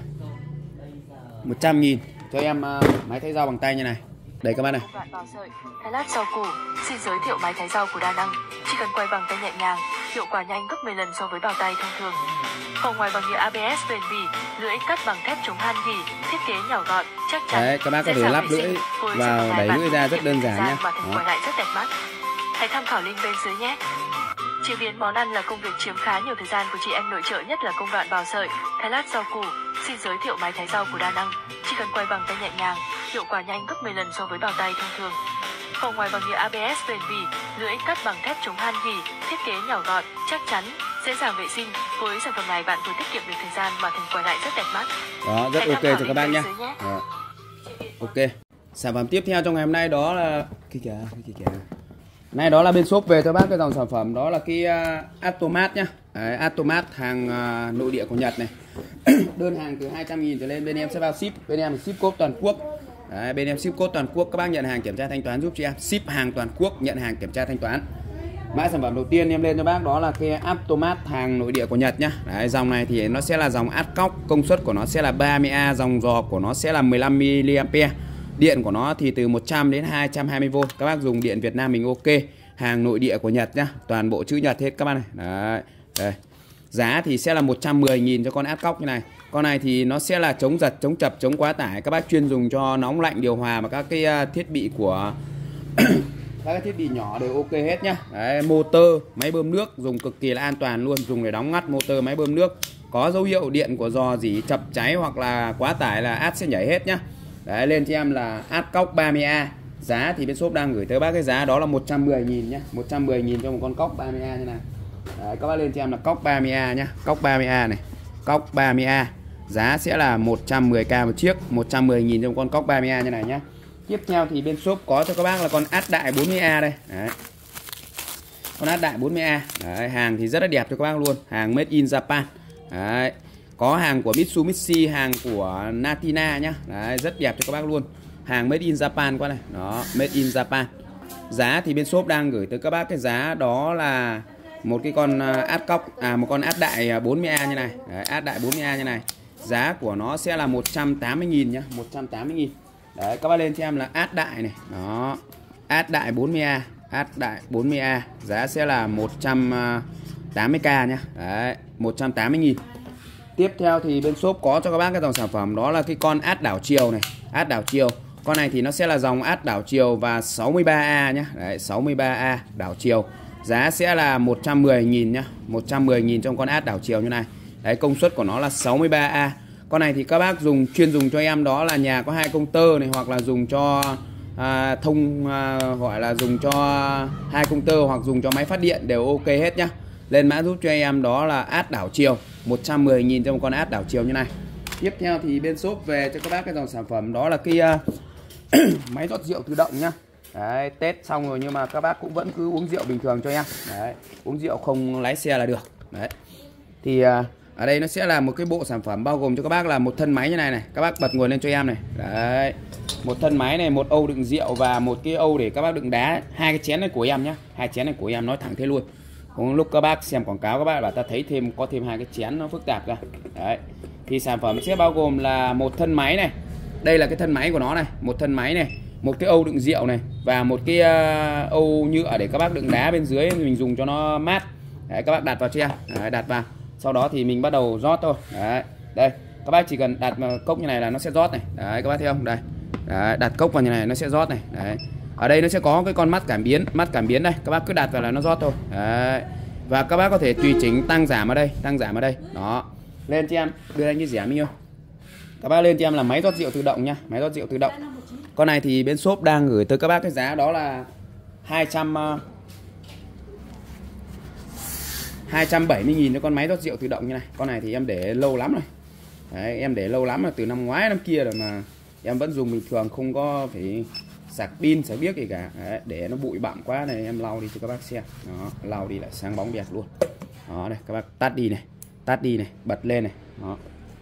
một trăm nghìn cho em uh, máy thái rau bằng tay như này. Đây các bác này. Thái lát rau củ. Xin giới thiệu máy thái rau của Đa Năng. Chỉ cần quay bằng tay nhẹ nhàng, hiệu quả nhanh gấp mười lần so với bào tay thông thường. Vỏ ngoài bằng nhựa a bê ét bền bỉ, lưỡi cắt bằng thép chống han gỉ, thiết kế nhỏ gọn, chắc chắn. Đấy, các bác có thể lắp lưỡi vào, đẩy lưỡi ra rất đơn giản nhé. Lại rất đẹp mắt. Hãy tham khảo link bên dưới nhé. Chế biến món ăn là công việc chiếm khá nhiều thời gian của chị em nội trợ, nhất là công đoạn bào sợi, thái lát rau củ. Xin giới thiệu máy thái rau của Đa Năng. Chỉ cần quay bằng tay nhẹ nhàng, hiệu quả nhanh gấp mười lần so với bào tay thông thường. Vỏ ngoài bằng nhựa a bê ét bền bỉ, lưỡi cắt bằng thép chống han gỉ, thiết kế nhỏ gọn, chắc chắn, dễ dàng vệ sinh. Với sản phẩm này bạn vừa tiết kiệm được thời gian mà thành quả lại rất đẹp mắt. Đó, rất ok cho các bác nhé. Ok. Sản phẩm tiếp theo trong ngày hôm nay đó là cái kìa, cái kìa. Nay đó là bên shop về cho bác cái dòng sản phẩm đó là cái uh, Atomat nhá. Đấy, Atomat hàng uh, nội địa của Nhật này. Đơn hàng từ hai trăm nghìn trở lên bên em sẽ bao ship, bên em ship code toàn quốc. Đấy, bên em ship code toàn quốc, các bác nhận hàng kiểm tra thanh toán giúp cho em. Ship hàng toàn quốc, nhận hàng kiểm tra thanh toán. Mã sản phẩm đầu tiên em lên cho bác đó là cái Atomat hàng nội địa của Nhật nhá. Đấy, dòng này thì nó sẽ là dòng Adcock, công suất của nó sẽ là ba mươi A, dòng giò của nó sẽ là mười lăm mi li am pe. Điện của nó thì từ một trăm đến hai trăm hai mươi vôn. Các bác dùng điện Việt Nam mình ok. Hàng nội địa của Nhật nhá, toàn bộ chữ Nhật hết các bác này. Đấy. Đây. Giá thì sẽ là một trăm mười nghìn cho con Adcock như này. Con này thì nó sẽ là chống giật, chống chập, chống quá tải. Các bác chuyên dùng cho nóng lạnh, điều hòa và các cái thiết bị của các cái thiết bị nhỏ đều ok hết nhá. Đấy, motor, máy bơm nước dùng cực kỳ là an toàn luôn, dùng để đóng ngắt motor, máy bơm nước. Có dấu hiệu điện của giò dỉ chập cháy hoặc là quá tải là át sẽ nhảy hết nhá. Đấy, lên cho em là Adcock ba mươi A. Giá thì bên shop đang gửi tới bác cái giá đó là một trăm mười nghìn nhá. một trăm mười nghìn cho một con cóc ba mươi A như này. Đấy, các bác lên cho em là cóc ba mươi A nhá. Cóc ba mươi A này. Cóc ba mươi A. Giá sẽ là một trăm mười k một chiếc, một trăm mười nghìn cho một con cóc ba mươi A như này nhá. Tiếp theo thì bên shop có cho các bác là con át đại bốn mươi A đây. Đấy. Con át đại bốn mươi A. Đấy, hàng thì rất là đẹp cho các bác luôn. Hàng made in Japan. Đấy. Có hàng của Mitsubishi, hàng của Natina nhá. Đấy, rất đẹp cho các bác luôn. Hàng made in Japan qua này. Đó, made in Japan. Giá thì bên shop đang gửi tới các bác cái giá đó là một cái con Adcock, à một con át đại bốn mươi A như này. Đấy, át đại bốn mươi A như này. Giá của nó sẽ là một trăm tám mươi nghìn nhá, một trăm tám mươi nghìn. Đấy, các bác lên cho em là át đại này. Đó. Át đại bốn mươi A, át đại bốn mươi A, giá sẽ là một trăm tám mươi k nhá. Đấy, một trăm tám mươi nghìn. Tiếp theo thì bên shop có cho các bác cái dòng sản phẩm đó là cái con át đảo chiều này, át đảo chiều. Con này thì nó sẽ là dòng át đảo chiều và sáu mươi ba A nhá. Đấy, sáu mươi ba A đảo chiều. Giá sẽ là một trăm mười nghìn nhá, một trăm mười nghìn trong con át đảo chiều như này. Đấy, công suất của nó là sáu mươi ba A. Con này thì các bác dùng chuyên dùng cho em đó là nhà có hai công tơ này, hoặc là dùng cho à, thông à, gọi là dùng cho hai công tơ hoặc dùng cho máy phát điện đều ok hết nhá. Lên mã giúp cho em đó là át đảo chiều, một trăm mười nghìn cho một con át đảo chiều như này. Tiếp theo thì bên shop về cho các bác cái dòng sản phẩm đó là cái uh, máy rót rượu tự động nhá. Đấy, Tết xong rồi nhưng mà các bác cũng vẫn cứ uống rượu bình thường cho em. Đấy, uống rượu không lái xe là được. Đấy. Thì uh, Ở đây nó sẽ là một cái bộ sản phẩm bao gồm cho các bác là một thân máy như này này. Các bác bật nguồn lên cho em này. Đấy. Một thân máy này, một âu đựng rượu và một cái âu để các bác đựng đá. Hai cái chén này của em nhá. Hai chén này của em, nói thẳng thế luôn. Cũng lúc các bác xem quảng cáo các bác bảo ta thấy thêm có thêm hai cái chén nó phức tạp ra. Đấy. Thì sản phẩm sẽ bao gồm là một thân máy này. Đây là cái thân máy của nó này, một thân máy này, một cái âu đựng rượu này và một cái uh, âu nhựa để các bác đựng đá bên dưới mình dùng cho nó mát. Đấy, các bác đặt vào cho em. Đấy, đặt vào. Sau đó thì mình bắt đầu rót thôi. Đấy. Đây, các bác chỉ cần đặt vào cốc như này là nó sẽ rót này. Đấy, các bác thấy không? Đây. Đấy, đặt cốc vào như này nó sẽ rót này. Đấy. Ở đây nó sẽ có cái con mắt cảm biến, mắt cảm biến đây. Các bác cứ đặt vào là nó rót thôi. Đấy. Và các bác có thể tùy chỉnh tăng giảm ở đây, tăng giảm ở đây. Đó. Lên cho em, đưa anh cái rẻ bao nhiêu. Các bác lên cho em là máy rót rượu tự động nha, máy rót rượu tự động. Con này thì bên shop đang gửi tới các bác cái giá đó là hai trăm hai trăm bảy mươi nghìn cho con máy rót rượu tự động như này. Con này thì em để lâu lắm rồi. Đấy, em để lâu lắm rồi, từ năm ngoái năm kia rồi mà em vẫn dùng bình thường, không có phải sạc pin sạc biết gì cả. Đấy, để nó bụi bặm quá này em lau đi cho các bác xem. Đó, lau đi lại sáng bóng đẹp luôn. Đó đây, các bác tắt đi này, tắt đi này, bật lên này. Đó.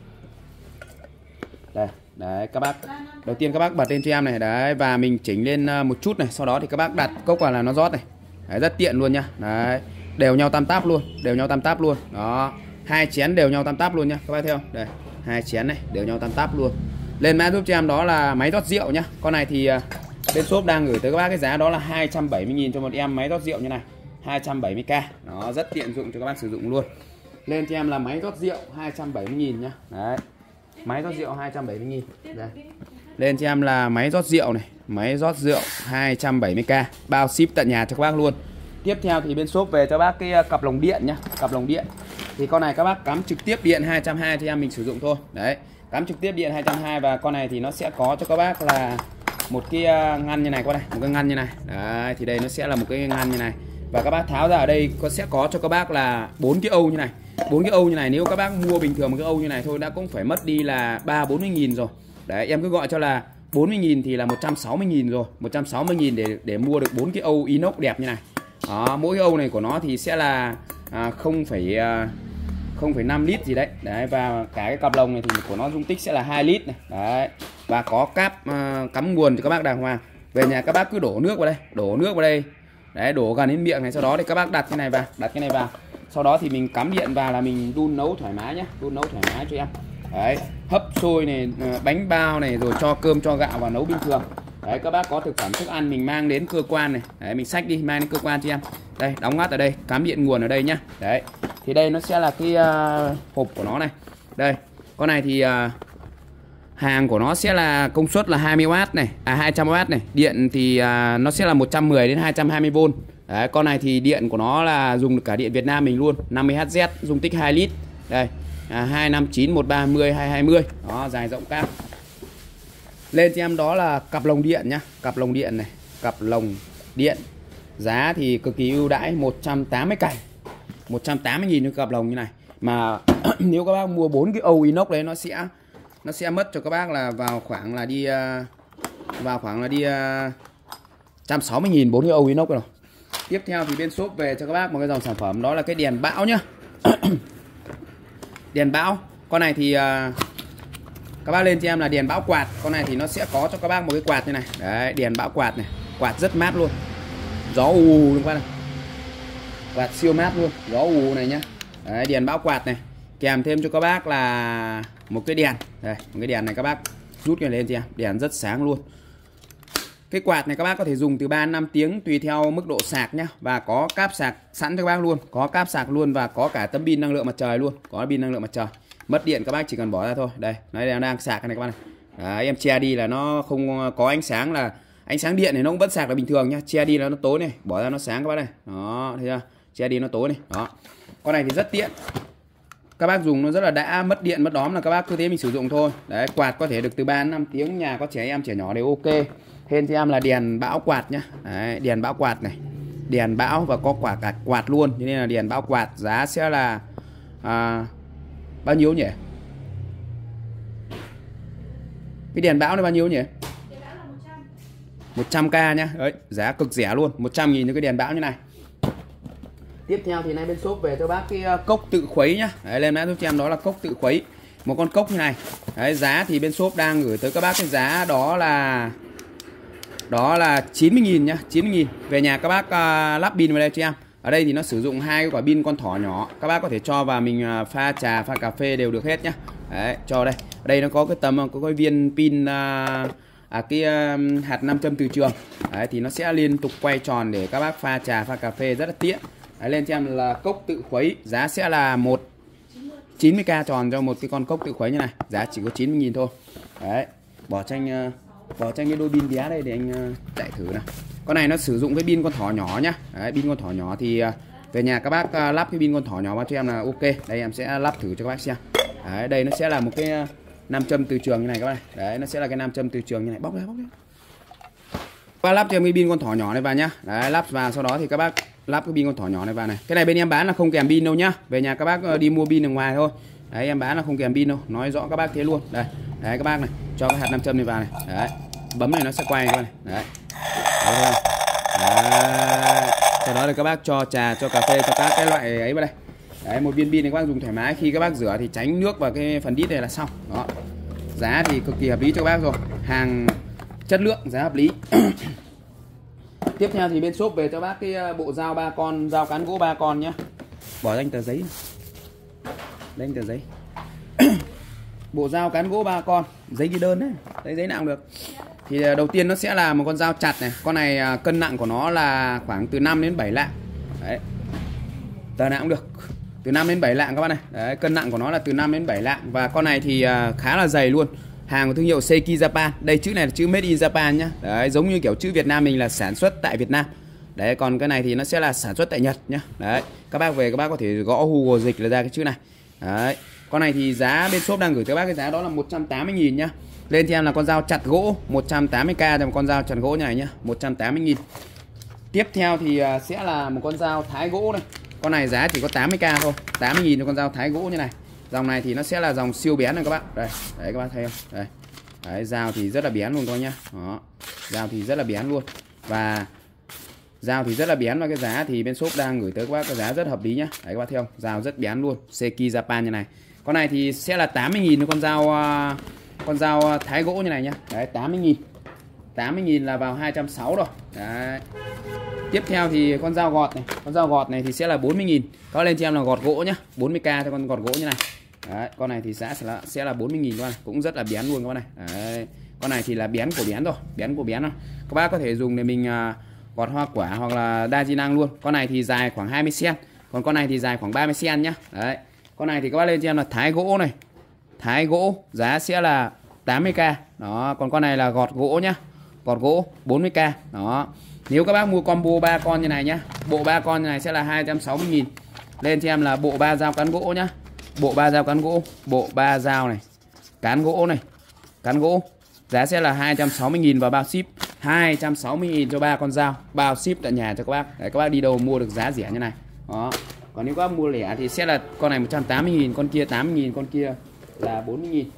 Đây, đấy các bác. Đầu tiên các bác bật lên cho em này, đấy, và mình chỉnh lên một chút này, sau đó thì các bác đặt cốc vào là nó rót này. Đấy, rất tiện luôn nha. Đấy, đều nhau tam táp luôn, đều nhau tam táp luôn. Đó, hai chén đều nhau tam táp luôn nhá. Các bác thấy không? Đây, hai chén này đều nhau tam táp luôn. Lên mã giúp cho em đó là máy rót rượu nhá. Con này thì bên shop đang gửi tới các bác cái giá đó là hai trăm bảy mươi nghìn cho một em máy rót rượu như này. hai trăm bảy mươi k. Nó rất tiện dụng cho các bác sử dụng luôn. Lên cho em là máy rót rượu hai trăm bảy mươi nghìn nhá. Đấy. Máy rót rượu hai trăm bảy mươi nghìn. Đây. Lên cho em là máy rót rượu này, máy rót rượu hai trăm bảy mươi k, bao ship tận nhà cho các bác luôn. Tiếp theo thì bên shop về cho bác cái cặp lồng điện nhá, cặp lồng điện. Thì con này các bác cắm trực tiếp điện hai trăm hai mươi cho em mình sử dụng thôi. Đấy, cắm trực tiếp điện hai trăm hai mươi và con này thì nó sẽ có cho các bác là một cái ngăn như này qua đây, một cái ngăn như này. Đấy, thì đây nó sẽ là một cái ngăn như này. Và các bác tháo ra ở đây có sẽ có cho các bác là bốn cái âu như này. bốn cái âu như này nếu các bác mua bình thường một cái âu như này thôi đã cũng phải mất đi là ba bốn mươi nghìn rồi. Đấy, em cứ gọi cho là bốn mươi nghìn thì là một trăm sáu mươi nghìn rồi, một trăm sáu mươi nghìn để để mua được bốn cái âu inox đẹp như này. Đó, mỗi cái âu này của nó thì sẽ là à, không phẩy năm lít gì đấy. Đấy, và cả cái cặp lồng này thì của nó dung tích sẽ là hai lít này. Đấy. Và có cáp à, cắm nguồn cho các bác đàng hoàng. Về nhà các bác cứ đổ nước vào đây, đổ nước vào đây. Đấy, đổ gần đến miệng này, sau đó thì các bác đặt cái này vào, đặt cái này vào. Sau đó thì mình cắm điện vào là mình đun nấu thoải mái nhé, đun nấu thoải mái cho em. Đấy, hấp xôi này, bánh bao này, rồi cho cơm cho gạo vào nấu bình thường. Đấy, các bác có thực phẩm thức ăn mình mang đến cơ quan này. Đấy, mình xách đi mang đến cơ quan cho em. Đây, đóng ngắt ở đây, cắm điện nguồn ở đây nhá. Đấy, thì đây nó sẽ là cái uh, hộp của nó này. Đây, con này thì uh, hàng của nó sẽ là công suất là hai mươi oát này, à hai trăm oát này. Điện thì uh, nó sẽ là một trăm mười đến hai trăm hai mươi vôn. Đấy, con này thì điện của nó là dùng được cả điện Việt Nam mình luôn, năm mươi héc dét, dung tích hai lít. Đây, à, hai năm chín một ba mươi hai hai mươi. Đó, dài rộng cao. Lên cho em đó là cặp lồng điện nhá, cặp lồng điện này, cặp lồng điện. Giá thì cực kỳ ưu đãi, một trăm tám mươi cành. một trăm tám mươi nghìn cho cặp lồng như này. Mà nếu các bác mua bốn cái âu inox đấy nó sẽ nó sẽ mất cho các bác là vào khoảng là đi uh, vào khoảng là đi uh, một trăm sáu mươi nghìn bốn cái âu inox rồi. Tiếp theo thì bên shop về cho các bác một cái dòng sản phẩm đó là cái đèn bão nhá. Đèn bão. Con này thì uh, các bác lên cho em là đèn bão quạt. Con này thì nó sẽ có cho các bác một cái quạt như này. Đấy, đèn bão quạt này, quạt rất mát luôn. Gió ù ù các bác này. Quạt siêu mát luôn, gió ù này nhá. Đấy, đèn bão quạt này. Kèm thêm cho các bác là một cái đèn. Đây, một cái đèn này các bác rút cái lên cho em, đèn rất sáng luôn. Cái quạt này các bác có thể dùng từ ba đến năm tiếng tùy theo mức độ sạc nhá. Và có cáp sạc sẵn cho các bác luôn, có cáp sạc luôn và có cả tấm pin năng lượng mặt trời luôn, có pin năng lượng mặt trời. Mất điện các bác chỉ cần bỏ ra thôi. Đây, nó đang đang sạc cái này các bác này. Đấy, em che đi là nó không có ánh sáng, là ánh sáng điện này nó cũng vẫn sạc là bình thường nhá. Che đi là nó tối này, bỏ ra nó sáng các bác này. Đó, thấy chưa? Che đi nó tối này. Đó. Con này thì rất tiện. Các bác dùng nó rất là đã, mất điện mất đóm là các bác cứ thế mình sử dụng thôi. Đấy, quạt có thể được từ ba đến năm tiếng, nhà có trẻ em trẻ nhỏ đều ok. Thêm cho em là đèn bão quạt nhá. Đấy, đèn bão quạt này. Đèn bão và có quả cả quạt luôn. Cho nên là đèn bão quạt giá sẽ là à, bao nhiêu nhỉ? Cái đèn bão này bao nhiêu nhỉ? một trăm k nhá. Đấy, giá cực rẻ luôn, một trăm nghìn cho cái đèn bão như này. Tiếp theo thì nay bên shop về cho bác cái cốc tự khuấy nhá. Đấy, lên mã giúp cho em đó là cốc tự khuấy. Một con cốc như này. Đấy, giá thì bên shop đang gửi tới các bác cái giá đó là đó là chín mươi nghìn nhá, chín mươi nghìn. Về nhà các bác uh, lắp pin vào đây cho em. Ở đây thì nó sử dụng hai cái quả pin con thỏ nhỏ. Các bác có thể cho vào mình uh, pha trà, pha cà phê đều được hết nhá. Đấy, cho đây. Ở đây nó có cái tấm có cái viên pin uh, à, cái uh, hạt nam châm từ trường. Đấy, thì nó sẽ liên tục quay tròn để các bác pha trà, pha cà phê rất là tiện. Đấy, lên cho em là cốc tự khuấy, giá sẽ là một chín mươi k tròn cho một cái con cốc tự khuấy như này, giá chỉ có chín mươi nghìn thôi. Đấy, bỏ tranh bỏ tranh cái đôi pin bé đây để anh chạy thử nào. Con này nó sử dụng cái pin con thỏ nhỏ nhá. Đấy, pin con thỏ nhỏ thì về nhà các bác lắp cái pin con thỏ nhỏ vào cho em là ok. Đây em sẽ lắp thử cho các bác xem. Đấy, đây nó sẽ là một cái nam châm từ trường như này các bác này. Đấy, nó sẽ là cái nam châm từ trường như này, bóc ra bóc ra. Các bác lắp cho em cái pin con thỏ nhỏ này vào nhá. Đấy, lắp vào sau đó thì các bác lắp cái pin con thỏ nhỏ này vào này. Cái này bên em bán là không kèm pin đâu nhá. Về nhà các bác đi mua pin ở ngoài thôi. Đấy, em bán là không kèm pin đâu, nói rõ các bác thế luôn. Đây, đấy các bác này, cho cái hạt nam châm này vào này. Đấy, bấm này nó sẽ quay các bác này. Đấy. Đấy, đấy. Sau đó thì các bác cho trà, cho cà phê, cho các cái loại ấy vào đây. Đấy, một viên pin này các bác dùng thoải mái, khi các bác rửa thì tránh nước vào cái phần đít này là xong. Đó. Giá thì cực kỳ hợp lý cho các bác rồi. Hàng chất lượng, giá hợp lý. Tiếp theo thì bên shop về cho bác cái bộ dao ba con, dao cán gỗ ba con nhá. Bỏ danh tờ giấy này. Đây tờ giấy. Bộ dao cán gỗ ba con, giấy ghi đơn đấy, đấy giấy nào cũng được. Thì đầu tiên nó sẽ là một con dao chặt này, con này cân nặng của nó là khoảng từ năm đến bảy lạng. Đấy. Tờ nào cũng được. Từ năm đến bảy lạng các bạn này. Đấy, cân nặng của nó là từ năm đến bảy lạng và con này thì khá là dày luôn. Hàng của thương hiệu Seiki Japan. Đây chữ này là chữ Made in Japan nhá. Đấy, giống như kiểu chữ Việt Nam mình là sản xuất tại Việt Nam. Đấy, còn cái này thì nó sẽ là sản xuất tại Nhật nhá. Đấy, các bác về các bác có thể gõ Google dịch là ra cái chữ này. Đấy, con này thì giá bên shop đang gửi tới bác cái giá đó là một trăm tám mươi nghìn nhá. Lên cho em là con dao chặt gỗ một trăm tám mươi k cho một con dao chặt gỗ như này nhá, một trăm tám mươi nghìn. Tiếp theo thì sẽ là một con dao thái gỗ này. Con này giá chỉ có tám mươi k thôi, tám mươi nghìn cho con dao thái gỗ như này. Dòng này thì nó sẽ là dòng siêu bén này các bác. Đây, đấy các bác thấy không? Đây. Đấy, dao thì rất là bén luôn thôi nhá. Đó. Dao thì rất là bén luôn. Và dao thì rất là bén và cái giá thì bên shop đang gửi tới các bác cái giá rất hợp lý nhá. Đấy các bác thấy không? Dao rất bén luôn, Seiki Japan như này. Con này thì sẽ là tám mươi nghìn cho con dao con dao thái gỗ như này nhá. Đấy, tám mươi nghìn. tám mươi nghìn là vào hai trăm sáu mươi rồi. Đấy. Tiếp theo thì con dao gọt này, con dao gọt này thì sẽ là bốn mươi nghìn. Có lên cho em là gọt gỗ nhá, bốn mươi k cho con gọt gỗ như này. Đấy, con này thì giá sẽ là sẽ là bốn mươi nghìn các bạn, cũng rất là bén luôn các bạn này. Đấy. Con này thì là bén của bén rồi, bén của bén rồi. Các bác có thể dùng để mình uh, gọt hoa quả hoặc là đa di năng luôn. Con này thì dài khoảng hai mươi xăng-ti-mét, còn con này thì dài khoảng ba mươi xăng-ti-mét nhá. Đấy. Con này thì các bác lên cho em là thái gỗ này. Thái gỗ giá sẽ là tám mươi k. Đó, còn con này là gọt gỗ nhá. Gọt gỗ bốn mươi k. Đó. Nếu các bác mua combo ba con như này nhá, bộ ba con như này sẽ là hai trăm sáu mươi nghìn. Lên cho em là bộ ba dao cán gỗ nhá. Bộ ba dao cán gỗ, bộ ba dao này, cán gỗ này, cán gỗ. Giá sẽ là hai trăm sáu mươi nghìn và bao ship. hai trăm sáu mươi nghìn cho ba con dao, bao ship tại nhà cho các bác. Để các bác đi đâu mua được giá rẻ như này. Đó. Còn nếu các bác mua lẻ thì sẽ là con này một trăm tám mươi nghìn, con kia tám mươi nghìn, con kia là bốn mươi nghìn.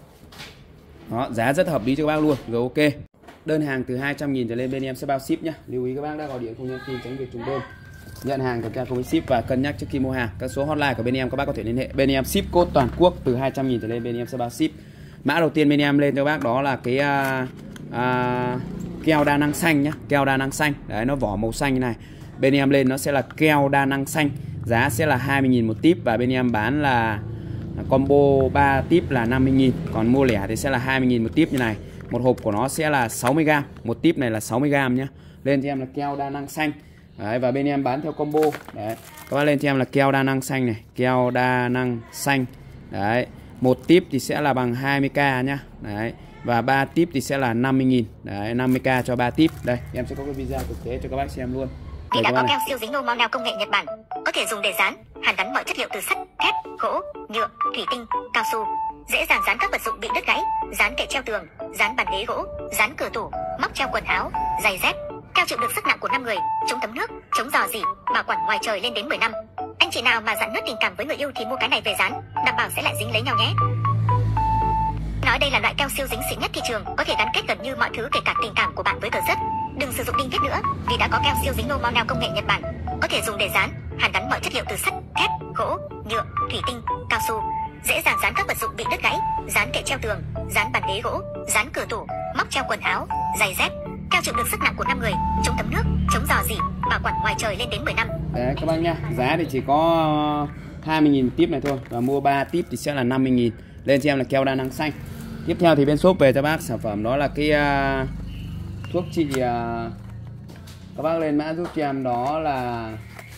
Đó, giá rất hợp lý cho các bác luôn. Rồi ok. Đơn hàng từ hai trăm nghìn trở lên bên em sẽ bao ship nhá. Lưu ý các bác đã gọi điện không nhắn tin tránh việc trùng đơn. Nhận hàng kiểm tra cùng với ship và cân nhắc trước khi mua hàng. Các số hotline của bên em các bác có thể liên hệ. Bên em ship code toàn quốc từ hai trăm nghìn trở lên bên em sẽ bao ship. Mã đầu tiên bên em lên cho bác đó là cái à, à, keo đa năng xanh nhá, keo đa năng xanh. Đấy, nó vỏ màu xanh như này. Bên em lên nó sẽ là keo đa năng xanh, giá sẽ là hai mươi nghìn một típ và bên em bán là combo ba típ là năm mươi nghìn, còn mua lẻ thì sẽ là hai mươi nghìn một típ như này. Một hộp của nó sẽ là sáu mươi gam, một típ này là sáu mươi gam nhá. Lên cho em là keo đa năng xanh. Đấy, và bên em bán theo combo. Đấy, các bác lên cho em là keo đa năng xanh này, keo đa năng xanh. Đấy, một típ thì sẽ là bằng hai mươi k nhá. Đấy, và ba típ thì sẽ là năm mươi nghìn. Đấy, năm mươi k cho ba típ. Đây, em sẽ có cái video thực tế cho các bác xem luôn. Vì đã có keo siêu dính normal nào công nghệ Nhật Bản, có thể dùng để dán, hàn gắn mọi chất liệu từ sắt, thép, gỗ, nhựa, thủy tinh, cao su, dễ dàng dán các vật dụng bị đứt gãy, dán kệ treo tường, dán bàn ghế gỗ, dán cửa tủ, móc treo quần áo, giày dép. Keo chịu được sức nặng của năm người, chống thấm nước, chống rò rỉ, bảo quản ngoài trời lên đến mười năm. Anh chị nào mà dạn nứt tình cảm với người yêu thì mua cái này về dán, đảm bảo sẽ lại dính lấy nhau nhé. Nói đây là loại keo siêu dính xịn nhất thị trường, có thể gắn kết gần như mọi thứ kể cả tình cảm của bạn với tờ giấy. Đừng sử dụng đinh vít nữa, vì đã có keo siêu dính normal nào công nghệ Nhật Bản, có thể dùng để dán, hàn gắn mọi chất liệu từ sắt, thép, gỗ, nhựa, thủy tinh, cao su, dễ dàng dán các vật dụng bị đứt gãy, dán kệ treo tường, dán bàn ghế gỗ, dán cửa tủ, móc treo quần áo, giày dép, keo chịu được sức nặng của năm người, chống thấm nước, chống rò rỉ, bảo quản ngoài trời lên đến mười năm. Đấy các bác nhá, giá thì chỉ có hai mươi nghìn tiếp này thôi, và mua ba tiếp thì sẽ là năm mươi nghìn. Lên cho em là keo đa năng xanh. Tiếp theo thì bên shop về cho bác sản phẩm đó là cái uh, thuốc trị uh, các bác lên mã giúp cho em đó là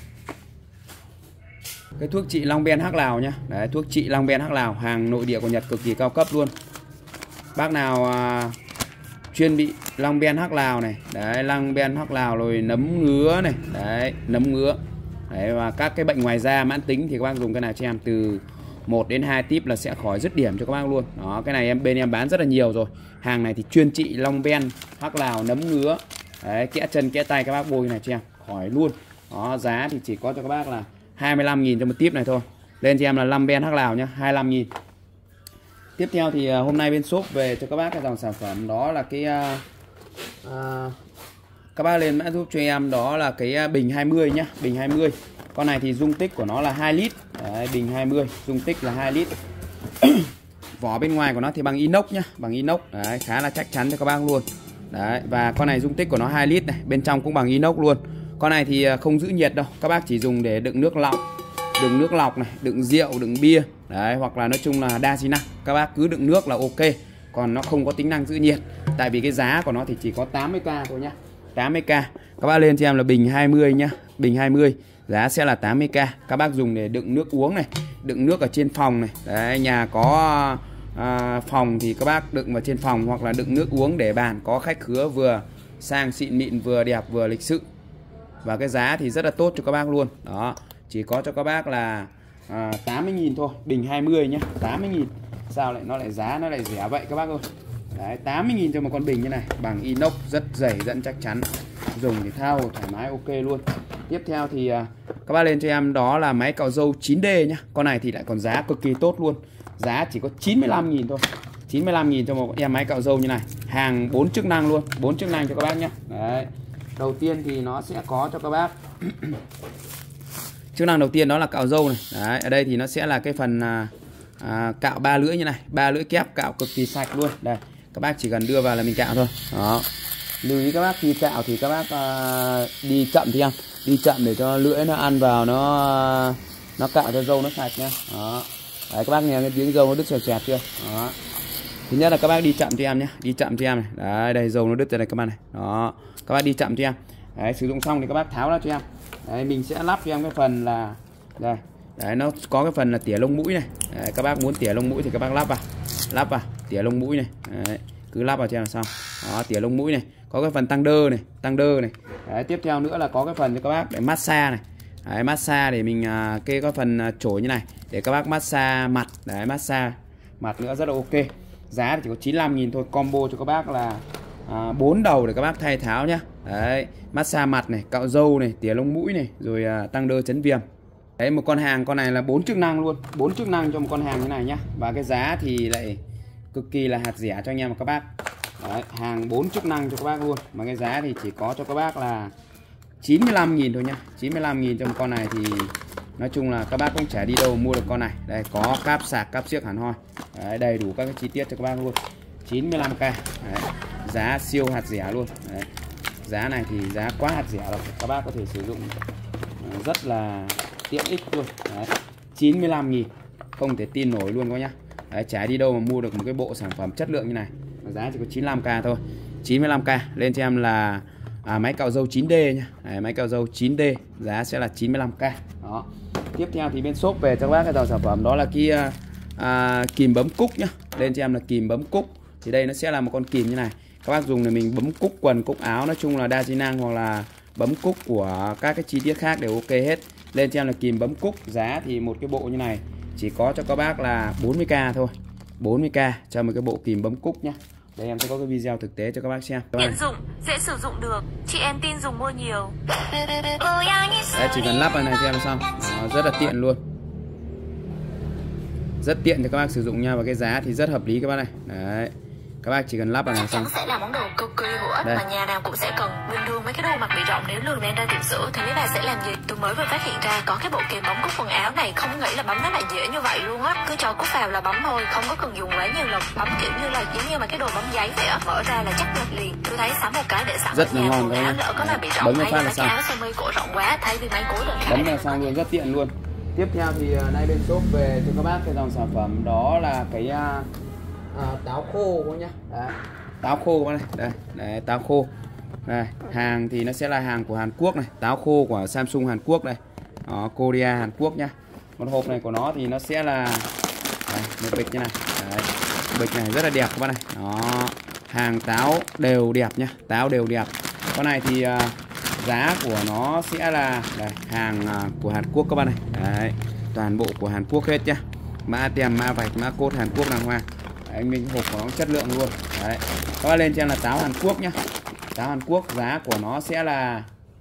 cái thuốc trị Long Ben Hắc Lào nhá. Đấy, thuốc trị Long Ben Hắc Lào, hàng nội địa của Nhật, cực kỳ cao cấp luôn. Bác nào uh, chuyên bị Long Ben Hắc Lào này, đấy, Long Ben Hắc Lào rồi nấm ngứa này, đấy, nấm ngứa. Đấy, và các cái bệnh ngoài da mãn tính thì các bác dùng cái nào cho em từ một đến hai tip là sẽ khỏi dứt điểm cho các bác luôn. Đó, cái này em bên em bán rất là nhiều rồi. Hàng này thì chuyên trị Long Ben Hắc Lào, nấm ngứa. Đấy, kẽ chân kẽ tay các bác bôi này cho em khỏi luôn. Đó, giá thì chỉ có cho các bác là hai mươi lăm nghìn cho một tip này thôi. Lên cho em là Long Ben Hắc Lào nhá, hai mươi lăm nghìn. Tiếp theo thì uh, hôm nay bên shop về cho các bác cái dòng sản phẩm đó là cái uh, uh, các bác lên mã giúp cho em đó là cái bình hai mươi nhá, bình hai mươi. Con này thì dung tích của nó là hai lít. Đấy, bình hai mươi, dung tích là hai lít. Vỏ bên ngoài của nó thì bằng inox nhá, bằng inox. Đấy, khá là chắc chắn cho các bác luôn. Đấy, và con này dung tích của nó hai lít này, bên trong cũng bằng inox luôn. Con này thì không giữ nhiệt đâu, các bác chỉ dùng để đựng nước lọc, đựng nước lọc này, đựng rượu, đựng bia. Đấy, hoặc là nói chung là đa di năng. Các bác cứ đựng nước là ok. Còn nó không có tính năng giữ nhiệt. Tại vì cái giá của nó thì chỉ có tám mươi k thôi nhá, tám mươi k. Các bác lên cho em là bình hai mươi nhá, bình hai mươi. Giá sẽ là tám mươi k. Các bác dùng để đựng nước uống này, đựng nước ở trên phòng này. Đấy, nhà có à, phòng thì các bác đựng vào trên phòng, hoặc là đựng nước uống để bàn có khách khứa, vừa sang xịn mịn, vừa đẹp, vừa lịch sự. Và cái giá thì rất là tốt cho các bác luôn. Đó, chỉ có cho các bác là à, tám mươi nghìn thôi, bình hai mươi nhá, tám mươi nghìn. Sao lại nó lại giá nó lại rẻ vậy các bác ơi. Đấy, tám mươi nghìn cho một con bình như này, bằng inox, rất dày, rất chắc chắn. Dùng thì thao thoải mái ok luôn. Tiếp theo thì uh, các bác lên cho em đó là máy cạo râu chín D nhá. Con này thì lại còn giá cực kỳ tốt luôn. Giá chỉ có chín mươi lăm nghìn thôi, chín mươi lăm nghìn cho một em máy cạo râu như này. Hàng bốn chức năng luôn, bốn chức năng cho các bác nhé. Đấy. Đầu tiên thì nó sẽ có cho các bác chức năng đầu tiên đó là cạo râu này. Đấy, ở đây thì nó sẽ là cái phần à, à, cạo ba lưỡi như này, ba lưỡi kép cạo cực kỳ sạch luôn. Đây, các bác chỉ cần đưa vào là mình cạo thôi. Đó. Lưu ý các bác khi cạo thì các bác uh, đi chậm thì em, đi chậm để cho lưỡi nó ăn vào, nó nó cạo cho râu nó sạch nhá. Đó. Đấy, các bác nghe cái tiếng râu nó đứt xoẹt xoẹt chưa? Đó. Thứ nhất là các bác đi chậm cho em nhé, đi chậm cho em này. Đấy, đây râu nó đứt ra đây các bạn này. Đó, các bác đi chậm cho em. Đấy, sử dụng xong thì các bác tháo ra cho em. Đấy, mình sẽ lắp cho em cái phần là đây. Đấy, nó có cái phần là tỉa lông mũi này. Đấy, các bác muốn tỉa lông mũi thì các bác lắp vào, lắp vào tỉa lông mũi này. Đấy, cứ lắp vào cho em là xong. Đó, tỉa lông mũi này, có cái phần tăng đơ này, tăng đơ này. Đấy, tiếp theo nữa là có cái phần cho các bác để massage này. Đấy, massage để mình uh, kê có phần uh, chổi như này để các bác massage mặt. Đấy, massage mặt nữa rất là ok. Giá thì chỉ có chín mươi lăm nghìn thôi, combo cho các bác là à, bốn đầu để các bác thay tháo nhá. Đấy, massage mặt này, cạo râu này, tỉa lông mũi này, rồi à, tăng đơ chấn viêm. Đấy, một con hàng con này là bốn chức năng luôn, bốn chức năng cho một con hàng như này nhá. Và cái giá thì lại cực kỳ là hạt rẻ cho anh em và các bác. Đấy, hàng bốn chức năng cho các bác luôn. Mà cái giá thì chỉ có cho các bác là chín mươi lăm nghìn thôi nhá, chín mươi lăm nghìn cho một con này thì nói chung là các bác cũng chả đi đâu mua được con này. Đây, có cáp sạc, cáp xiếc hẳn hoi. Đấy, đầy đủ các cái chi tiết cho các bác luôn. chín mươi lăm k. Đấy, giá siêu hạt rẻ luôn. Đấy, giá này thì giá quá hạt rẻ rồi. Các bác có thể sử dụng rất là tiện ích luôn. Đấy, chín mươi lăm nghìn. Không thể tin nổi luôn các nhá. Đấy, chả đi đâu mà mua được một cái bộ sản phẩm chất lượng như này. Giá chỉ có chín mươi lăm k thôi. chín mươi lăm k. Lên cho em là à, máy cạo râu chín D nhá. Đấy, máy cạo râu chín D, giá sẽ là chín mươi lăm k. Đó. Tiếp theo thì bên shop về cho các bác cái dòng sản phẩm đó là cái à, kìm bấm cúc nhá. Lên cho em là kìm bấm cúc. Thì đây nó sẽ là một con kìm như này. Các bác dùng để mình bấm cúc quần, cúc áo, nói chung là đa di năng, hoặc là bấm cúc của các cái chi tiết khác đều ok hết. Lên cho em là kìm bấm cúc. Giá thì một cái bộ như này chỉ có cho các bác là bốn mươi k thôi, bốn mươi k cho một cái bộ kìm bấm cúc nhá. Đây em sẽ có cái video thực tế cho các bác xem. Tiện dụng, dễ sử dụng được, chị em tin dùng mua nhiều. Đấy, chỉ cần lắp vào này cho em xong. Đó, rất là tiện luôn, rất tiện cho các bác sử dụng nha. Và cái giá thì rất hợp lý các bác này. Đấy, Các bác chỉ cần lắp vào là xong. Sẽ là món đồ cực kỳ hữu ích mà nhà nào cũng sẽ cần. Bình thường mấy cái đồ mặt bị rộng nếu lười men ra tiệm sửa thì mấy bà sẽ làm gì? Tôi mới vừa phát hiện ra có cái bộ kềm bấm cúc quần áo này, không nghĩ là bấm nó lại dễ như vậy luôn á. Cứ cho cúc vào là bấm thôi, không có cần dùng quá nhiều lần. Bấm kiểu như là giống như mà cái đồ bấm giấy vậy á, mở ra là chắc được liền. Tôi thấy sắm một cái để sẵn rất là ngon đấy. Lỡ có nào bị rộng hay là cái áo sơ mi cổ rộng quá, thay vì máy cố định bấm là xong luôn, rất tiện luôn. Tiếp theo thì nay bên shop về cho các bác cái dòng sản phẩm đó là cái à, táo khô các nhá. Đấy, táo khô các này, đây, đấy, táo khô. Đây, hàng thì nó sẽ là hàng của Hàn Quốc này, táo khô của Samsung Hàn Quốc đây. Đó, Korea Hàn Quốc nhá. Một hộp này của nó thì nó sẽ là đây, một bịch như này. Đấy, bịch này rất là đẹp các bác này. Đó, hàng táo đều đẹp nhá, táo đều đẹp. Con này thì uh, giá của nó sẽ là đây, hàng uh, của Hàn Quốc các bạn này. Đấy, toàn bộ của Hàn Quốc hết nhá. Mã tem, mã vạch, mã code Hàn Quốc đàng hoàng. Đấy, mình hộp của nó chất lượng luôn. Đấy, các bạn lên trên là táo Hàn Quốc nhá. Táo Hàn Quốc giá của nó sẽ là,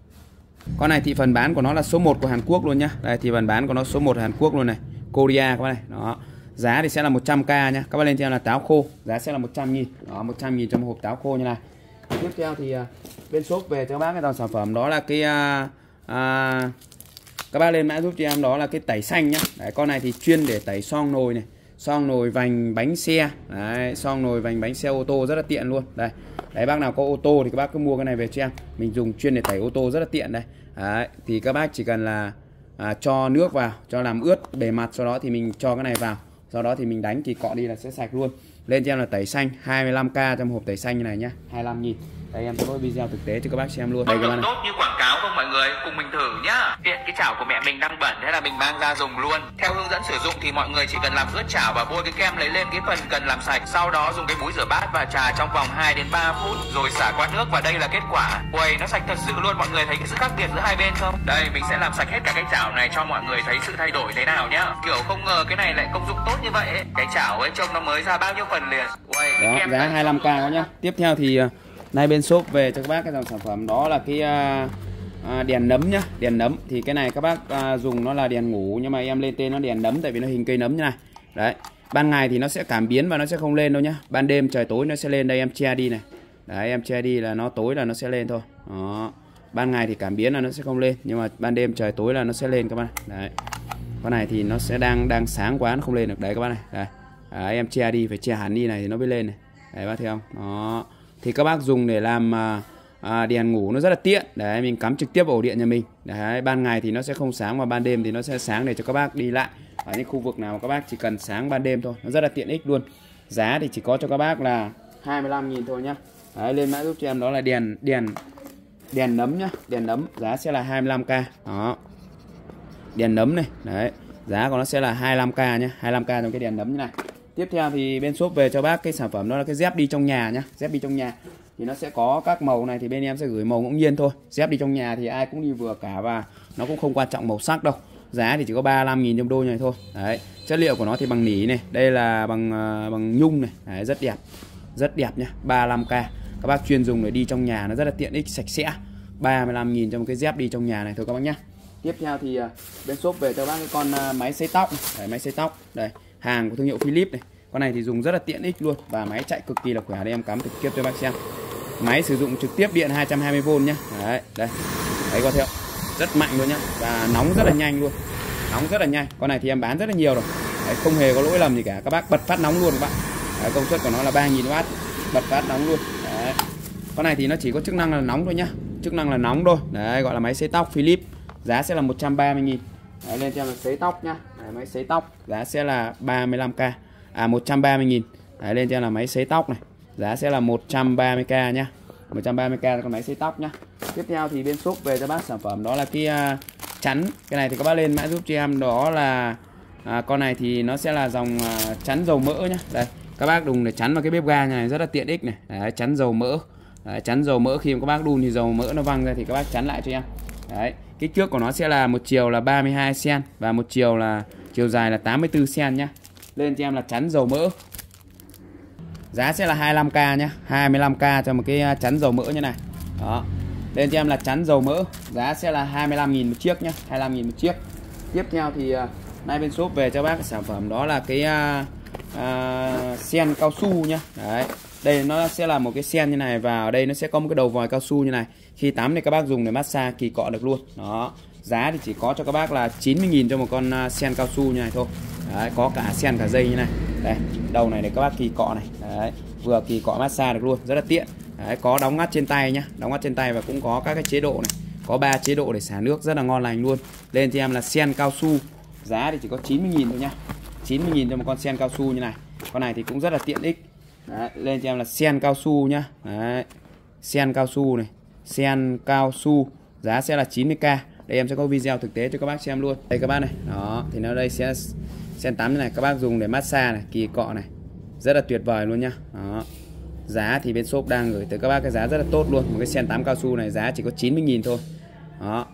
con này thị phần bán của nó là số một của Hàn Quốc luôn nhá. Đây, thị phần bán của nó số một Hàn Quốc luôn này, Korea các bạn này. Đó, giá thì sẽ là một trăm k nhá. Các bạn lên trên là táo khô, giá sẽ là một trăm nghìn. Đó, một trăm nghìn cho một hộp táo khô như này. Tiếp theo thì uh, bên shop về cho các bác cái dòng sản phẩm đó là cái uh, uh, các bác lên mã giúp cho em đó là cái tẩy xanh nhá. Đấy, con này thì chuyên để tẩy xoong nồi này, xoong nồi vành bánh xe. Đấy, xoong nồi vành bánh xe ô tô rất là tiện luôn. Đây, đấy, bác nào có ô tô thì các bác cứ mua cái này về cho em, mình dùng chuyên để tẩy ô tô rất là tiện đây. Đấy, thì các bác chỉ cần là à, cho nước vào, cho làm ướt bề mặt, sau đó thì mình cho cái này vào, sau đó thì mình đánh thì cọ đi là sẽ sạch luôn. Lên cho em là tẩy xanh hai mươi lăm k trong hộp tẩy xanh như này nhá, hai mươi lăm nghìn. Đây em sẽ có video thực tế cho các bác xem luôn. Đây các bạn này. Tốt như quảng cáo không mọi người, cùng mình thử nhá. Hiện cái chảo của mẹ mình đang bẩn, thế là mình mang ra dùng luôn. Theo hướng dẫn sử dụng thì mọi người chỉ cần làm ướt chảo và bôi cái kem lấy lên cái phần cần làm sạch. Sau đó dùng cái búi rửa bát và chà trong vòng hai đến ba phút rồi xả qua nước và đây là kết quả. Uầy, nó sạch thật sự luôn. Mọi người thấy cái sự khác biệt giữa hai bên không? Đây, mình sẽ làm sạch hết cả cái chảo này cho mọi người thấy sự thay đổi thế nào nhá. Kiểu không ngờ cái này lại công dụng tốt như vậy ấy. Cái chảo ấy trông nó mới ra bao nhiêu phần liền. Uầy, đó, giá hai mươi lăm k đó nhá. Tiếp theo thì nay bên shop về cho các bác cái dòng sản phẩm đó là cái uh, uh, đèn nấm nhá. Đèn nấm thì cái này các bác uh, dùng nó là đèn ngủ, nhưng mà em lên tên nó đèn nấm tại vì nó hình cây nấm như này. Đấy, ban ngày thì nó sẽ cảm biến và nó sẽ không lên đâu nhá. Ban đêm trời tối nó sẽ lên. Đây em che đi này. Đấy, em che đi là nó tối là nó sẽ lên thôi. Đó, ban ngày thì cảm biến là nó sẽ không lên, nhưng mà ban đêm trời tối là nó sẽ lên các bạn. Đấy, con này thì nó sẽ đang đang sáng quá nó không lên được. Đấy các bác này. Đây, đấy, em che đi, phải che hẳn đi này thì nó mới lên này. Đấy bác thấy không? Đó, thì các bác dùng để làm à, à, đèn ngủ nó rất là tiện. Đấy, mình cắm trực tiếp ổ điện nhà mình. Đấy, ban ngày thì nó sẽ không sáng, và ban đêm thì nó sẽ sáng để cho các bác đi lại ở những khu vực nào mà các bác chỉ cần sáng ban đêm thôi. Nó rất là tiện ích luôn. Giá thì chỉ có cho các bác là hai mươi lăm nghìn thôi nhá. Đấy, lên mã giúp cho em đó là đèn đèn đèn nấm nhá. Đèn nấm giá sẽ là hai mươi lăm k. Đó, đèn nấm này. Đấy, giá của nó sẽ là hai mươi lăm k nhá. hai mươi lăm k trong cái đèn nấm như này. Tiếp theo thì bên shop về cho bác cái sản phẩm đó là cái dép đi trong nhà nhá. Dép đi trong nhà thì nó sẽ có các màu này, thì bên em sẽ gửi màu ngẫu nhiên thôi. Dép đi trong nhà thì ai cũng đi vừa cả, và nó cũng không quan trọng màu sắc đâu. Giá thì chỉ có ba mươi lăm nghìn trong đôi này thôi. Đấy, chất liệu của nó thì bằng nỉ này, đây là bằng uh, bằng nhung này. Đấy, rất đẹp. Rất đẹp nhá, ba mươi lăm k. Các bác chuyên dùng để đi trong nhà nó rất là tiện ích, sạch sẽ. ba mươi lăm nghìn cho một cái dép đi trong nhà này thôi các bác nhá. Tiếp theo thì uh, bên shop về cho bác cái con uh, máy sấy tóc. Đấy, máy sấy tóc. Đây, hàng của thương hiệu Philips này. Con này thì dùng rất là tiện ích luôn, và máy chạy cực kỳ là khỏe. Đây em cắm trực tiếp cho bác xem. Máy sử dụng trực tiếp điện hai trăm hai mươi vôn nhá. Đấy, đây. Đấy có thấy không? Rất mạnh luôn nhá, và nóng rất là nhanh luôn. Nóng rất là nhanh. Con này thì em bán rất là nhiều rồi. Đấy, không hề có lỗi lầm gì cả. Các bác bật phát nóng luôn các bạn. Đấy, công suất của nó là ba nghìn oát, bật phát nóng luôn. Đấy. Con này thì nó chỉ có chức năng là nóng thôi nhá. Chức năng là nóng thôi. Đấy, gọi là máy sấy tóc Philips. Giá sẽ là một trăm ba mươi nghìn. Đấy, lên cho em là sấy tóc nhá. Đấy, máy sấy tóc giá sẽ là ba mươi lăm k. À, một trăm ba mươi nghìn. Đấy, lên cho em là máy sấy tóc này. Giá sẽ là một trăm ba mươi k nhá. một trăm ba mươi k là con máy sấy tóc nhá. Tiếp theo thì bên shop về cho bác sản phẩm đó là cái uh, chắn. Cái này thì các bác lên mã giúp cho em đó là à, con này thì nó sẽ là dòng uh, chắn dầu mỡ nhá. Đây, các bác dùng để chắn vào cái bếp ga này rất là tiện ích này. Đấy, chắn dầu mỡ. Đấy, chắn dầu mỡ khi mà các bác đun thì dầu mỡ nó văng ra thì các bác chắn lại cho em. Đấy, kích thước của nó sẽ là một chiều là ba mươi hai xăng và một chiều là chiều dài là tám mươi tư xăng nhá. Lên cho em là chắn dầu mỡ. Giá sẽ là hai mươi lăm k nhá, hai mươi lăm k cho một cái chắn dầu mỡ như này. Đó. Lên cho em là chắn dầu mỡ, giá sẽ là hai mươi lăm nghìn một chiếc nhá, hai mươi lăm nghìn một chiếc. Tiếp theo thì uh, nay bên shop về cho bác cái sản phẩm đó là cái uh, uh, sen cao su nhá. Đấy, Đây nó sẽ là một cái sen như này, và ở đây nó sẽ có một cái đầu vòi cao su như này. Khi tắm thì các bác dùng để massage kỳ cọ được luôn. Đó. Giá thì chỉ có cho các bác là chín mươi nghìn cho một con sen cao su như này thôi. Đấy, có cả sen cả dây như này. Đây, đầu này để các bác kỳ cọ này. Đấy, vừa kỳ cọ massage được luôn, rất là tiện. Đấy, có đóng ngắt trên tay nhá, đóng ngắt trên tay và cũng có các cái chế độ này. Có ba chế độ để xả nước rất là ngon lành luôn. Lên cho em là sen cao su. Giá thì chỉ có chín mươi nghìn thôi nhá. chín mươi nghìn cho một con sen cao su như này. Con này thì cũng rất là tiện ích. Đấy, lên cho em là sen cao su nhá. Đấy, sen cao su này, sen cao su, giá sẽ là chín mươi k. Đây em sẽ có video thực tế cho các bác xem luôn. Đây các bác này, đó, thì nó đây sẽ sen tắm như này, các bác dùng để massage này, kỳ cọ này, rất là tuyệt vời luôn nhá. Đó. Giá thì bên shop đang gửi tới các bác cái giá rất là tốt luôn. Một cái sen tắm cao su này giá chỉ có chín mươi nghìn thôi. Đó.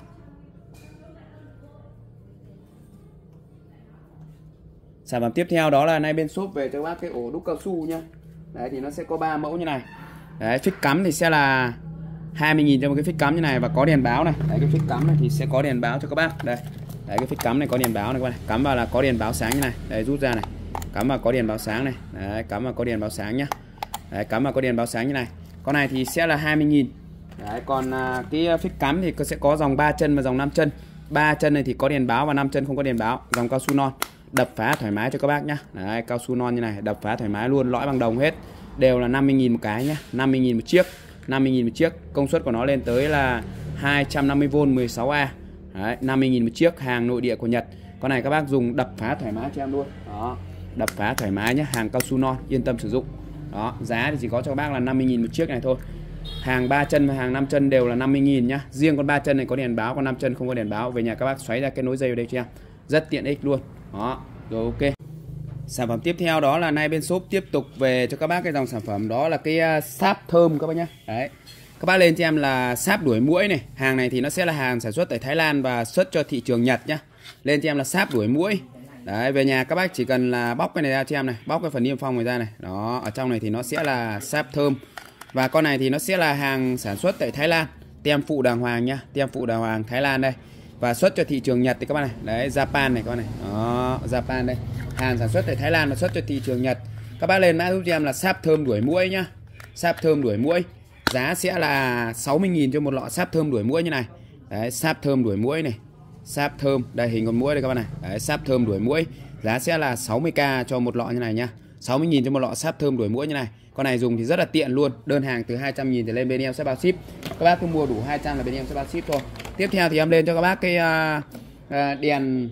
Sản phẩm tiếp theo đó là nay bên shop về cho các bác cái ổ đúc cao su nhá. Đấy thì nó sẽ có ba mẫu như này. Đấy, phích cắm thì sẽ là hai mươi nghìn cho một cái phích cắm như này và có đèn báo này. Đấy, cái phích cắm này thì sẽ có đèn báo cho các bác. Đây. Đấy, cái phích cắm này có đèn báo này các bạn. Cắm vào là có đèn báo sáng như này. Đây, rút ra này. Cắm vào có đèn báo sáng này. Đấy, cắm vào có đèn báo sáng nhá. Đấy, cắm vào có đèn báo sáng như này. Con này thì sẽ là hai mươi nghìn. Đấy, còn à, cái phích cắm thì sẽ có dòng ba chân và dòng năm chân. ba chân này thì có đèn báo và năm chân không có đèn báo. Dòng cao su non. Đập phá thoải mái cho các bác nhá. Đấy, cao su non như này, đập phá thoải mái luôn, lõi bằng đồng hết. Đều là năm mươi nghìn một cái nhá, năm mươi nghìn một chiếc. năm mươi nghìn một chiếc, công suất của nó lên tới là hai trăm năm mươi vôn mười sáu A. Đấy, năm mươi nghìn một chiếc, hàng nội địa của Nhật. Con này các bác dùng đập phá thoải mái cho em luôn. Đó, đập phá thoải mái nhá, hàng cao su non, yên tâm sử dụng. Đó, giá thì chỉ có cho các bác là năm mươi nghìn một chiếc này thôi. Hàng ba chân và hàng năm chân đều là năm mươi nghìn nhá. Riêng con ba chân này có đèn báo, con năm chân không có đèn báo. Về nhà các bác xoáy ra cái nối dây vào đây cho em. Rất tiện ích luôn. Đó, rồi ok. Sản phẩm tiếp theo đó là nay bên shop tiếp tục về cho các bác cái dòng sản phẩm đó là cái sáp thơm các bác nhé. Đấy, các bác lên cho em là sáp đuổi muỗi này. Hàng này thì nó sẽ là hàng sản xuất tại Thái Lan và xuất cho thị trường Nhật nhá. Lên cho em là sáp đuổi muỗi. Đấy, về nhà các bác chỉ cần là bóc cái này ra cho em này, bóc cái phần niêm phong này ra này. Đó, ở trong này thì nó sẽ là sáp thơm. Và con này thì nó sẽ là hàng sản xuất tại Thái Lan, tem phụ đàng hoàng nhá, tem phụ đàng hoàng Thái Lan đây. Và xuất cho thị trường Nhật thì các bác này. Đấy, Japan này con này. Đó, Japan đây. Hàng sản xuất tại Thái Lan và xuất cho thị trường Nhật. Các bác lên mã giúp cho em là sáp thơm đuổi muỗi nhá. Sáp thơm đuổi muỗi. Giá sẽ là sáu mươi nghìn cho một lọ sáp thơm đuổi muỗi như này. Đấy, sáp thơm đuổi muỗi này. Sáp thơm, đây hình con muỗi đây các bác này. Đấy, sáp thơm đuổi muỗi. Giá sẽ là sáu mươi k cho một lọ như này nhá. sáu mươi nghìn cho một lọ sáp thơm đuổi muỗi như này. Con này dùng thì rất là tiện luôn. Đơn hàng từ hai trăm nghìn trở lên bên em sẽ bao ship. Các bác cứ mua đủ hai trăm là bên em sẽ bao ship thôi. Tiếp theo thì em lên cho các bác cái uh, uh, đèn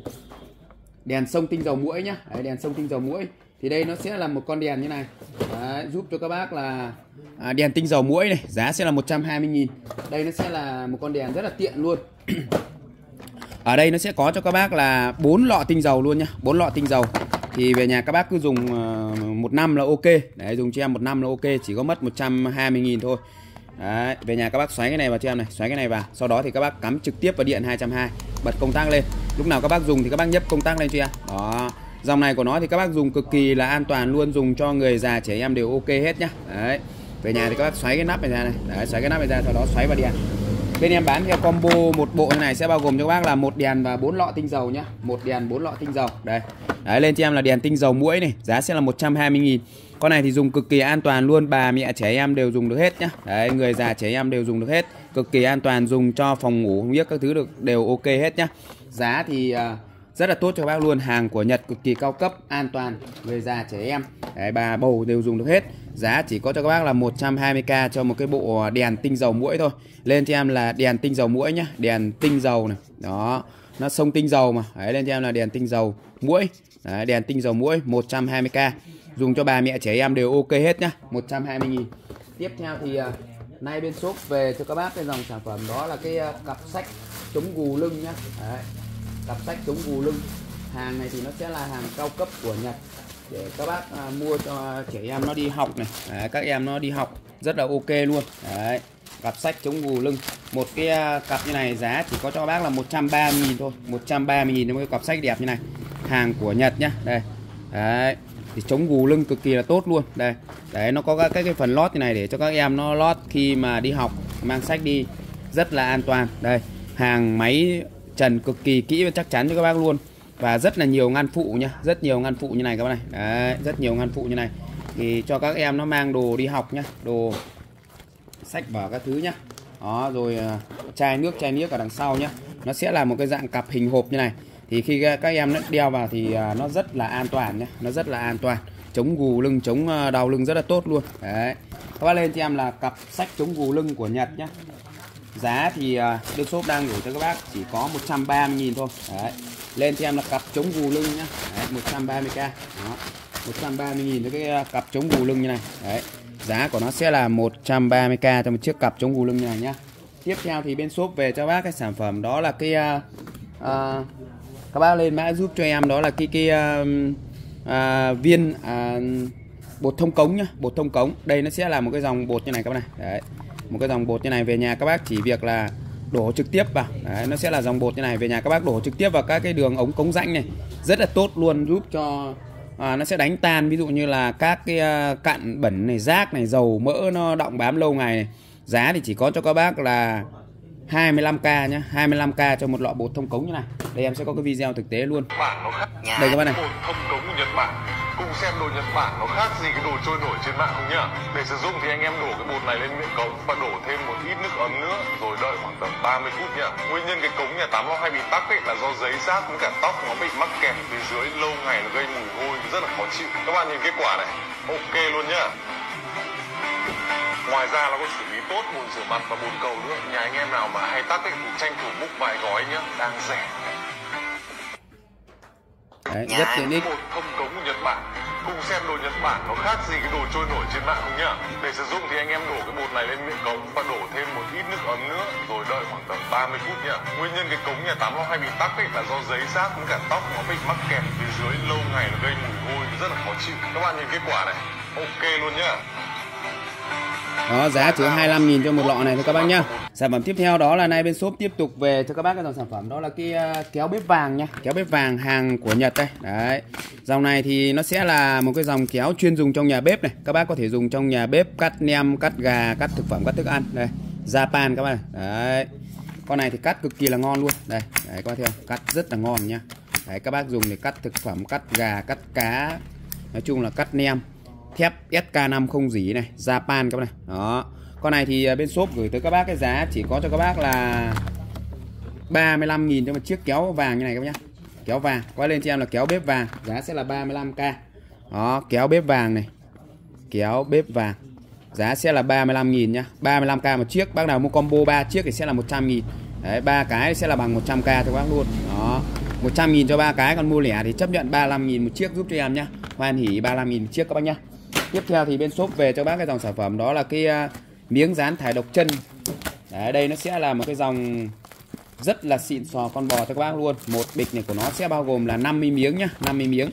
đèn xông tinh dầu muỗi nhá. Đấy, đèn xông tinh dầu muỗi thì đây nó sẽ là một con đèn như này. Đấy, giúp cho các bác là à, đèn tinh dầu muỗi này, giá sẽ là một trăm hai mươi nghìn. Đây nó sẽ là một con đèn rất là tiện luôn. Ở đây nó sẽ có cho các bác là bốn lọ tinh dầu luôn nhá, bốn lọ tinh dầu. Thì về nhà các bác cứ dùng uh, một năm là ok. Đấy, dùng cho em một năm là ok, chỉ có mất một trăm hai mươi nghìn thôi. Đấy, về nhà các bác xoáy cái này vào cho em này, xoáy cái này vào. Sau đó thì các bác cắm trực tiếp vào điện hai trăm hai mươi, bật công tắc lên. Lúc nào các bác dùng thì các bác nhấp công tắc lên cho em. Đó. Dòng này của nó thì các bác dùng cực kỳ là an toàn luôn, dùng cho người già trẻ em đều ok hết nhá. Đấy. Về nhà thì các bác xoáy cái nắp này ra này. Đấy, xoáy cái nắp này ra, sau đó xoáy vào đèn. Bên em bán theo combo một bộ như này sẽ bao gồm cho các bác là một đèn và bốn lọ tinh dầu nhá. Một đèn bốn lọ tinh dầu. Đây. Đấy, lên cho em là đèn tinh dầu muỗi này, giá sẽ là một trăm hai mươi nghìn. Con này thì dùng cực kỳ an toàn luôn, bà mẹ trẻ em đều dùng được hết nhá. Đấy, người già trẻ em đều dùng được hết, cực kỳ an toàn, dùng cho phòng ngủ không biết các thứ được đều ok hết nhá. Giá thì uh, rất là tốt cho các bác luôn, hàng của Nhật cực kỳ cao cấp, an toàn, người già trẻ em, đấy, bà bầu đều dùng được hết. Giá chỉ có cho các bác là một trăm hai mươi k cho một cái bộ đèn tinh dầu muỗi thôi. Lên cho em là đèn tinh dầu muỗi nhá, đèn tinh dầu này. Đó, nó xông tinh dầu mà. Đấy, lên cho em là đèn tinh dầu muỗi. Đấy, đèn tinh dầu muỗi một trăm hai mươi k. Dùng cho bà mẹ trẻ em đều ok hết nhá, một trăm hai mươi nghìn. Tiếp theo thì uh, nay bên shop về cho các bác cái dòng sản phẩm đó là cái uh, cặp sách chống gù lưng nhá. Đấy, cặp sách chống gù lưng. Hàng này thì nó sẽ là hàng cao cấp của Nhật để các bác uh, mua cho trẻ em nó đi học này. Đấy, các em nó đi học rất là ok luôn. Đấy, cặp sách chống gù lưng. Một cái uh, cặp như này giá chỉ có cho các bác là một trăm ba mươi nghìn thôi, một trăm ba mươi nghìn cho một cái cặp sách đẹp như này. Hàng của Nhật nhá. Đây. Đấy, thì chống gù lưng cực kỳ là tốt luôn. Đây, đấy, nó có các cái, cái phần lót như này để cho các em nó lót khi mà đi học, mang sách đi rất là an toàn. Đây, hàng máy trần cực kỳ kỹ và chắc chắn cho các bác luôn. Và rất là nhiều ngăn phụ nha, rất nhiều ngăn phụ như này các bác này. Đấy, rất nhiều ngăn phụ như này. thì cho các em nó mang đồ đi học nhá, đồ sách vở các thứ nhá. Đó, rồi uh, chai nước chai nước ở đằng sau nhá. Nó sẽ là một cái dạng cặp hình hộp như này. Thì khi các em nó đeo vào thì uh, nó rất là an toàn nhá, nó rất là an toàn, chống gù lưng, chống uh, đau lưng rất là tốt luôn. Đấy. Các bác lên cho em là cặp sách chống gù lưng của Nhật nhá. Giá thì uh, Đức Shop đang gửi cho các bác chỉ có một trăm ba mươi nghìn thôi. Đấy. Lên cho em là cặp chống gù lưng nhá. Đấy, một trăm ba mươi k. Đó. một trăm ba mươi nghìn với cái cặp chống gù lưng như này. Đấy. Giá của nó sẽ là một trăm ba mươi k cho một chiếc cặp chống gù lưng như này nhá. Tiếp theo thì bên shop về cho bác cái sản phẩm đó là cái uh, uh, các bác lên mã giúp cho em đó là cái cái uh, uh, viên uh, bột thông cống nhá, bột thông cống. Đây nó sẽ là một cái dòng bột như này các bác này. Đấy. Một cái dòng bột như này về nhà các bác chỉ việc là đổ trực tiếp vào. Đấy, nó sẽ là dòng bột như này về nhà các bác đổ trực tiếp vào các cái đường ống cống rãnh này. Rất là tốt luôn, giúp cho à, nó sẽ đánh tan ví dụ như là các cái uh, cặn bẩn này, rác này, dầu mỡ nó đọng bám lâu ngày này. Giá thì chỉ có cho các bác là hai mươi lăm k nhá, hai mươi lăm k cho một lọ bột thông cống như này. Đây em sẽ có cái video thực tế luôn. Đây các bác này. Bột thông cống của Nhật Bản. Cùng xem đồ Nhật Bản nó khác gì cái đồ trôi nổi trên mạng không nhá. Để sử dụng thì anh em đổ cái bột này lên miệng cống và đổ thêm một ít nước ấm nữa rồi đợi khoảng tầm ba mươi phút nhá. Nguyên nhân cái cống nhà tắm nó hay bị tắc ấy là do giấy rác với cả tóc nó bị mắc kẹt phía dưới lâu ngày, nó gây mùi hôi rất là khó chịu. Các bạn nhìn kết quả này, ok luôn nhá. Ngoài ra nó có xử lý tốt bồn rửa mặt và bồn cầu nữa. Nhà anh em nào mà hay tắc ấy thì tranh thủ múc vài gói nhá, đang rẻ. Đấy, rất tiện ích. Bột thông cống của Nhật Bản. Cùng xem đồ Nhật Bản nó khác gì cái đồ trôi nổi trên mạng không nhá. Để sử dụng thì anh em đổ cái bột này lên miệng cống và đổ thêm một ít nước ấm nữa rồi đợi khoảng tầm ba mươi phút nhá. Nguyên nhân cái cống nhà tắm nó hay bị tắc ấy là do giấy rác với cả tóc nó bị mắc kẹt phía dưới lâu ngày, nó gây mùi hôi rất là khó chịu. Các bạn nhìn kết quả này, ok luôn nhá. Đó, giá chỉ hai mươi lăm nghìn cho một lọ này thôi các bác nhá. Sản phẩm tiếp theo đó là nay bên shop tiếp tục về cho các bác cái dòng sản phẩm đó là cái uh, kéo bếp vàng nhá. Kéo bếp vàng hàng của Nhật đây. Đấy. Dòng này thì nó sẽ là một cái dòng kéo chuyên dùng trong nhà bếp này. Các bác có thể dùng trong nhà bếp cắt nem, cắt gà, cắt thực phẩm, cắt thức ăn. Đây, Japan các bác này. Đấy. Con này thì cắt cực kỳ là ngon luôn. Đây, đấy các bác thấy không? Cắt rất là ngon nhá. Đấy, các bác dùng để cắt thực phẩm, cắt gà, cắt cá. Nói chung là cắt nem. Thép S K năm không dỉ này, Japan các bác này. Đó. Con này thì bên shop gửi tới các bác cái giá chỉ có cho các bác là ba mươi lăm nghìn cho một chiếc kéo vàng như này các bác nhá. Kéo vàng, quay lên cho em là kéo bếp vàng, giá sẽ là ba mươi lăm k. Đó, kéo bếp vàng này. Kéo bếp vàng. Giá sẽ là ba mươi lăm nghìn nhá, ba mươi lăm k một chiếc. Bác nào mua combo ba chiếc thì sẽ là một trăm nghìn. Đấy, ba cái sẽ là bằng một trăm k cho bác luôn. Đó. một trăm nghìn cho ba cái, còn mua lẻ thì chấp nhận ba mươi lăm nghìn một chiếc giúp cho em nhá. Hoan hỉ ba mươi lăm nghìn một chiếc các bác nhá. Tiếp theo thì bên shop về cho bác cái dòng sản phẩm đó là cái uh, miếng dán thải độc chân. Đấy, đây nó sẽ là một cái dòng rất là xịn sò con bò cho các bác luôn. Một bịch này của nó sẽ bao gồm là năm mươi miếng nhá, năm mươi miếng.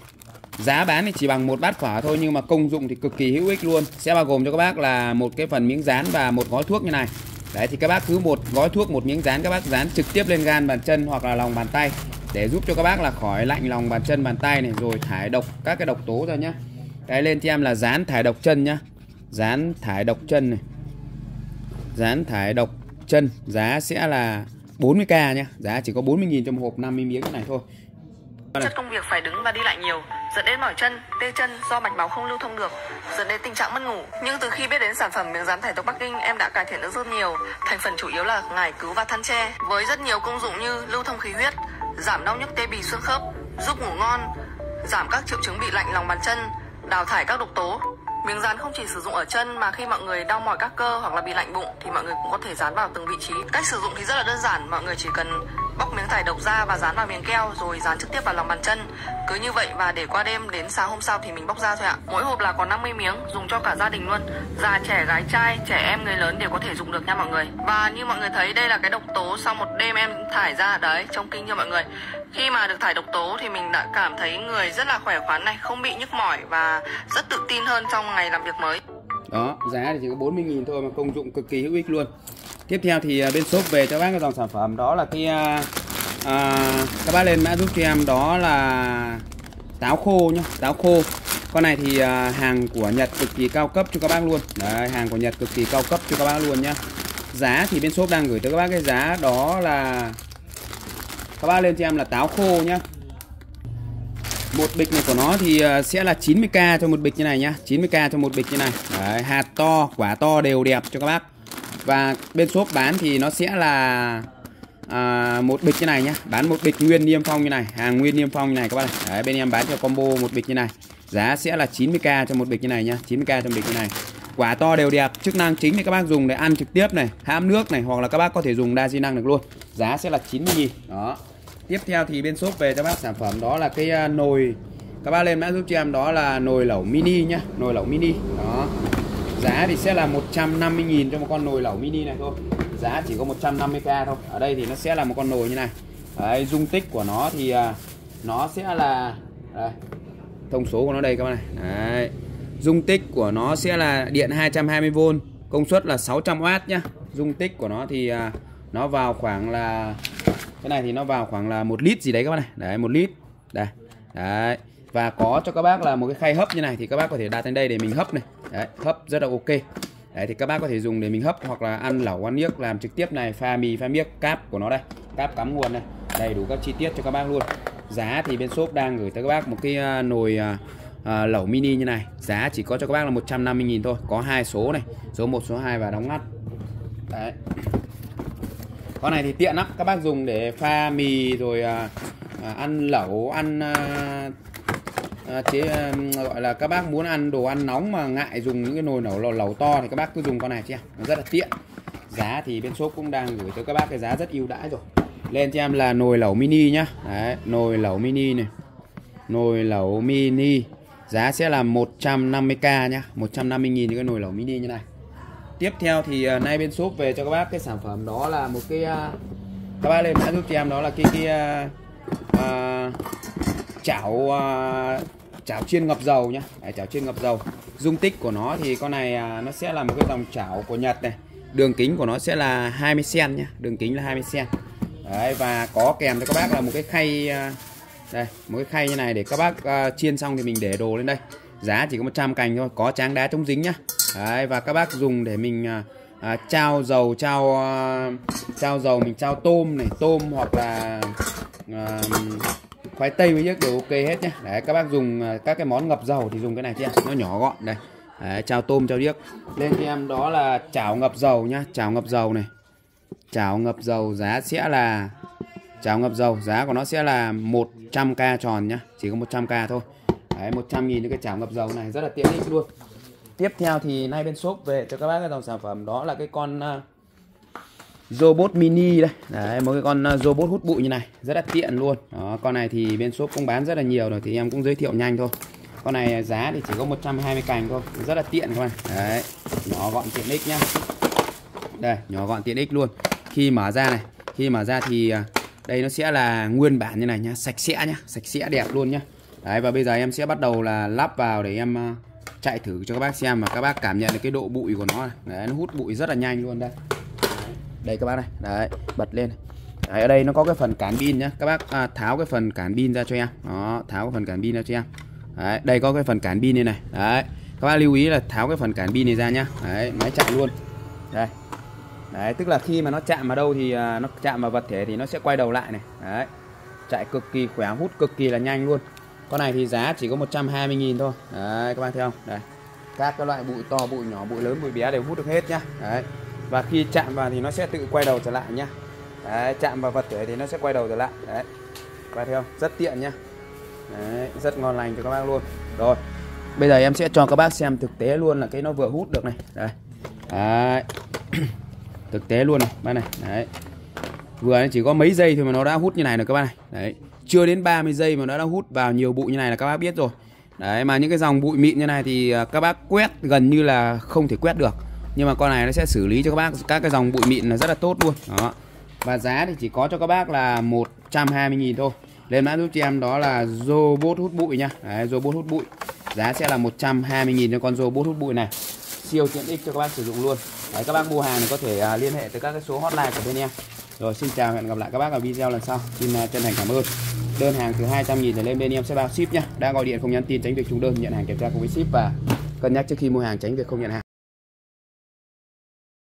Giá bán thì chỉ bằng một bát phở thôi nhưng mà công dụng thì cực kỳ hữu ích luôn. Sẽ bao gồm cho các bác là một cái phần miếng dán và một gói thuốc như này. Đấy thì các bác cứ một gói thuốc, một miếng dán các bác dán trực tiếp lên gan bàn chân hoặc là lòng bàn tay để giúp cho các bác là khỏi lạnh lòng bàn chân bàn tay này, rồi thải độc các cái độc tố ra nhá. Cái lên cho em là dán thải độc chân nhá. Dán thải độc chân này. Dán thải độc chân giá sẽ là bốn mươi k nhá. Giá chỉ có bốn mươi nghìn cho một hộp năm mươi miếng này thôi. Chất công việc phải đứng và đi lại nhiều dẫn đến mỏi chân, tê chân do mạch máu không lưu thông được, dẫn đến tình trạng mất ngủ. Nhưng từ khi biết đến sản phẩm miếng dán thải độc Bắc Kinh, em đã cải thiện được rất nhiều. Thành phần chủ yếu là ngải cứu và than tre, với rất nhiều công dụng như lưu thông khí huyết, giảm đau nhức tê bì xương khớp, giúp ngủ ngon, giảm các triệu chứng bị lạnh lòng bàn chân, đào thải các độc tố. Miếng dán không chỉ sử dụng ở chân mà khi mọi người đau mỏi các cơ hoặc là bị lạnh bụng thì mọi người cũng có thể dán vào từng vị trí. Cách sử dụng thì rất là đơn giản, mọi người chỉ cần bóc miếng thải độc ra và dán vào miếng keo rồi dán trực tiếp vào lòng bàn chân. Cứ như vậy và để qua đêm, đến sáng hôm sau thì mình bóc ra thôi ạ. Mỗi hộp là có năm mươi miếng, dùng cho cả gia đình luôn. Già trẻ, gái trai, trẻ em, người lớn đều có thể dùng được nha mọi người. Và như mọi người thấy đây là cái độc tố sau một đêm em thải ra đấy, trông kinh cho mọi người. Khi mà được thải độc tố thì mình đã cảm thấy người rất là khỏe khoắn này, không bị nhức mỏi và rất tự tin hơn trong ngày làm việc mới. Đó, giá thì chỉ có bốn mươi nghìn thôi mà công dụng cực kỳ hữu ích luôn. Tiếp theo thì bên shop về cho bác cái dòng sản phẩm đó là cái à, các bác lên mã giúp cho em đó là táo khô nhá, táo khô. Con này thì à, hàng của Nhật cực kỳ cao cấp cho các bác luôn. Đấy, hàng của Nhật cực kỳ cao cấp cho các bác luôn nhá. Giá thì bên shop đang gửi tới các bác cái giá đó là các bác lên cho em là táo khô nhá. Một bịch này của nó thì sẽ là chín mươi k cho một bịch như này nhá, chín mươi k cho một bịch như này. Đấy, hạt to, quả to đều đẹp cho các bác. Và bên shop bán thì nó sẽ là à, một bịch như này nhá, bán một bịch nguyên niêm phong như này, hàng nguyên niêm phong như này các bác này. Đấy, bên em bán cho combo một bịch như này. Giá sẽ là chín mươi k cho một bịch như này nhá, chín mươi k cho một bịch như này. Quả to đều đẹp, chức năng chính thì các bác dùng để ăn trực tiếp này, hãm nước này, hoặc là các bác có thể dùng đa di năng được luôn. Giá sẽ là chín mươi nghìn. Đó. Tiếp theo thì bên shop về cho bác sản phẩm đó là cái nồi. Các bác lên mã giúp cho em đó là nồi lẩu mini nhá, nồi lẩu mini. Đó. Giá thì sẽ là một trăm năm mươi nghìn cho một con nồi lẩu mini này thôi. Giá chỉ có một trăm năm mươi k thôi. Ở đây thì nó sẽ là một con nồi như này. Đấy, dung tích của nó thì uh, nó sẽ là đây, thông số của nó đây các bác này. Đấy. Dung tích của nó sẽ là điện hai trăm hai mươi vôn, công suất là sáu trăm oát nhá. Dung tích của nó thì uh, nó vào khoảng là cái này thì nó vào khoảng là một lít gì đấy các bác này. Đấy, một lít. Đây. Đấy. Và có cho các bác là một cái khay hấp như này thì các bác có thể đặt lên đây để mình hấp này. Đấy, hấp rất là ok. Đấy thì các bác có thể dùng để mình hấp hoặc là ăn lẩu ăn miếc làm trực tiếp này, pha mì pha miếc, cáp của nó đây, cáp cắm nguồn này, đầy đủ các chi tiết cho các bác luôn. Giá thì bên shop đang gửi tới các bác một cái nồi à, lẩu mini như này, giá chỉ có cho các bác là một trăm năm mươi nghìn thôi, có hai số này, số một, số hai và đóng ngắt. Đấy. Con này thì tiện lắm, các bác dùng để pha mì rồi à, à, ăn lẩu, ăn à, À, chế à, gọi là các bác muốn ăn đồ ăn nóng mà ngại dùng những cái nồi nấu lẩu, lẩu to thì các bác cứ dùng con này chứ, nó rất là tiện. Giá thì bên shop cũng đang gửi tới các bác cái giá rất ưu đãi rồi. Lên cho em là nồi lẩu mini nhá. Đấy, nồi lẩu mini này, nồi lẩu mini giá sẽ là một trăm năm mươi k nhá, một trăm năm mươi nghìn cái nồi lẩu mini như này. Tiếp theo thì uh, nay bên shop về cho các bác cái sản phẩm đó là một cái uh, các bác lên mã giúp cho em đó là cái cái uh, uh, chảo uh, chảo chiên ngập dầu nhá. Đấy, chảo chiên ngập dầu. Dung tích của nó thì con này à, nó sẽ là một cái dòng chảo của Nhật này. Đường kính của nó sẽ là hai mươi xăng ti mét nhá, đường kính là hai mươi xăng ti mét. Đấy, và có kèm cho các bác là một cái khay à, đây, một cái khay như này để các bác à, chiên xong thì mình để đồ lên đây. Giá chỉ có một trăm cành thôi, có tráng đá chống dính nhá. Đấy, và các bác dùng để mình à, à, trao dầu, trao à, trao dầu mình trao tôm này, tôm hoặc là à, khoai tây với nhức đều ok hết nhé. Đấy, các bác dùng các cái món ngập dầu thì dùng cái này chứ, nó nhỏ gọn đây. Đấy, chào tôm chào điếc. Lên cho em đó là chảo ngập dầu nhá, chảo ngập dầu này. Chảo ngập dầu giá sẽ là chảo ngập dầu giá của nó sẽ là một trăm k tròn nhá, chỉ có một trăm k thôi. Đấy, một trăm nghìn cái chảo ngập dầu này rất là tiện ích luôn. Tiếp theo thì nay bên shop về cho các bác cái dòng sản phẩm đó là cái con uh, robot mini đây. Đấy, một cái con robot hút bụi như này rất là tiện luôn. Đó, con này thì bên shop cũng bán rất là nhiều rồi thì em cũng giới thiệu nhanh thôi. Con này giá thì chỉ có một trăm hai mươi cành thôi, rất là tiện các bạn. Đấy, nhỏ gọn tiện ích nhá. Đây, nhỏ gọn tiện ích luôn. Khi mở ra này, khi mở ra thì đây nó sẽ là nguyên bản như này nhá, sạch sẽ nhá, sạch sẽ đẹp luôn nhá. Đấy, và bây giờ em sẽ bắt đầu là lắp vào để em chạy thử cho các bác xem và các bác cảm nhận được cái độ bụi của nó này. Đấy, nó hút bụi rất là nhanh luôn đây. Đây các bác này, đấy, bật lên. Đấy, ở đây nó có cái phần cản pin nhá. Các bác à, tháo cái phần cản pin ra cho em. Đó, tháo cái phần cản pin ra cho em. Đấy, đây có cái phần cản pin này này. Đấy, các bác lưu ý là tháo cái phần cản pin này ra nhá. Đấy, máy chạy luôn. Đây. Đấy, tức là khi mà nó chạm vào đâu thì à, nó chạm vào vật thể thì nó sẽ quay đầu lại này. Đấy. Chạy cực kỳ khỏe, hút cực kỳ là nhanh luôn. Con này thì giá chỉ có một trăm hai mươi nghìn thôi. Đấy, các bác thấy không? Đây. Các cái loại bụi to, bụi nhỏ, bụi lớn, bụi bé đều hút được hết nhá. Đấy. Và khi chạm vào thì nó sẽ tự quay đầu trở lại nhá. Đấy, chạm vào vật thể thì nó sẽ quay đầu trở lại. Đấy, các bác thấy không? Rất tiện nhá. Đấy, rất ngon lành cho các bác luôn. Rồi, bây giờ em sẽ cho các bác xem thực tế luôn là cái nó vừa hút được này. Đây. Đấy. Thực tế luôn này, bác này. Đấy. Vừa chỉ có mấy giây thôi mà nó đã hút như này rồi các bác này. Đấy. Chưa đến ba mươi giây mà nó đã hút vào nhiều bụi như này là các bác biết rồi. Đấy, mà những cái dòng bụi mịn như này thì các bác quét gần như là không thể quét được. Nhưng mà con này nó sẽ xử lý cho các bác các cái dòng bụi mịn là rất là tốt luôn. Đó. Và giá thì chỉ có cho các bác là một trăm hai mươi nghìn thôi. Lên mã giúp cho em đó là robot hút bụi nhá. Đấy, robot hút bụi. Giá sẽ là một trăm hai mươi nghìn cho con robot hút bụi này. Siêu tiện ích cho các bác sử dụng luôn. Đấy, các bác mua hàng thì có thể uh, liên hệ tới các cái số hotline của bên em. Rồi, xin chào, hẹn gặp lại các bác ở video lần sau. Xin uh, chân thành cảm ơn. Đơn hàng từ hai trăm nghìn trở lên bên em sẽ bao ship nhá. Đã gọi điện không nhắn tin tránh việc trùng đơn, nhận hàng kiểm tra cùng với ship và cân nhắc trước khi mua hàng tránh việc không nhận hàng.